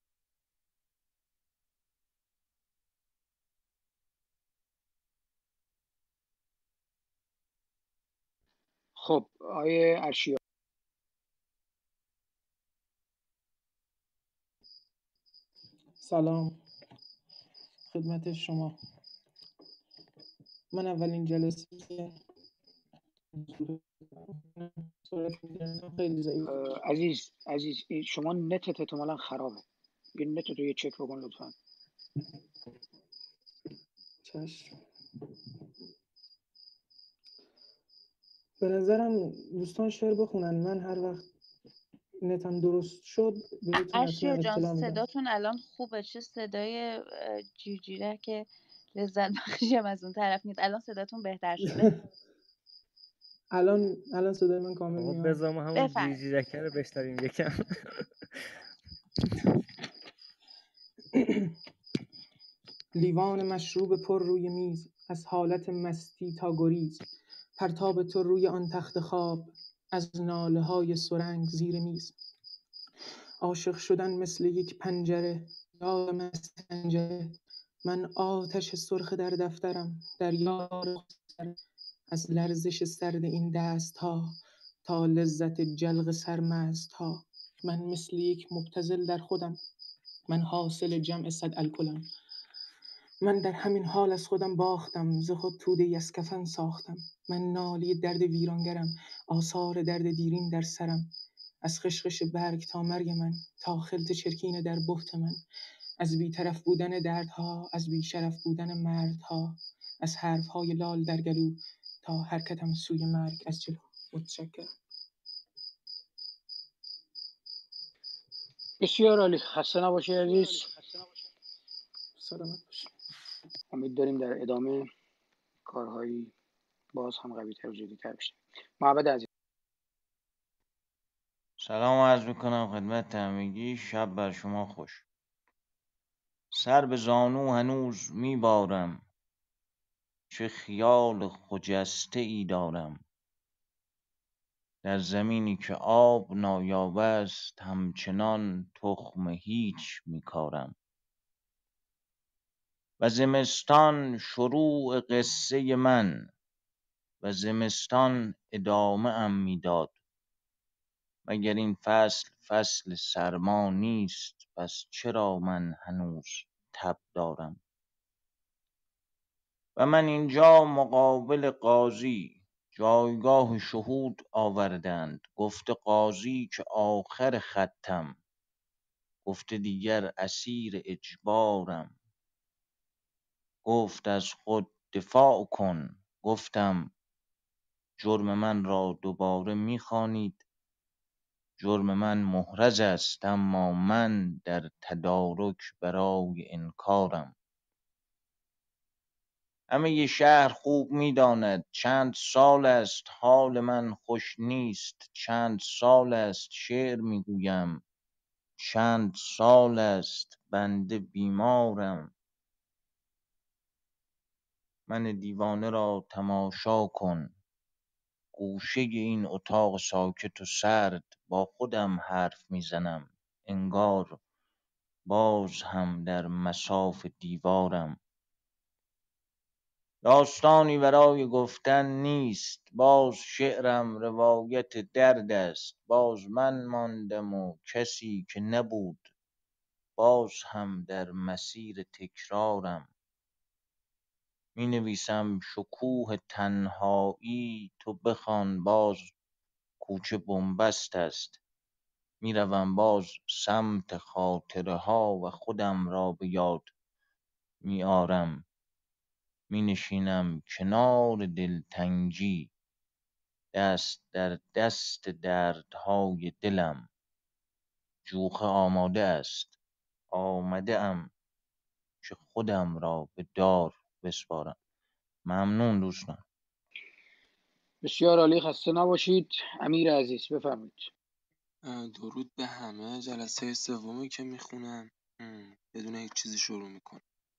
A: خب آیه ارشیا.
E: سلام خدمت شما. من اولین جلسه که خیلی ضعیف.
A: عزیز شما نتت احتمالاً خرابه. یه نت تو یه چک رو کن لطفا.
E: چشم. به نظرم دوستان شعر بخونن، من هر وقت نتم درست شد بهتون حتما
I: اشیا جان
E: اطلاع میدم.
I: صداتون الان خوبه، چه صدای جیرجیره که لذت بخشی هم از اون طرف میاد. الان صداتون بهتر شده.
E: الان صدای من کامل
H: آقا
E: میاد.
H: بذار ما همون
I: بفرمایید.
H: جیرجیرکه رو بشنویم یکم.
E: لیوان مشروب پر روی میز، از حالت مستی تا گریز، پرتاب تو روی آن تخت خواب، از ناله های سرنگ زیر میز. عاشق شدن مثل یک پنجره، یار مستنجره، من آتش سرخ در دفترم، در یار خسر، از لرزش سرد این دست ها تا لذت جلق سرمست ها. من مثل یک مبتذل در خودم، من حاصل جمع صد الکلم، من در همین حال از خودم باختم، ز خود توده‌ای از کفن ساختم. من ناله درد ویرانگرم، آثار درد دیرین در سرم، از خشخش برگ تا مرگ من، تا خلط چرکین در بهت من، از بی‌طرف بودن دردها، از بی‌شرف بودن مردها، از حرفهای لال در گلو تا حرکتم سوی مرگ از جلو. متشکرم.
A: بسیار عالی، خسته نباشی عزیز.
E: سلامت باشی.
A: امید داریم در ادامه کارهایی باز هم قوی‌تر و جدی‌تر بشه. محمد عزیز.
J: سلام عرض میکنم خدمت همگی، شب بر شما خوش. سر به زانو هنوز میبارم، چه خیال خجسته ای دارم. در زمینی که آب نایاب است، همچنان تخم هیچ میکارم. و زمستان شروع قصه من، و زمستان ادامه ام میداد. مگر این فصل فصل سرما نیست، پس چرا من هنوز تب دارم. و من اینجا مقابل قاضی، جایگاه شهود آوردند. گفته قاضی که آخر خطم، گفته دیگر اسیر اجبارم. گفت از خود دفاع کن، گفتم جرم من را دوباره میخوانید. جرم من محرز است، اما من در تدارک برای انکارم. همه شهر خوب میداند چند سال است حال من خوش نیست. چند سال است شعر میگویم، چند سال است بنده بیمارم. من دیوانه را تماشا کن، گوشه این اتاق ساکت و سرد. با خودم حرف میزنم، انگار باز هم در مصاف دیوارم. داستانی برای گفتن نیست، باز شعرم روایت درد است. باز من ماندم و کسی که نبود، باز هم در مسیر تکرارم. می نویسم شکوه تنهایی، تو بخوان باز کوچه بنبست است. می روم باز سمت خاطره ها و خودم را به یاد می آرم. می نشینم کنار دلتنگی، دست در دست دردهای دلم. جوخه آماده است، آمده ام که خودم را به دار بسپارم. ممنون دوستان.
A: بسیار عالی، خسته نباشید. امیر عزیز بفرمایید.
M: درود به همه. جلسه سومی که میخونم بدون هیچ چیزی شروع میکنم.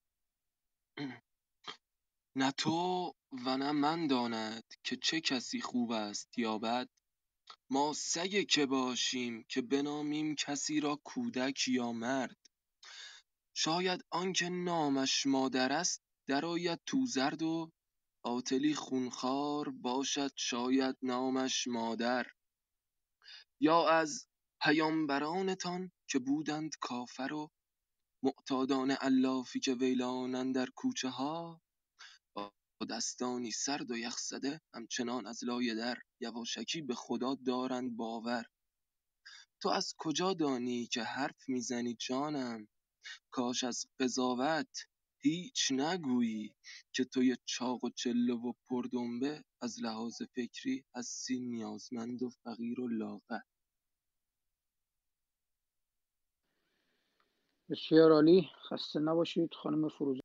M: نه تو و نه من داند که چه کسی خوب است یا بد. ما سگ که باشیم که بنامیم کسی را کودک یا مرد. شاید آنکه نامش مادر است درآید تو زرد و قاتلی خونخوار باشد شاید نامش مادر. یا از پیامبرانتان که بودند کافر و معتادان علافی که ویلانند در کوچه ها. با دستانی سرد و یخزده همچنان از لای در یواشکی به خدا دارند باور.
K: تو از کجا دانی که حرف میزنی جانم؟ کاش از قضاوت هیچ نگویی، که توی چاق و چله و پردنبه از لحاظ فکری هستی نیازمند و فقیر و لاغر.
A: بسیار عالی، خسته نباشید خانم فروزان.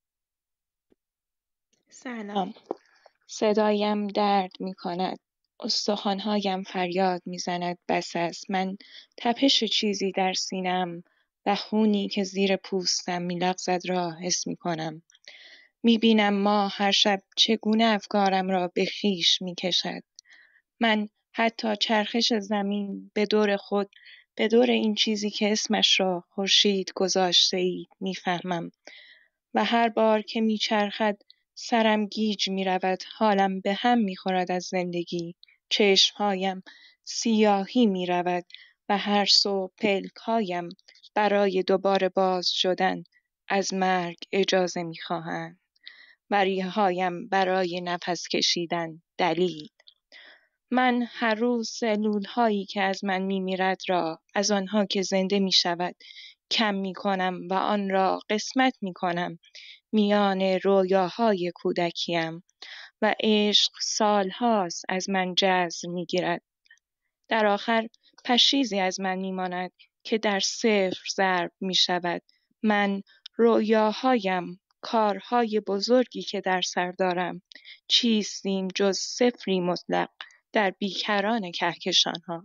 L: سلام. صدایم درد می کند. استخوان‌هایم فریاد می‌زند بس است. من تپش چیزی در سینه‌ام و خونی که زیر پوستم می‌لغزد را حس می‌کنم. می‌بینم ماه هر شب چگونه افکارم را به خویش می‌کشد. من حتی چرخش زمین به دور خود، به دور این چیزی که اسمش را خورشید گذاشته‌اید می‌فهمم و هر بار که می‌چرخد سرم گیج می‌رود، حالم به هم می‌خورد از زندگی، چشم‌هایم سیاهی می‌رود و هر صبح پلک‌هایم برای دوباره باز شدن از مرگ اجازه می‌خواهند و ریه‌هایم برای نفس کشیدن دلیل. من هر روز سلول‌هایی که از من می‌میرد را از آنها که زنده می‌شود کم می‌کنم و آن را قسمت می‌کنم میان رویاهای کودکیم و عشق سالهاست از من جذر می‌گیرد. در آخر پشیزی از من می‌ماند که در صفر ضرب می‌شود. من رویاهایم، کارهای بزرگی که در سر دارم، چیستیم جز صفری مطلق در بیکران کهکشان‌ها.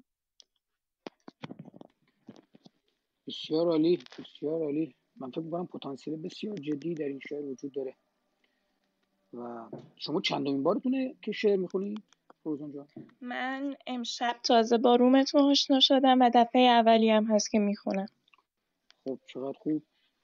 A: بسیار عالی، بسیار عالی. من فکر می‌کنم پتانسیل بسیار جدی در این شعر وجود داره. و شما چندمین بارتونه که شعر می‌خونید فروزان جان؟
L: من امشب تازه با رومتون آشنا شدم و دفعه اولی هم هست که میخونم.
A: خب چقدر خوب.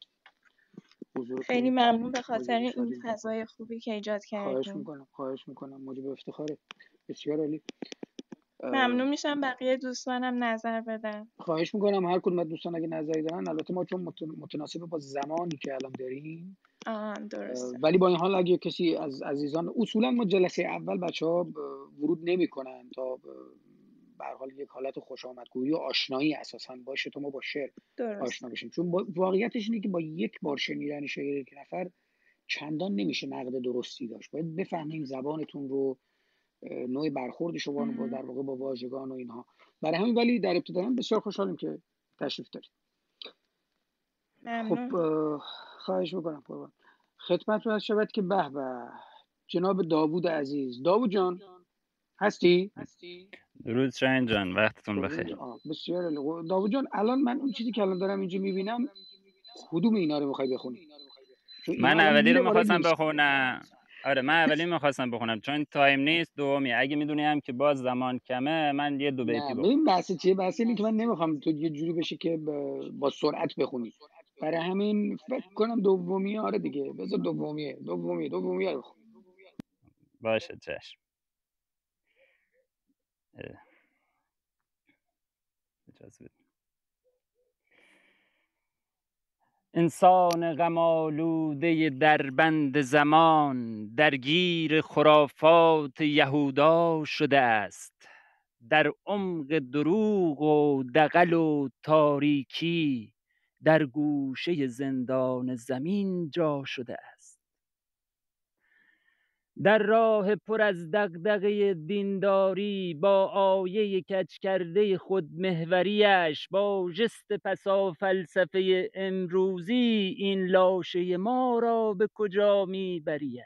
L: خیلی ممنون به خاطر
A: موجب
L: این فضای خوبی که ایجاد کردیم.
A: خواهش میکنم موجب افتخاره. بسیار عالی.
L: ممنون میشم بقیه دوستانم نظر بدن.
A: خواهش میکنم هر کدوم از دوستان اگه نظری دارن، البته ما چون متناسب با زمانی که الان داریم،
L: درسته.
A: ولی با این حال اگه کسی از عزیزان، اصولا ما جلسه اول بچه‌ها ورود نمی‌کنن تا به هر حال یک حالت خوش آمدگویی و آشنایی اساساً باشه تا ما با شعر آشنا بشیم، چون واقعیتش اینه که با یک بار شنیدن شعر یک نفر چندان نمیشه نقد درستی داشت. باید بفهمیم زبانتون رو، نوع برخورد شما رو در واقع با واژگان و اینها. برای همین ولی در ابتدا بسیار خوشحالیم که تشریف دارید.
L: ممنون.
A: خب خواهش میکنم قربان. خدمتتون عرض شود که به به جناب داوود عزیز. داوود جان هستی؟
W: درود شاهین جان، وقتتون بخیر.
A: بسیار عالی. داوود جان الان من اون چیزی که الان دارم اینجا میبینم، کدوم اینا رو میخوای بخونی؟
W: من اولی رو میخواستم بخونم. آره من اولی میخواستم بخونم چون تایم نیست. دومی اگه میدونیم که باز زمان کمه من یه دو بیتی بخونم.
A: این بحث چیه؟ بحث اینه که من نمیخوام تو یه جوری بشه که با سرعت بخونی. برای همین فکر کنم دومی. آره دیگه بذار دومیه رو بخون.
W: باشه چشم. اجازه بدید. انسان غم آلوده در بند زمان، درگیر خرافات یهودا شده است. در عمق دروغ و دغل و تاریکی، در گوشه زندان زمین جا شده است. در راه پر از دغدغه دینداری، با آیه کج کرده خودمحوریش، با ژست پسا فلسفه امروزی، این لاشه ما را به کجا میبریش؟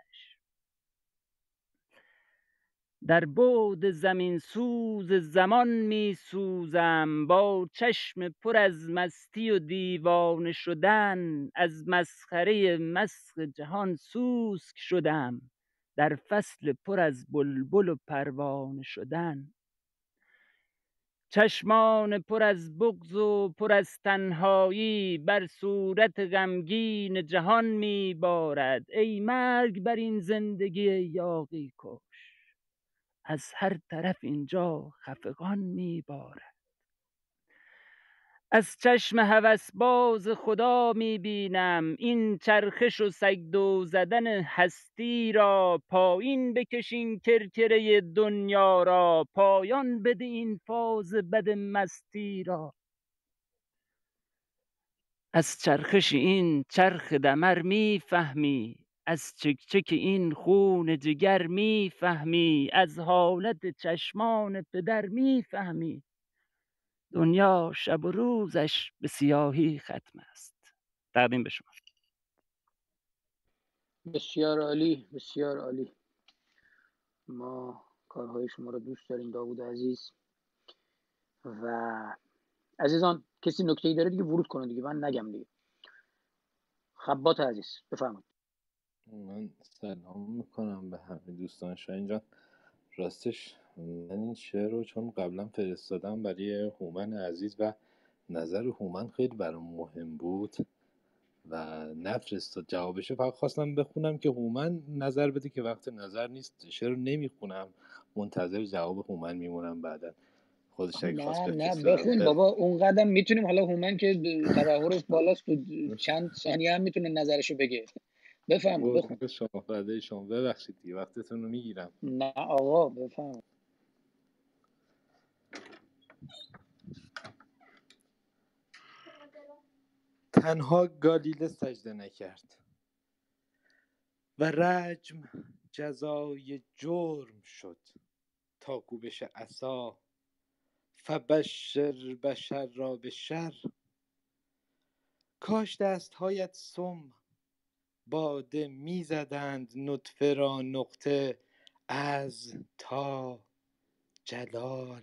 W: در بعد زمین سوز زمان می سوزم، با چشم پر از مستی و دیوانه شدن، از مسخره مسخ جهان سوسک شدم، در فصل پر از بلبل و پروانه شدن. چشمان پر از بغض و پر از تنهایی، بر صورت غمگین جهان می بارد. ای مرگ بر این زندگی یاغی کش، از هر طرف اینجا خفقان میبارد. از چشم هوسباز خدا میبینم این چرخش و سگدو زدن هستی را. پایین بکشین کرکره دنیا را، پایان بده این فاز بد مستی را. از چرخش این چرخ دمر میفهمی، از چکچک این خون جگر میفهمی، از حالت چشمان پدر میفهمی، دنیا شب و روزش به سیاهی ختم است. تقدیم به شما.
A: بسیار عالی، بسیار عالی. ما کارهای شما رو دوست داریم داوود عزیز. و عزیزان کسی نکته‌ای داره دیگه ورود کنه دیگه، من نگم دیگه. خبات عزیز بفرمایید.
N: من سلام میکنم به همه دوستان. شاهین جان، راستش من این شعر رو چون قبلا فرستادم برای هومن عزیز و نظر هومن خیلی برام مهم بود و نفرستاد جوابشه، فقط خواستم بخونم که هومن نظر بده که وقت نظر نیست شعر رو نمیخونم، منتظر جواب هومن میمونم. بعدا خودش اگه خواست
A: نه نه
N: بفرسته
A: بخون
N: برام.
A: بابا، اون قدم میتونیم. حالا هومن که تبحرش بالاست و چند ثانیه هم میتونه نظرشو بگه. بفرمایید بخون.
N: قربون شما، فدای شما، ببخشید دیگه وقتتون رو میگیرم.
A: نه آقا بفرمایید.
N: تنها گالیله سجده نکرد و رجم جزای جرم شد تا کوبش عصا فبشر بشر را به شر. کاش دستهایت سم باده میزدند نطفه را نقطه از تا جلال.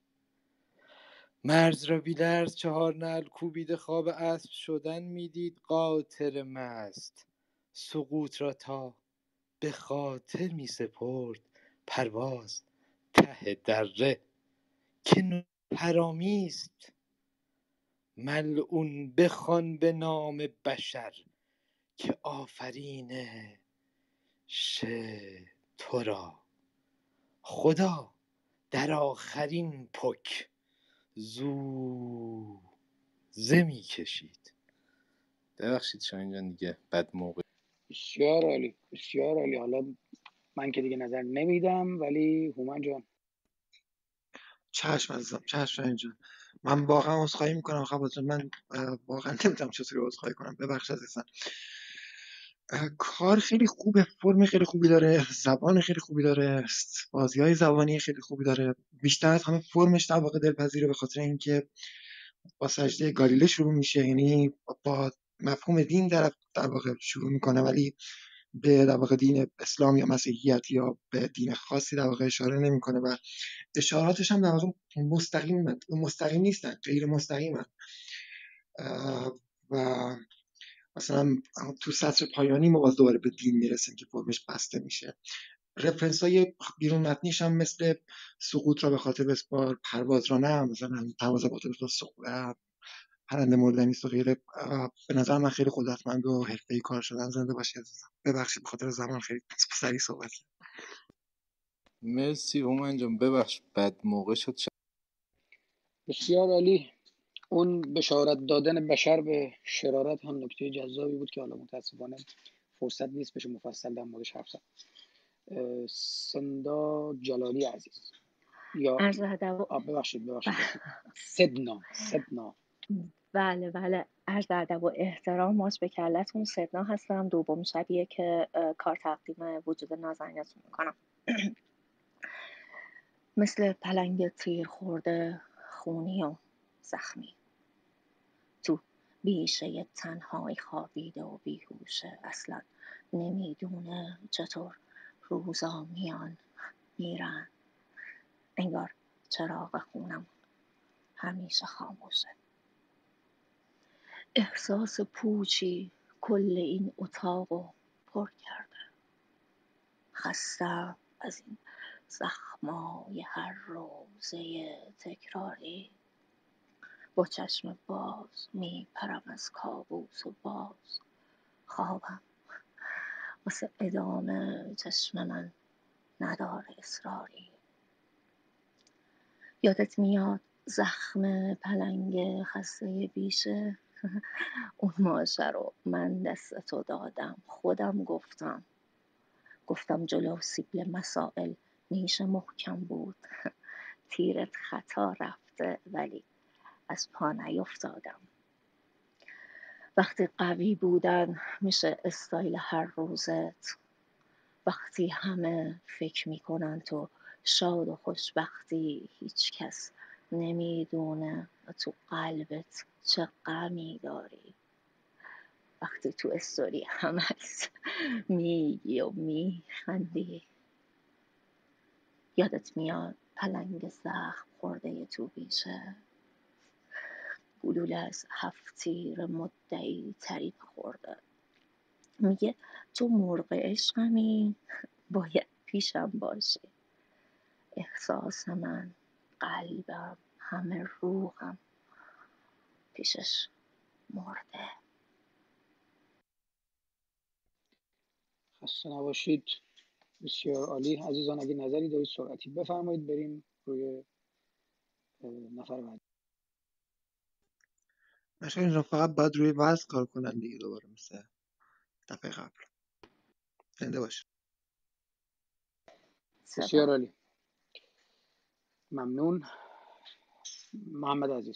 N: مرز را بیلرز 4 نعل کوبیده خواب اسب شدن میدید قاطر مست. سقوط را تا به خاطر می سپرد پرواز ته دره که حرامیست. ملعون بخوان به نام بشر که آفرینش تو را خدا در آخرین پک زوزه می کشید. ببخشید شاهین جان دیگه بد موقع.
A: بسیار عالی، بسیار عالی. حالا من که دیگه نظر نمیدم، ولی هومن جان.
D: چشم عزیزم، چشم اینجا. من واقعا عذرخواهی میکنم خبات جان، من واقعا نمیدونم چطوری عذرخواهی کنم، ببخش عزیزم. کار خیلی خوبه، فرم خیلی خوبی داره، زبان خیلی خوبی داره، بازی های زبانی خیلی خوبی داره. بیشتر از همه فرمش در واقع دلپذیره، به خاطر اینکه با سجده گالیله شروع میشه، یعنی با مفهوم دین در واقع شروع میکنه، ولی به در واقع دین اسلام یا مسیحیت یا به دین خاصی در واقع اشاره نمیکنه و اشاراتش هم در واقع مستقیم نیستن، غیر مستقیمن. و مثلا تو سطر پایانی ما باز دوباره به دین میرسیم که فرمش بسته میشه. رفرنس های بیرون متنیش هم مثل سقوط را به خاطر بسپار، پرواز را نه، مثلا پرواز با خاطر بسپار، پرنده مردنی است و غیره. به نظر من خیلی قدرتمند و حرفه‌ای کار شدن. زنده باشی عزیزم. ببخشید به خاطر زمان خیلی سریع صحبت کردم.
N: مرسی هومن جان، ببخش بد موقع شد.
A: بسیار عالی. اون بشارت دادن بشر به شرارت هم نکته جذابی بود که حالا متاسفانه فرصت نیست بشه مفصل در موردش حرف زد. سندا جلالی عزیز یا ببخشید سدنا.
O: بله عرض ادب و احترام ماچ به کلتون. سدنا هستم، دوم شبیه که کار تقدیم وجود نازنینتون میکنم. مثل پلنگ تیر خورده خونی و زخمی تو بیشه تنهایی خوابیده و بیهوشه، اصلا نمیدونه چطور روزا میان میرن، انگار چراغ خونم همیشه خاموشه. احساس پوچی کل این اتاقو پر کرده، خستم از این زخمای هر روزه تکراری. با چشم باز میپرم از کابوس و باز خوابم واسه ادامه چشم من نداره اصراری. یادت میاد زخم پلنگ خسته بیشه؟ اون ماشه رو من دستتو دادم، خودم گفتم جلو سیبل مسائل نیشه محکم بود. تیرت خطا رفته ولی از پا نیفتادم. وقتی قوی بودن میشه استایل هر روزت، وقتی همه فکر میکنن تو شاد و خوشبختی، هیچ کس نمیدونه تو قلبت چه غمی داری. وقتی تو استوری همش میگی و میخندی، یادت میاد پلنگ زخم خورده تو بیشه، گلوله از 7 تیر مدعی تریب خورده، میگه تو مرغ عشقمی باید پیشم باشی. احساس من، قلبم، همه روحم پیشش مرده.
A: خسته نباشید. بسیار عالی. عزیزان اگه نظری دارید سرعتی بفرمایید بریم روی نفر بعد.
D: مشکل اینجا فقط باید روی وزن کار کنن دیگه، دوباره مثل دفعه قبل. زنده باشه.
A: بسیار عالی. ممنون. محمد عزیز.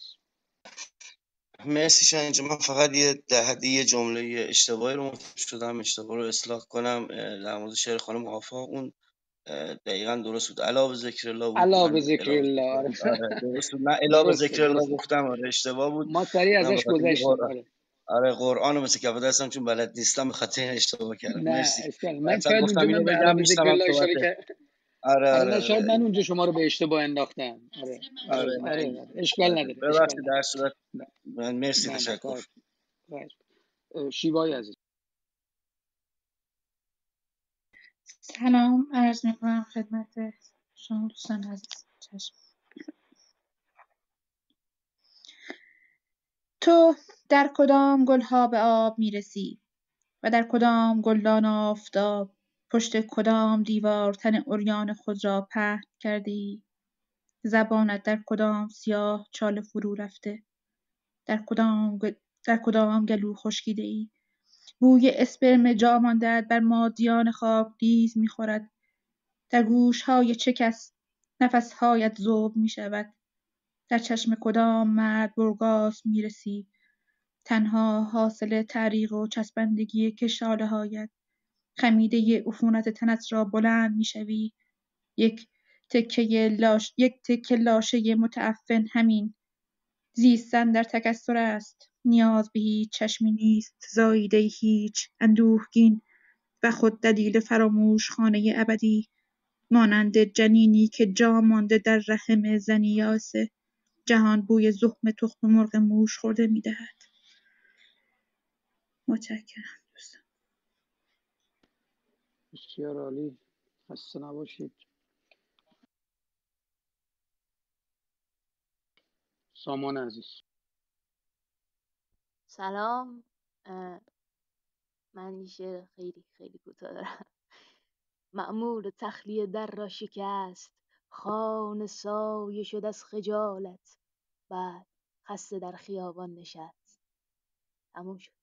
G: مرسی شاید. من فقط یه جمله اشتباهی رو متوجه شدم، اشتباه رو اصلاح کنم در مورد شعر خانم آفاق. اون دقیقاً درست بود. علاوه ذکر الله بود،
A: علاوه
G: من
A: ذکر
G: علاوه ذکر
A: الله.
G: الله. آره درست بود، من علاوه ذکر الله
A: درسته.
G: گفتم. آره اشتباه بود.
A: ما سریع
G: من به
A: ازش
G: خاطر اینکه
A: گذشتیم. آره.
G: آره قرآن رو مثل کف دستم چون بلد نیستم، به خاطر این اشتباه کردم.
A: نه
G: مرسی.
A: اشکال. من
G: اصلا
A: شاید اونجا
G: گفتم اینو
A: من به
G: بگم
A: علاوه ذکر
G: میشنوم
A: الله
G: صحبت.
A: اشاره کردم.
G: آره
A: آره
G: آره
A: نه شاید
G: آره
A: من اونجا شما رو به اشتباه انداختم. آره آره
G: آره
A: آره,
G: نه
A: آره. اشکال نداره. اشکال
G: ببخشید.
A: نداره.
G: در صورت من مرسی،
A: نه نه
G: تشکر.
A: شیوای عزیز.
P: سلام عرض میکنم خدمت شما دوستان عزیز. چشم. تو در کدام گلها به آب میرسی و در کدام گلدان آفتاب پشت کدام دیوار تن عریان خود را پهن کردی؟ زبانت در کدام سیاه چاله فرو رفته، در کدام گلو خشکیده ای؟ بوی اسپرم جا مانده‌ات بر مادیان خاکریز میخورد. در گوشهای چه کس نفسهایت ذوب میشود؟ در چشم کدام مرد برگاس میرسی تنها حاصل تعریق و چسبندگی کشاله‌هایت؟ خمیده عفونت تنت را بلند میشوی. یک تکه لاشه متعفن. همین زیستن در تکثر است. نیاز به هیچ چشمی نیست، زاییده هیچ اندوهگین و خود دلیل فراموش خانه ابدی، مانند جنینی که جا مانده در رحم زنی یائسه. جهان بوی زخم تخم مرغ موش خورده می‌دهد. متشکرم دوستان.
A: بسیار عالی. خسته نباشید. سامان عزیز.
F: سلام. من شعر خیلی خیلی کوتاه دارم. مأمور تخلیه در را شکست، خانه سایه شد از خجالت، بعد خسته در خیابان نشست. تموم شد.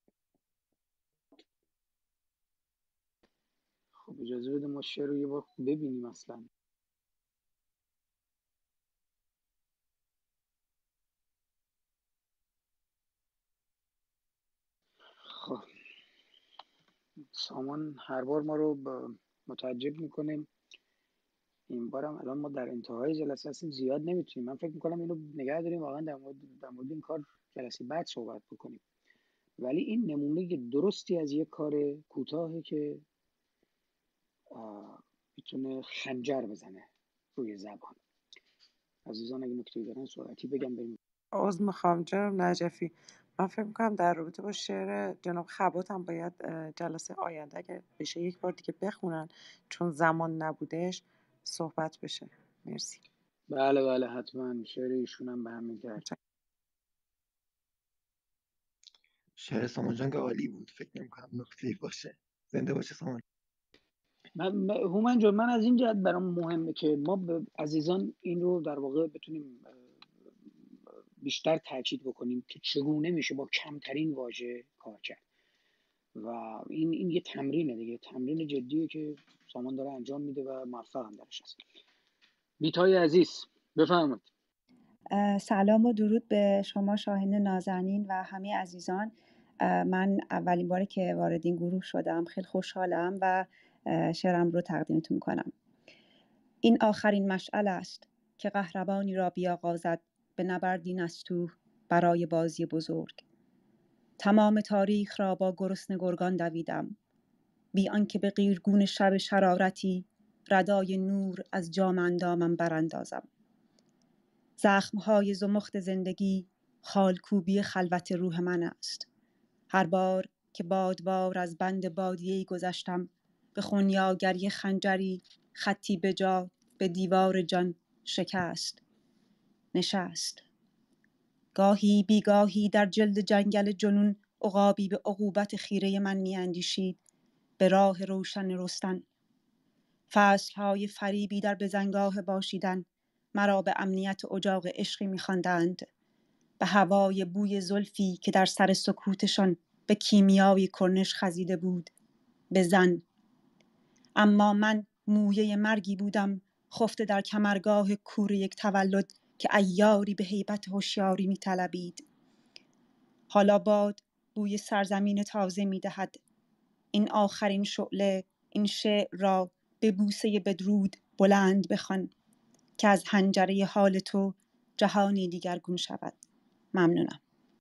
A: خب اجازه بده ما شعر رو یه بار ببینیم اصلا. خب سامان هر بار ما رو متعجب میکنیم. این بارم الان ما در انتهای جلسه هستیم، زیاد نمیتونیم. من فکر میکنم اینو نگه داریم واقعا در مورد این کار جلسه بعد صحبت بکنیم. ولی این نمونه درستی از یک کار کوتاهه که میتونه خنجر بزنه روی زبان. عزیزان اگه نکته‌ای دارن سرعتی بگم بریم.
Q: عذر میخوام جناب نجفی، من فکر میکنم در رابطه با شعر جناب خبات هم باید جلسه آینده اگه بشه یک بار دیگه بخونن، چون زمان نبودش صحبت بشه. مرسی.
A: بله بله حتما. شعر ایشون هم به همین کرد.
D: شعر سامان جان که عالی بود، فکر نمی‌کنم نکته‌ای باشه. زنده باشه سامان.
A: هومن جان من از این جهت برام مهمه که ما به عزیزان این رو در واقع بتونیم بیشتر تاکید بکنیم که چگونه میشه با کمترین واژه کار کرد. و این یه تمرینه دیگه، تمرین جدیه که سامان داره انجام میده و موفق هم درش هست. بیتای عزیز بفرمایید.
X: سلام و درود به شما شاهین نازنین و همه عزیزان.
R: من اولین باری که وارد این گروه شدم خیلی خوشحالم و شعرم رو تقدیمتون کنم. این آخرین مشعل است که قهرمانی را بیاغازد به نبردی نستوه برای بازی بزرگ. تمام تاریخ را با گرسنه گرگان دویدم، بی آنکه به قیرگون شب شرارتی ردای نور از جام اندامم براندازم. زخمهای زمخت زندگی خالکوبی خلوت روح من است. هر بار که بادبار از بند بادیه‌ای گذشتم، به خونیاگری خنجری خطی به جا به دیوار جان شکست نشست. گاهی بیگاهی در جلد جنگل جنون عقابی به عقوبت خیره من می‌اندیشید به راه روشن رستن. فصلهای فریبی در بزنگاه باشیدن مرا به امنیت اجاق عشقی می‌خواندند، به هوای بوی زلفی که در سر سکوتشان به کیمیای کرنش خزیده بود، به زن. اما من مویه مرگی بودم خفته در کمرگاه کور یک تولد که عیاری به هیبت هوشیاری می‌طلبید. حالا باد بوی سرزمین تازه می‌دهد. این آخرین شعله این شعر را به بوسه بدرود بلند بخوان که از حنجره حال تو جهانی دیگرگون شود. ممنونم.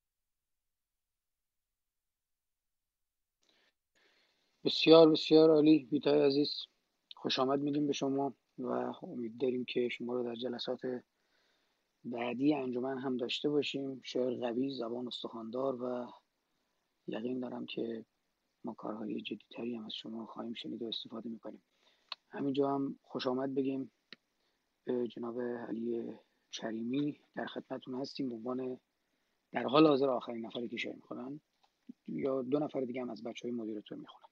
A: بسیار بسیار عالی. ویتای عزیز، خوش آمد میگیم به شما و امید داریم که شما رو در جلسات بعدی انجمن هم داشته باشیم. شعر قوی، زبان استخواندار و یقین دارم که ما کارهای جدیتری هم از شما خواهیم شنید و استفاده میکنیم. همینجا هم خوش آمد بگیم به جناب علی کریمی. در خدمتتون هستیم به عنوان در حال حاضر آخرین نفری که شعر میخونن، یا 2 نفر دیگه هم از بچهای مدیرتور میخونن.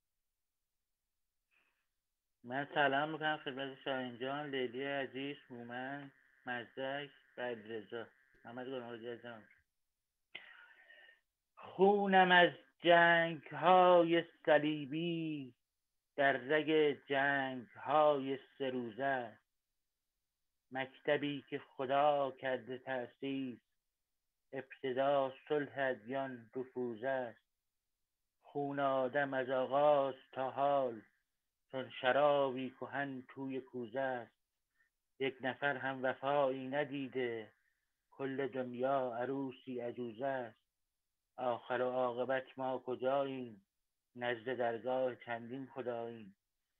S: من سلام میکنم خدمت شاهین جان، لیلی عزیز، هومن، مزدک و علیرضا. محمد گل‌آقای عزیزم، خونم از جنگ های صلیبی در رگ جنگ های 3 روزه است. مکتبی که خدا کرده تأسیس، ابتدا صلح ادیان رفوزه است. خون آدم از آغاز تا حال چون شرابی کهن توی کوزه است. یک نفر هم وفایی ندیده، کل دنیا عروسی عجوزه است. آخر و عاقبت ما کجاییم، نزد درگاه چندین خداییم.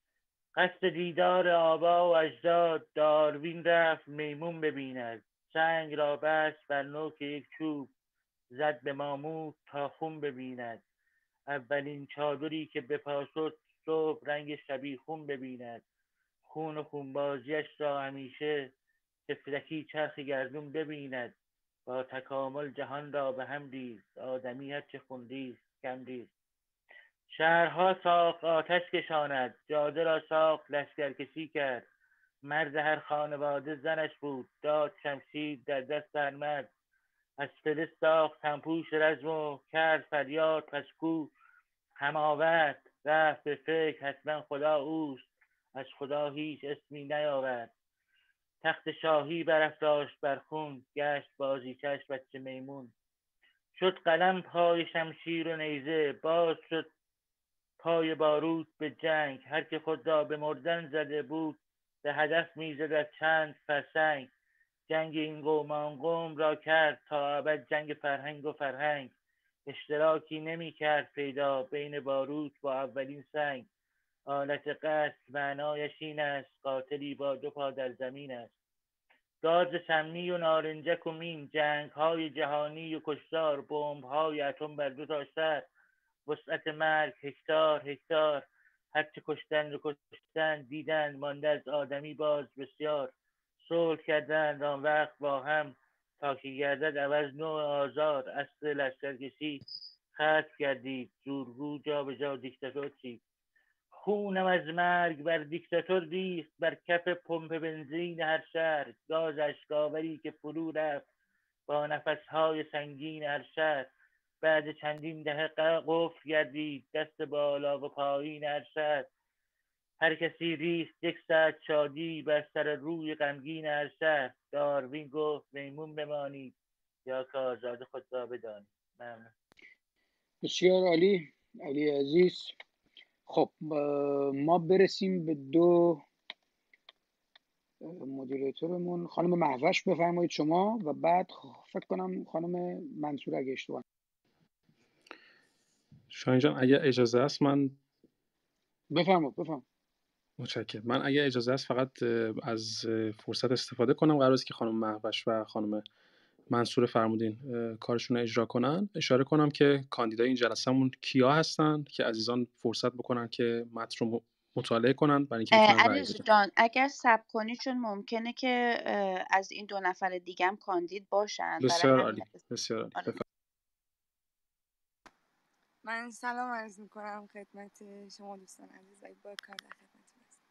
S: قصد دیدار آبا و اجداد، داروین رفت میمون ببیند. سنگ را بست بر نوک یک چوب، زد به ماموت تا خون ببیند. اولین چادری که به پا شد، صبح رنگ شبیخون ببیند. خون و خونبازیش را همیشه تفلکی چرخ گردون ببیند. با تکامل جهان را به هم ریخت، آدمی هرچه خوندیست کم ریخت. شهرها ساخت آتش کشاند، جاده را ساخت لشکرکشی کرد. مرد هر خانواده زنش بود، داد شمشیر در دست هر مرد. از فلز ساخت همپوش رزم و کرد فریاد پس کو هماورد. رفت به فکر حتما خدا اوست، از خدا هیچ اسمی نیاورد. تخت شاهی برافراشت بر خون، گشت بازیچه‌اش بچه میمون. شد قلم پای شمشیر و نیزه، باز شد پای باروت به جنگ. هر که خود را به مردن زده بود، به هدف میزد از چند فرسنگ. جنگ این قوم آن قوم را کرد تا ابد جنگ فرهنگ و فرهنگ. اشتراکی نمی کرد پیدا بین باروت با اولین سنگ. آلت قتل معنایش این است، قاتلی با 2 پا در زمین است. گاز سمی و نارنجک و مین، جنگ های جهانی و کشتار. بمب های اتم بر 2 تا شهر، وسعت مرگ هکتار هکتار. هرچه کشتن رو کشتن، دیدن مانده از آدمی باز بسیار. صلح کردند آن وقت با هم، تا که گردد عوض نوع آزار. اصل لشکرکشی ختم کردید، زورگو جا به جا دیکتاتور چید. خونم از مرگ بر دیکتاتور ریخت، بر کف پمپ بنزین هر شهر. گاز اشکاوری که فرو رفت با نفسهای سنگین هر شهر. بعد چندین دهه قفل گردید دست بالا و پایین هر شهر. هر کسی ریخت 1 ساعت شادی بر سر روی غمگین هر شهر. داروین گفت میمون بمانید یا که آزاد خود را بدانید. ممنون.
A: بسیار عالی، علی عزیز. خب ما برسیم به دو مدیریتورمون. خانم مهوش بفرمایید شما و بعد فکر کنم خانم منصور اگه اشتباه.
T: شاهین جان اگه اجازه است من
A: بفرمایید.
T: متشکرم. من اگه اجازه است فقط از فرصت استفاده کنم، قرار است که خانم مهوش و خانم منصور فرمودین کارشون رو اجرا کنن. اشاره کنم که کاندیدای این جلسه‌مون کیا هستن که عزیزان فرصت بکنن که متن رو مطالعه کنن برای اینکه بتونن رأی
I: علیرضا
T: بدن.
I: جان اگر صبر کنی چون ممکنه که از این دو نفر دیگم کاندید باشن، برای
T: بسیار
I: همین
T: عالی، بسیار عالی.
I: آره.
U: من سلام عرض میکنم خدمت شما دوستان عزیز و با کار در خدمتتون هستم.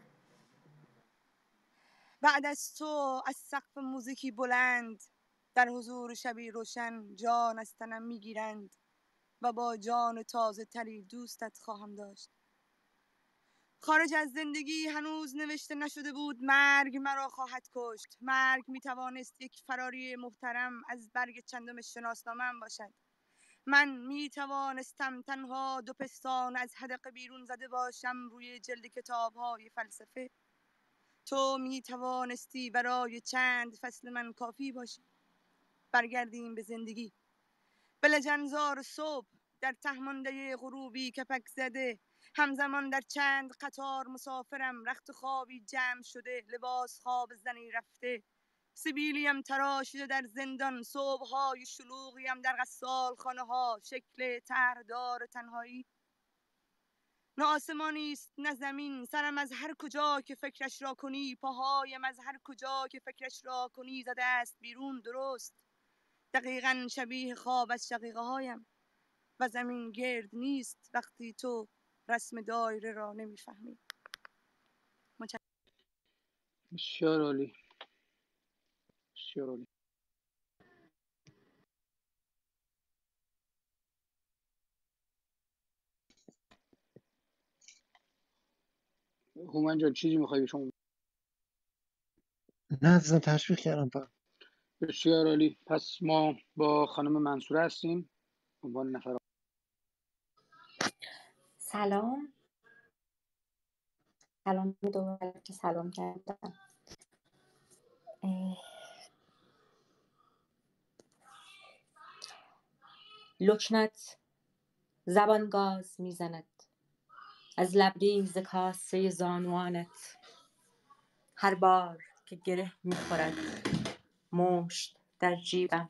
U: بعد از تو از سقف موزیکی بلند در حضور شبی روشن جان از تنم میگیرند و با جان تازه تری دوستت خواهم داشت. خارج از زندگی هنوز نوشته نشده بود مرگ مرا خواهد کشت. مرگ میتوانست یک فراری محترم از برگ چندم شناسنامه‌ام باشد. من میتوانستم تنها 2 پستان از حدقه بیرون زده باشم روی جلد کتاب‌های فلسفه. تو میتوانستی برای چند فصل من کافی باشی. برگردیم به زندگی. بلجنزار صبح در تهمانده غروبی کپک زده، همزمان در چند قطار مسافرم، رخت خوابی جمع شده، لباس خواب زنی رفته، سبیلیم تراشیده در زندان، صبح‌های شلوغیم در غسال خانه ها، شکل طرحدار تنهایی. نه آسمانی است نه زمین، سرم از هر کجا که فکرش را کنی، پاهایم از هر کجا که فکرش را کنی زده است بیرون. درست دقیقاً شبیه خواب از شقیقه هایم و زمین گرد نیست وقتی تو رسم دایره را نمیفهمی.
A: بسیار عالی، بسیار عالی. هومن جان چیزی میخوای به شما؟
D: نه عزیزم تشویق کردم فقط.
A: بسیار عالی. پس ما با خانم منصوره هستیم عنوان نفر.
V: سلام دوباره که سلام کردم. لکنت زبان گاز میزند از لبریز کاسه زانوانت، هر بار که گره میخورد مشت در جیبم.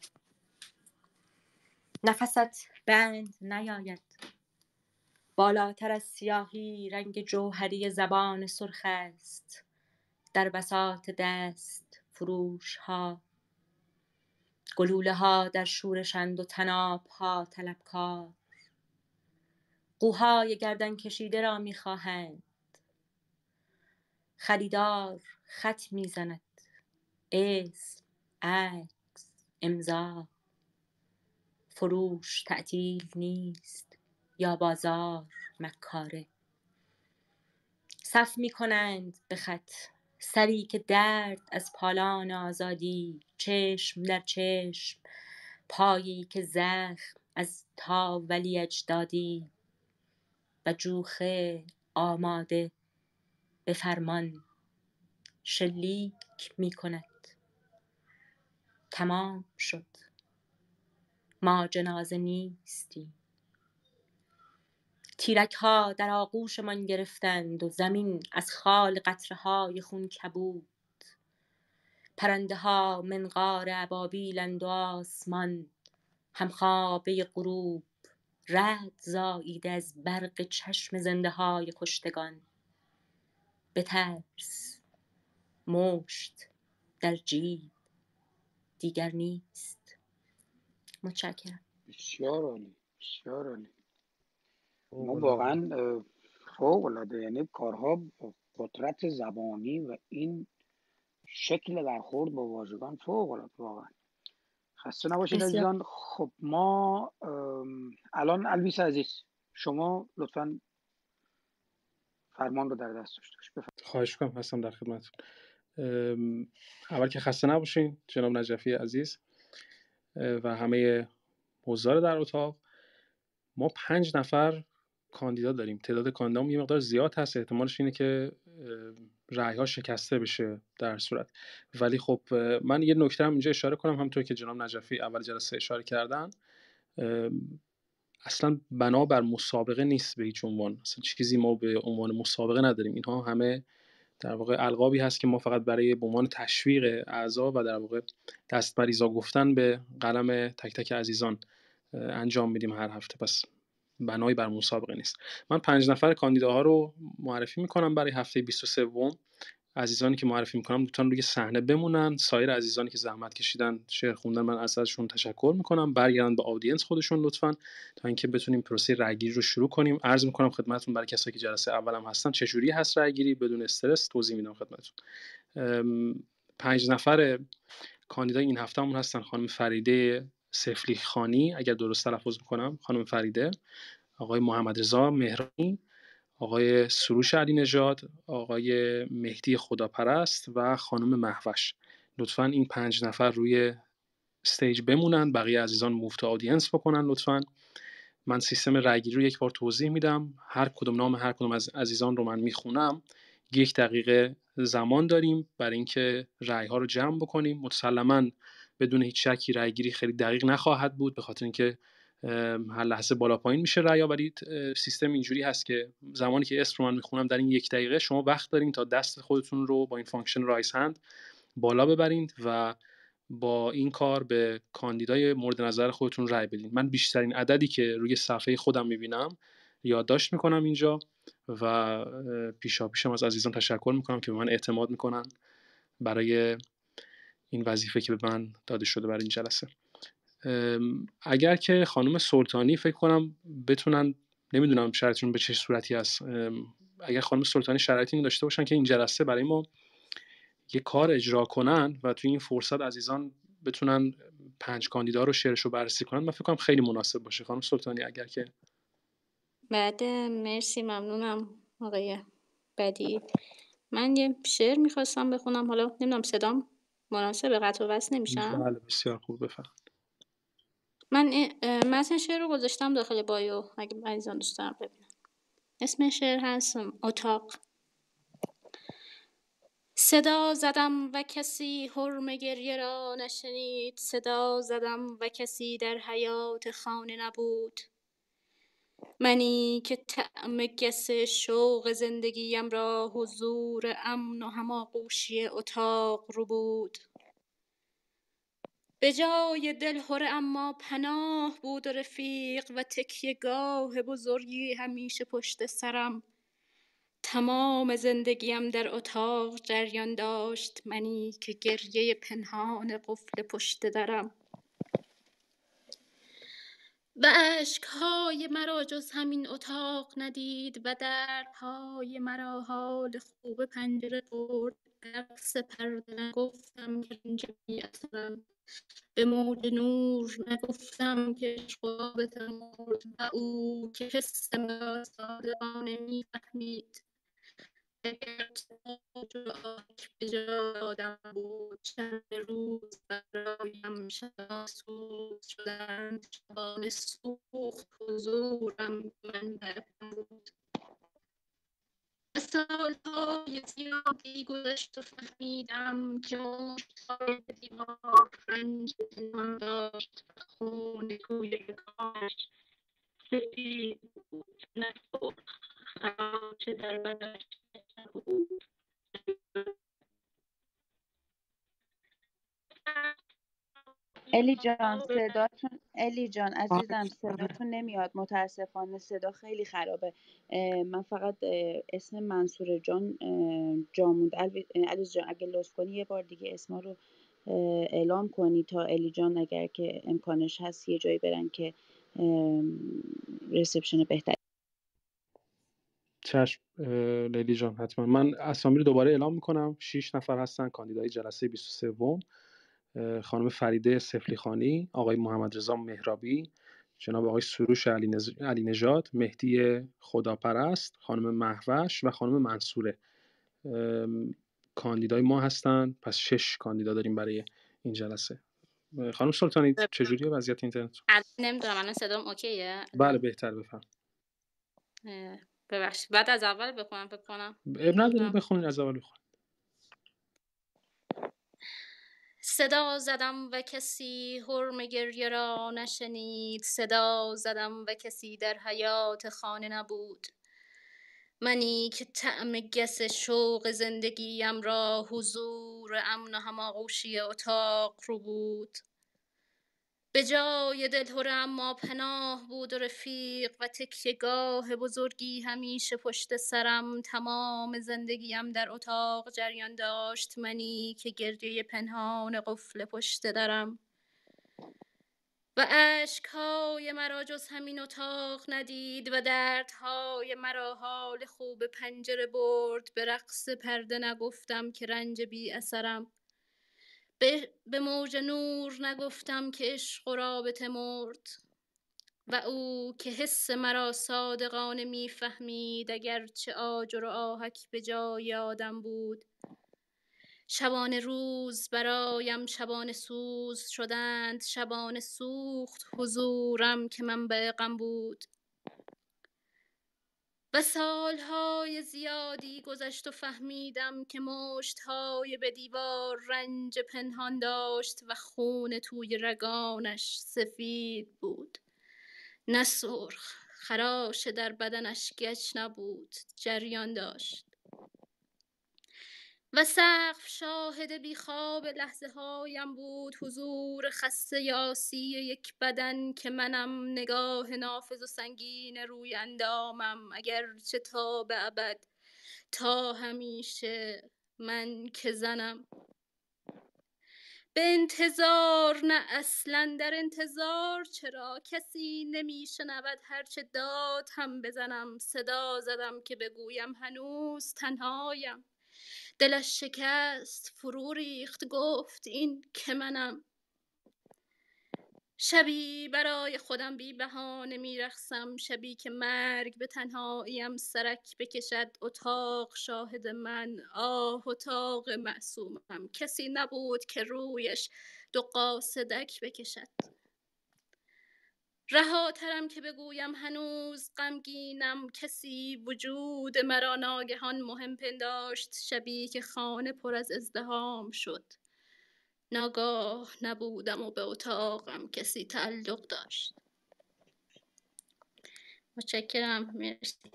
V: نفست بند نیاید، بالاتر از سیاهی رنگ جوهری زبان سرخ است در بساط دست فروش ها. گلوله ها در شورشند و تناب ها طلبکار. قوهای گردن کشیده را میخواهند. خریدار خط میزند، اسم، عکس، امضا. فروش تعطیل نیست یا بازار مکاره. صف میکنند به خط، سری که درد از پالان آزادی، چشم در چشم، پایی که زخم از تاولی اجدادی، و جوخه آماده به فرمان شلیک می کند. تمام شد، ما جنازه نیستیم. تیرک ها در آغوش من گرفتند و زمین از خال قطره های خون کبود. پرنده ها منقار ابابیلند و آسمان همخوابه غروب، رعد زاییده از برق چشم زنده های کشتگان. به ترس مشت در جیب دیگر نیست. متشکرم.
A: بسیار عالی، بسیار عالی. ما واقعا فوق العاده، یعنی کارها قدرت زبانی و این شکل برخورد با واژگان فوق العاده واقعا. خسته نباشید عزیزان. خب ما الان الویس عزیز شما لطفاً فرمان رو در دست داشته باشید.
T: خواهش می‌کنم، هستم در خدمتتون. اول که خسته نباشین جناب نجفی عزیز و همه حضار در اتاق. ما 5 نفر کاندیدا داریم. تعداد کاندیدامون یه مقدار زیاد هست، احتمالش اینه که رأی‌ها شکسته بشه در صورت. ولی خب من یه نکته هم اینجا اشاره کنم، همونطور که جناب نجفی اول جلسه اشاره کردن، اصلا بنا بر مسابقه نیست به هیچ عنوان، اصلا چیزی ما به عنوان مسابقه نداریم. اینها همه در واقع القابی هست که ما فقط برای به عنوان تشویق اعضا و در واقع دست‌بریزا گفتن به قلم تک تک عزیزان انجام میدیم هر هفته، پس بنایی بر مسابقه نیست. من 5 نفر کاندیداها رو معرفی میکنم برای هفته 23. عزیزانی که معرفی میکنم لطفاً روی صحنه بمونن. سایر عزیزانی که زحمت کشیدن شعر خوندن، من ازشون تشکر میکنم، برگردن به آدینس خودشون لطفاً تا اینکه بتونیم پروسه رأیگیری رو شروع کنیم. عرض میکنم خدمتتون برای کسایی که جلسه اولم هستن چجوری هست رأیگیری، بدون استرس توضیح میدم خدمتتون. 5 نفر کاندیدای این هفتهمون هستن: خانم فریده سفلی خانی، اگر درست تلفظ میکنم، خانم فریده، آقای محمد رضا مهرانی، آقای سروش علی نژاد، آقای مهدی خداپرست و خانم مهوش. لطفاً این 5 نفر روی استیج بمونن، بقیه عزیزان موو تو آدینس بکنن لطفاً. من سیستم رأیگیری رو یک بار توضیح میدم. هر کدوم نام هر کدوم از عزیزان رو من میخونم. 1 دقیقه زمان داریم برای اینکه رأی‌ها رو جمع بکنیم. مسلماً بدون هیچ شکی رأیگیری خیلی دقیق نخواهد بود، به خاطر اینکه هر لحظه بالا پایین میشه رأی‌ها، ولی سیستم اینجوری هست که زمانی که اسم رو من میخونم در این 1 دقیقه شما وقت دارین تا دست خودتون رو با این فانکشن رایز هند بالا ببرید و با این کار به کاندیدای مورد نظر خودتون رأی بدین. من بیشترین عددی که روی صفحه خودم میبینم یادداشت میکنم اینجا و پیشاپیشم از عزیزان تشکر میکنم که به من اعتماد میکنن برای این وظیفه که به من داده شده برای این جلسه. اگر که خانم سلطانی فکر کنم بتونن، نمیدونم شرایطشون به چه صورتی هست، اگر خانم سلطانی شرایطی داشته باشن که این جلسه برای ما یه کار اجرا کنن و توی این فرصت عزیزان بتونن 5 کاندیدا رو شعرش رو بررسی کنن، من فکر کنم خیلی مناسب باشه. خانم سلطانی اگر که
B: بعد مرسی، ممنونم آقای بدی. من یه شعر میخواستم بخونم، حالا نمیدونم صدام مناسب، قطع و وصل نمیشم.
T: بله بسیار خوب، بفرمایید.
B: من متن شعر رو گذاشتم داخل بایو اگه عزیزان دوست دارن ببینن. اسم شعر هست اتاق. صدا زدم و کسی حرم گریه را نشنید، صدا زدم و کسی در حیات خانه نبود. منی که طعم گس شوق زندگیم را حضور امن و هماغوشی اتاق رو بود. به جای دلهره اما پناه بود و رفیق و تکیهگاه بزرگی همیشه پشت سرم. تمام زندگیم در اتاق جریان داشت، منی که گریه پنهان قفل پشت درم. و اشکهای مرا جز همین اتاق ندید و دردهای مرا حال خوب پنجره برد. رقص پرده نگفتم که اینجا بی‌اثرم، به موج نور نگفتم که عشق مرد و او که حس مرا صادقانه می‌فهمید. اگر تاج و آنچ به جا دادم بود، شب روز برایم شناسود شدند. شبان سوخت حضورم من بود. سالهای زیادی گذشت و فهمیدم که مشتای دیوار رنج من داشت و خون توی کاش سفید بود نه سرخ، خراش در بدش بود.
I: الی جان عزیزم صداتون نمیاد، متاسفانه صدا خیلی خرابه. من فقط اسم منصور جان جاموند. علیز جان اگه لطف کنی یه بار دیگه اسما رو اعلام کنی تا الی جان اگر که امکانش هست یه جایی برن که ریسپشن بهتری.
T: چشم لیلی جان، حتما من اسامی رو دوباره اعلام میکنم. 6 نفر هستن کاندیدای جلسه 23: خانم فریده سفلی خانی، آقای محمد رضا مهرابی، جناب آقای سروش علی نژاد، مهدی خداپرست، خانم مهوش و خانم منصوره. کاندیدای ما هستن، پس 6 کاندیدا داریم برای این جلسه. خانم سلطانی چجوریه وضعیت اینترنت؟
B: نمیدونم الان صدام اوکیه؟
T: بله بهتر، بفهم.
B: ببخشید بعد از اول بخونم فکر کنم.
T: اب نداره، بخونید از اول بخونید.
B: صدا زدم و کسی حرم گریه را نشنید، صدا زدم و کسی در حیات خانه نبود. منی که طعم گس شوق زندگیم را حضور امن و هماغوشی اتاق رو بود. به جای دلهره اما پناه بود و رفیق و تکیهگاه بزرگی همیشه پشت سرم. تمام زندگیم در اتاق جریان داشت، منی که گریه پنهان قفل پشت درم. و اشکهای مرا جز همین اتاق ندید و دردهای مرا حال خوب پنجره برد. به رقص پرده نگفتم که رنج بی اثرم، به موج نور نگفتم که عشق و رابطه مرد. و او که حس مرا صادقانه میفهمید اگرچه آجر و آهک به جای آدم بود. شبانه روز برایم شبانه سوز شدند، شبانه سوخت حضورم که منبع غم بود. و سالهای زیادی گذشت و فهمیدم که مشتهای به دیوار رنج پنهان داشت و خون توی رگانش سفید بود نه سرخ. خراش در بدنش گچ نبود، جریان داشت. و سقف شاهد بیخواب لحظه هایم بود، حضور خسته آسی یک بدن که منم، نگاه نافذ و سنگین روی اندامم. اگرچه تا به ابد تا همیشه من که زنم. به انتظار نه اصلا در انتظار چرا، کسی نمی شنود هرچه داد هم بزنم. صدا زدم که بگویم هنوز تنهایم، دلش شکست فرو ریخت گفت این که منم. شبی برای خودم بی بهانه میرقصم، شبی که مرگ به تنهاییم سرک بکشد. اتاق شاهد من، آه اتاق معصومم، کسی نبود که رویش دو قاصدک بکشد. رهاترم که بگویم هنوز غمگینم، کسی وجود مرا ناگهان مهم پنداشت. شبی که خانه پر از ازدحام شد، ناگاه نبودم و به اتاقم کسی تعلق داشت. متشکرم، مرسی.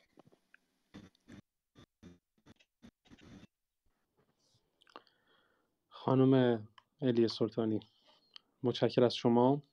T: خانم الی سلطانی، متشکر از شما.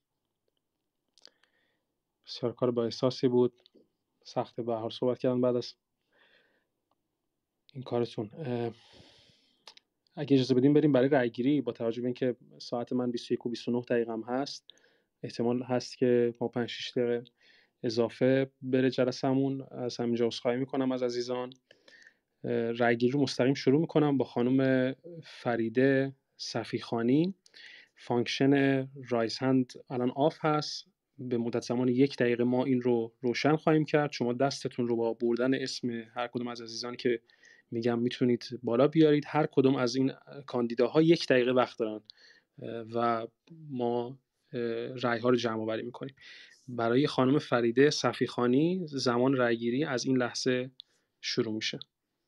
T: بسیار کار با احساسی بود. سخته به هر حال صحبت کردن بعد از این کارتون. اگه اجازه بدیم بریم برای رای گیری. با توجه به اینکه ساعت من 21 و 29 دقیقه هم هست، احتمال هست که ما 5-6 دقیقه اضافه بره جلسمون. از همینجا عذرخواهی میکنم از عزیزان. رای گیری رو مستقیم شروع میکنم با خانم فریده صفیخانی. فانکشن رایز هند الان آف هست. به مدت زمان 1 دقیقه ما این رو روشن خواهیم کرد. شما دستتون رو با بردن اسم هر کدوم از عزیزانی که میگم میتونید بالا بیارید. هر کدوم از این کاندیداها 1 دقیقه وقت دارن و ما رای ها رو جمع آوری میکنیم. برای خانم فریده صفیخانی زمان رای گیری از این لحظه شروع میشه.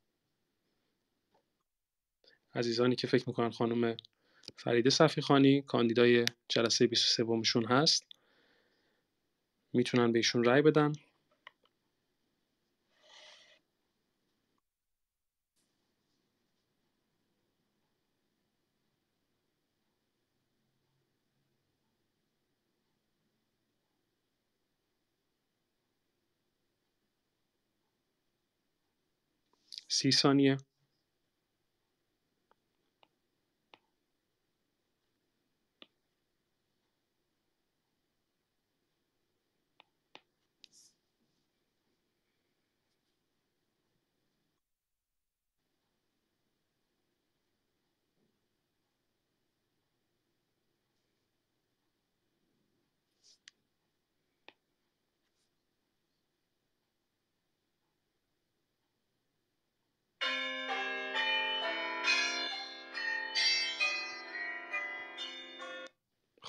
T: عزیزانی که فکر میکنن خانم فریده صفیخانی کاندیدای جلسه 23 شون هست میتونن بهشون رای بدن. سی ثانیه.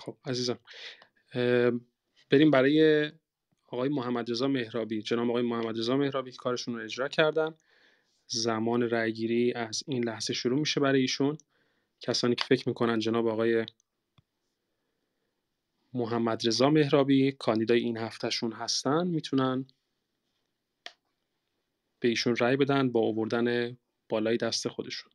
T: خب عزیزم، بریم برای آقای محمد رضا مهرابی. جناب آقای محمد رضا مهرابی کارشون رو اجرا کردن. زمان رأیگیری از این لحظه شروع میشه برای ایشون. کسانی که فکر میکنن جناب آقای محمد رضا مهرابی کاندیدای این هفتهشون هستن میتونن به ایشون رأی بدن با آوردن بالای دست خودشون.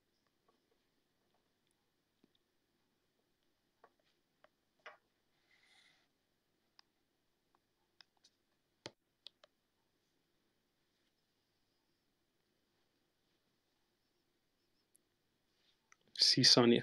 T: 30 ثانیه.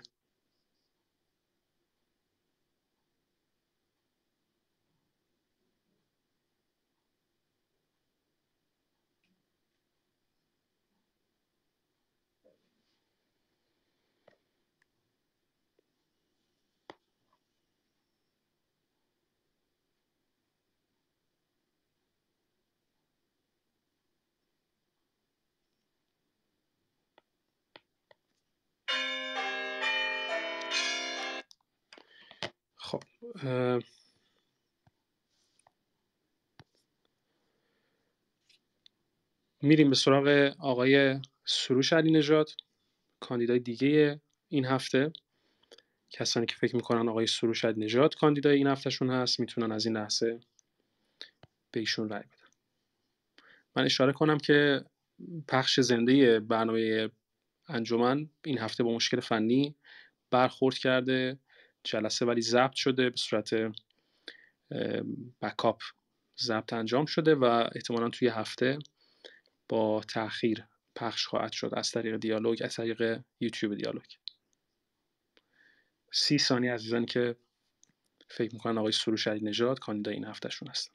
T: خب میریم به سراغ آقای سروش علی نژاد، کاندیدای دیگه این هفته. کسانی که فکر میکنن آقای سروش علی نژاد کاندیدای این هفتهشون هست میتونن از این لحظه به ایشون رأی بدن. من اشاره کنم که پخش زنده برنامه انجمن این هفته با مشکل فنی برخورد کرده. جلسه ولی ضبط شده، به صورت بکاپ ضبط انجام شده و احتمالاً توی هفته با تأخیر پخش خواهد شد از طریق دیالوگ، از طریق یوتیوب دیالوگ. 30 ثانیه عزیزانی که فکر میکنن آقای سروش علی نژاد کاندیدای این هفتهشون هستن.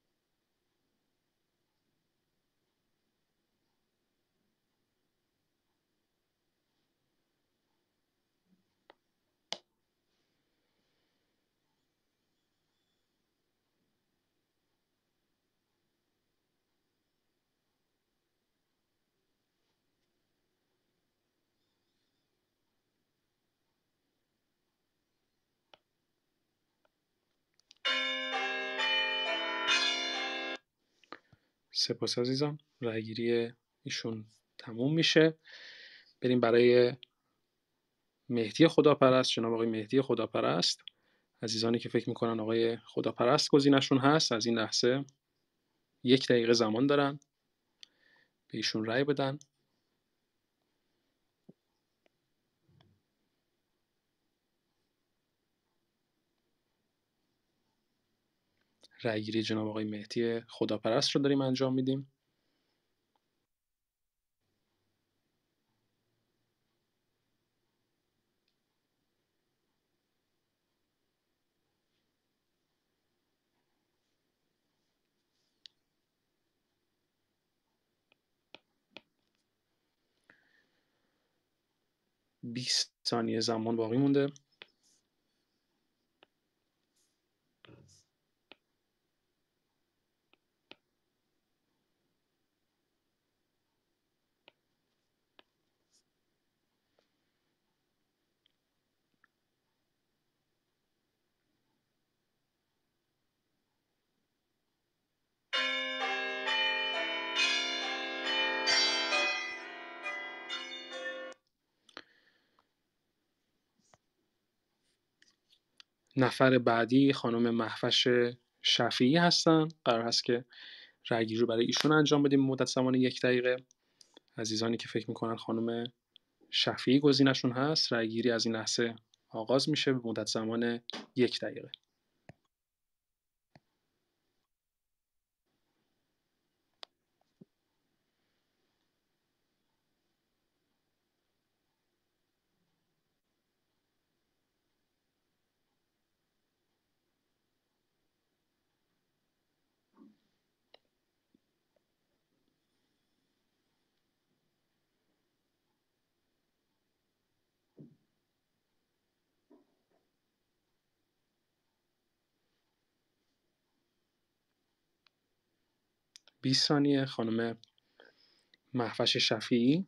T: سپاس عزیزان، رأیگیری ایشون تموم میشه. بریم برای مهدی خداپرست. جناب آقای مهدی خداپرست، عزیزانی که فکر میکنن آقای خداپرست گزینشون هست از این لحظه 1 دقیقه زمان دارن به ایشون رأی بدن. رأیگیری جناب آقای مهدی خداپرست رو داریم انجام میدیم. – 20 ثانیه زمان باقی مونده. نفر بعدی خانم مهوش شفیعی هستن. قرار هست که رأیگیری رو برای ایشون انجام بدیم مدت زمان 1 دقیقه. عزیزانی که فکر میکنن خانم شفیعی گزینشون هست، رأیگیری از این لحظه آغاز میشه به مدت زمان 1 دقیقه. – 20 ثانیه خانم مهوش شفیعی.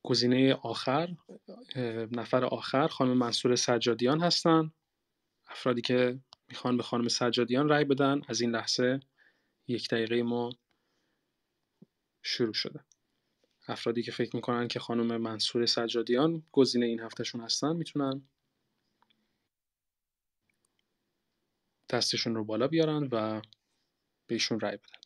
T: گزینه آخر، نفر آخر خانم منصور سجادیان هستن. افرادی که میخوان به خانم سجادیان رأی بدن از این لحظه 1 دقیقه ما شروع شده. افرادی که فکر میکنن که خانم منصور سجادیان گزینه این هفتهشون هستن میتونن دستشون رو بالا بیارن و بهشون رأی بدن.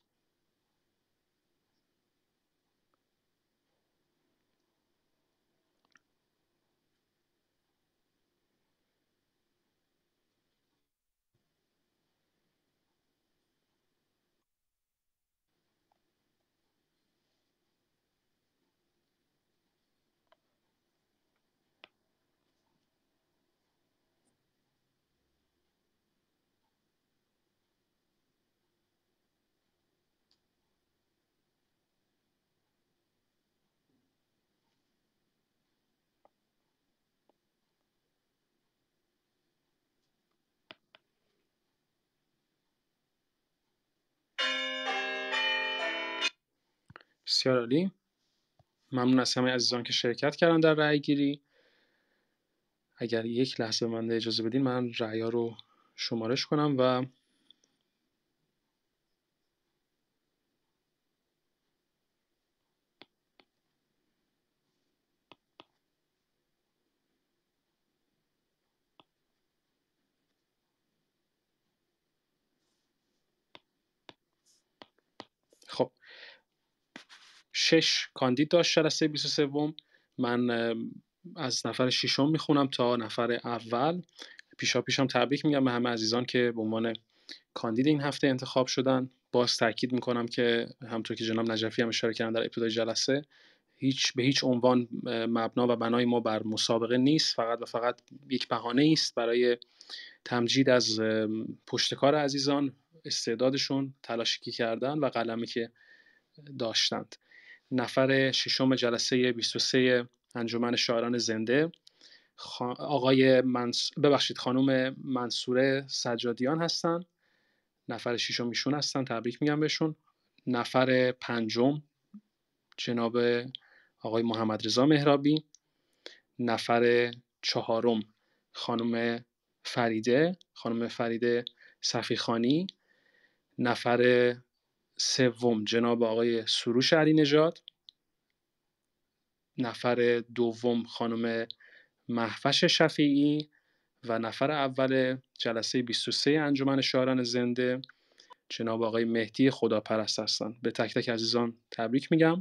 T: بسیار عالی. ممنون از همه عزیزان که شرکت کردن در رأی گیری. اگر یک لحظه به من اجازه بدین من رأی‌ها رو شمارش کنم و خب 6 کاندید داشت جلسه 23. من از نفر ششم میخونم تا نفر اول. پیشاپیشم تبریک میگم به همه عزیزان که به عنوان کاندید این هفته انتخاب شدن. باز تاکید میکنم که همونطور که جناب نجفی هم اشاره کردن در ابتدای جلسه به هیچ عنوان مبنا و بنای ما بر مسابقه نیست، فقط و فقط یک بهانه است برای تمجید از پشتکار عزیزان، استعدادشون، تلاشی که کردن و قلمی که داشتند. نفر ششم جلسه 23 انجمن شاعران زنده خانم منصوره سجادیان هستن. نفر ششم ایشون هستن، تبریک میگم بهشون. نفر پنجم جناب آقای محمد رضا مهرابی. نفر چهارم خانم فریده صفیخانی. نفر سوم جناب آقای سروش علی نژاد. نفر دوم خانم مهوش شفیعی و نفر اول جلسه 23 انجمن شاعران زنده جناب آقای مهدی خداپرست هستند. به تک تک عزیزان تبریک میگم.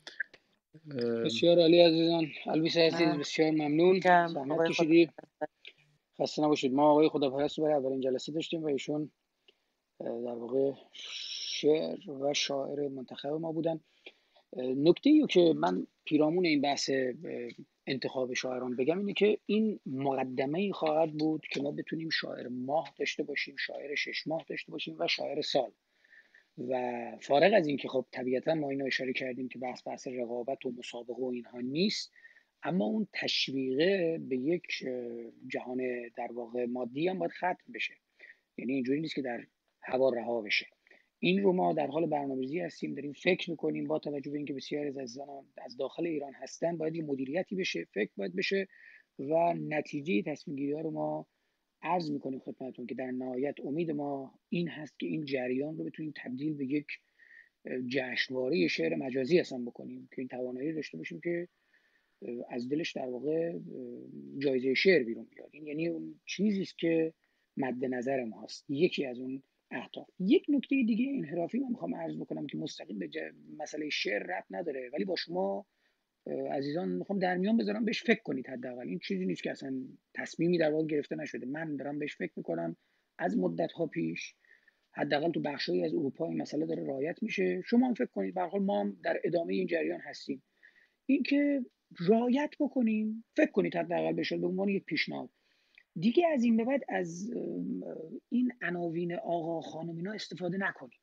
A: بسیار عالی عزیزان. الویس عزیز بسیار ممنون، زحمت کشیدی. خسته نباشید. ما آقای خداپرست رو برای اولین جلسه داشتیم و ایشون در واقع شعر و شاعر منتخب ما بودن. نکته‌ای که من پیرامون این بحث انتخاب شاعران بگم اینه که این مقدمه‌ای خواهد بود که ما بتونیم شاعر ماه داشته باشیم، شاعر 6 ماه داشته باشیم و شاعر سال. و فارغ از این که خب طبیعتا ما اینو اشاره کردیم که بحث رقابت و مسابقه و اینها نیست، اما اون تشویقه به یک جهان در واقع مادی هم باید ختم بشه. یعنی اینجوری نیست که در هوا رها بشه. این رو ما در حال برنامه‌ریزی هستیم، داریم فکر می‌کنیم با توجه به اینکه بسیاری از عزیزان از داخل ایران هستن، باید یه مدیریتی بشه، فکر باید بشه و نتیجه تصمیم گیری‌ها رو ما عرض می‌کنیم خدمتتون که در نهایت امید ما این هست که این جریان رو بتونیم تبدیل به یک جشنواره شعر مجازی اصلا بکنیم، که این توانایی داشته باشیم که از دلش در واقع جایزه شعر بیرون بیاد. این یعنی اون چیزی است که مد نظر ما هست، یکی از اون اهداف. یک نکته دیگه انحرافی من میخوام عرض بکنم که مستقیم به مسئله شعر ربط نداره، ولی با شما عزیزان میخوام در میان بذارم بهش فکر کنید. حداقل این چیزی نیست که اصلا تصمیمی در واقع گرفته نشده، من دارم بهش فکر میکنم از مدت ها پیش. حداقل تو بخشایی از اروپا این مسئله داره رعایت میشه. شما هم فکر کنید، به هر حال ما هم در ادامه این جریان هستیم، اینکه رعایت بکنیم. فکر کنید حداقل بشه به عنوان یک پیشنهاد دیگه از این به بعد از این عناوین آقا خانم اینا استفاده نکنیم،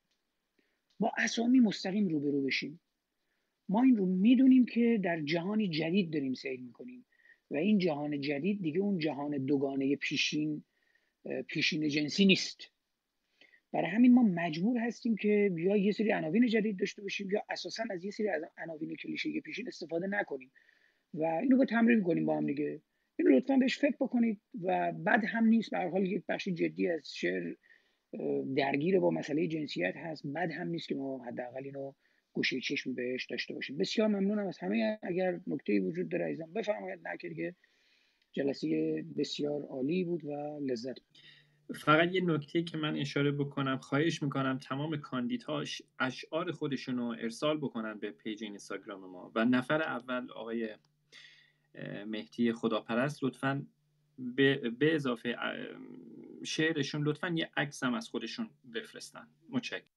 A: با اسامی مستقیم روبرو بشیم. ما این رو میدونیم که در جهانی جدید داریم سیر میکنیم و این جهان جدید دیگه اون جهان دوگانه پیشین جنسی نیست. برای همین ما مجبور هستیم که یا یه سری عناوین جدید داشته باشیم یا اساسا از یه سری عناوین کلیشه‌ای پیشین استفاده نکنیم و اینو با تمرین کنیم با هم دیگه. اینو لطفا بهش فکر بکنید و بد هم نیست. به هر حال یک بخش جدی از شعر درگیر با مسئله جنسیت هست، بد هم نیست که ما حداقل اینو گوشه چشم بهش داشته باشیم. بسیار ممنونم از همه. اگر نکته‌ای وجود داره عزیزان بفرمایید، نه که دیگه جلسه بسیار عالی بود و لذت بود.
C: فقط یه نکته که من اشاره بکنم، خواهش میکنم تمام کاندیدها اشعار خودشون رو ارسال بکنن به پیج اینستاگرام ما و نفر اول آقای مهدی خداپرست لطفاً به اضافه شعرشون لطفاً یه عکس هم از خودشون بفرستن. متشکرم.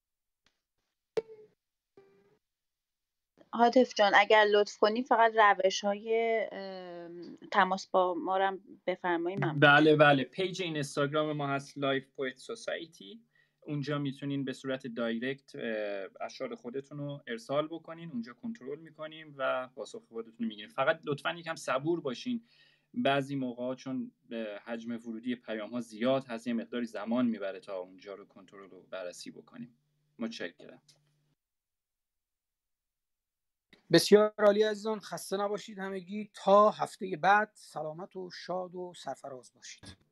I: عاطف جان اگر لطف کنی فقط روش‌های تماس با ما رو بفرمایید. ممنون.
C: بله پیج اینستاگرام ما هست لایف پویت سوسایتی. اونجا میتونین به صورت دایرکت اشعار خودتون رو ارسال بکنین، اونجا کنترل میکنیم و پاسخ خودتون رو میگیریم. فقط لطفاً یکم صبور باشین، بعضی موقعا چون حجم ورودی پیام ها زیاد هست یه مقداری زمان میبره تا اونجا رو کنترل و بررسی بکنیم. متشکرم.
A: بسیار عالی عزیزان، خسته نباشید همگی. تا هفته بعد سلامت و شاد و سرفراز باشید.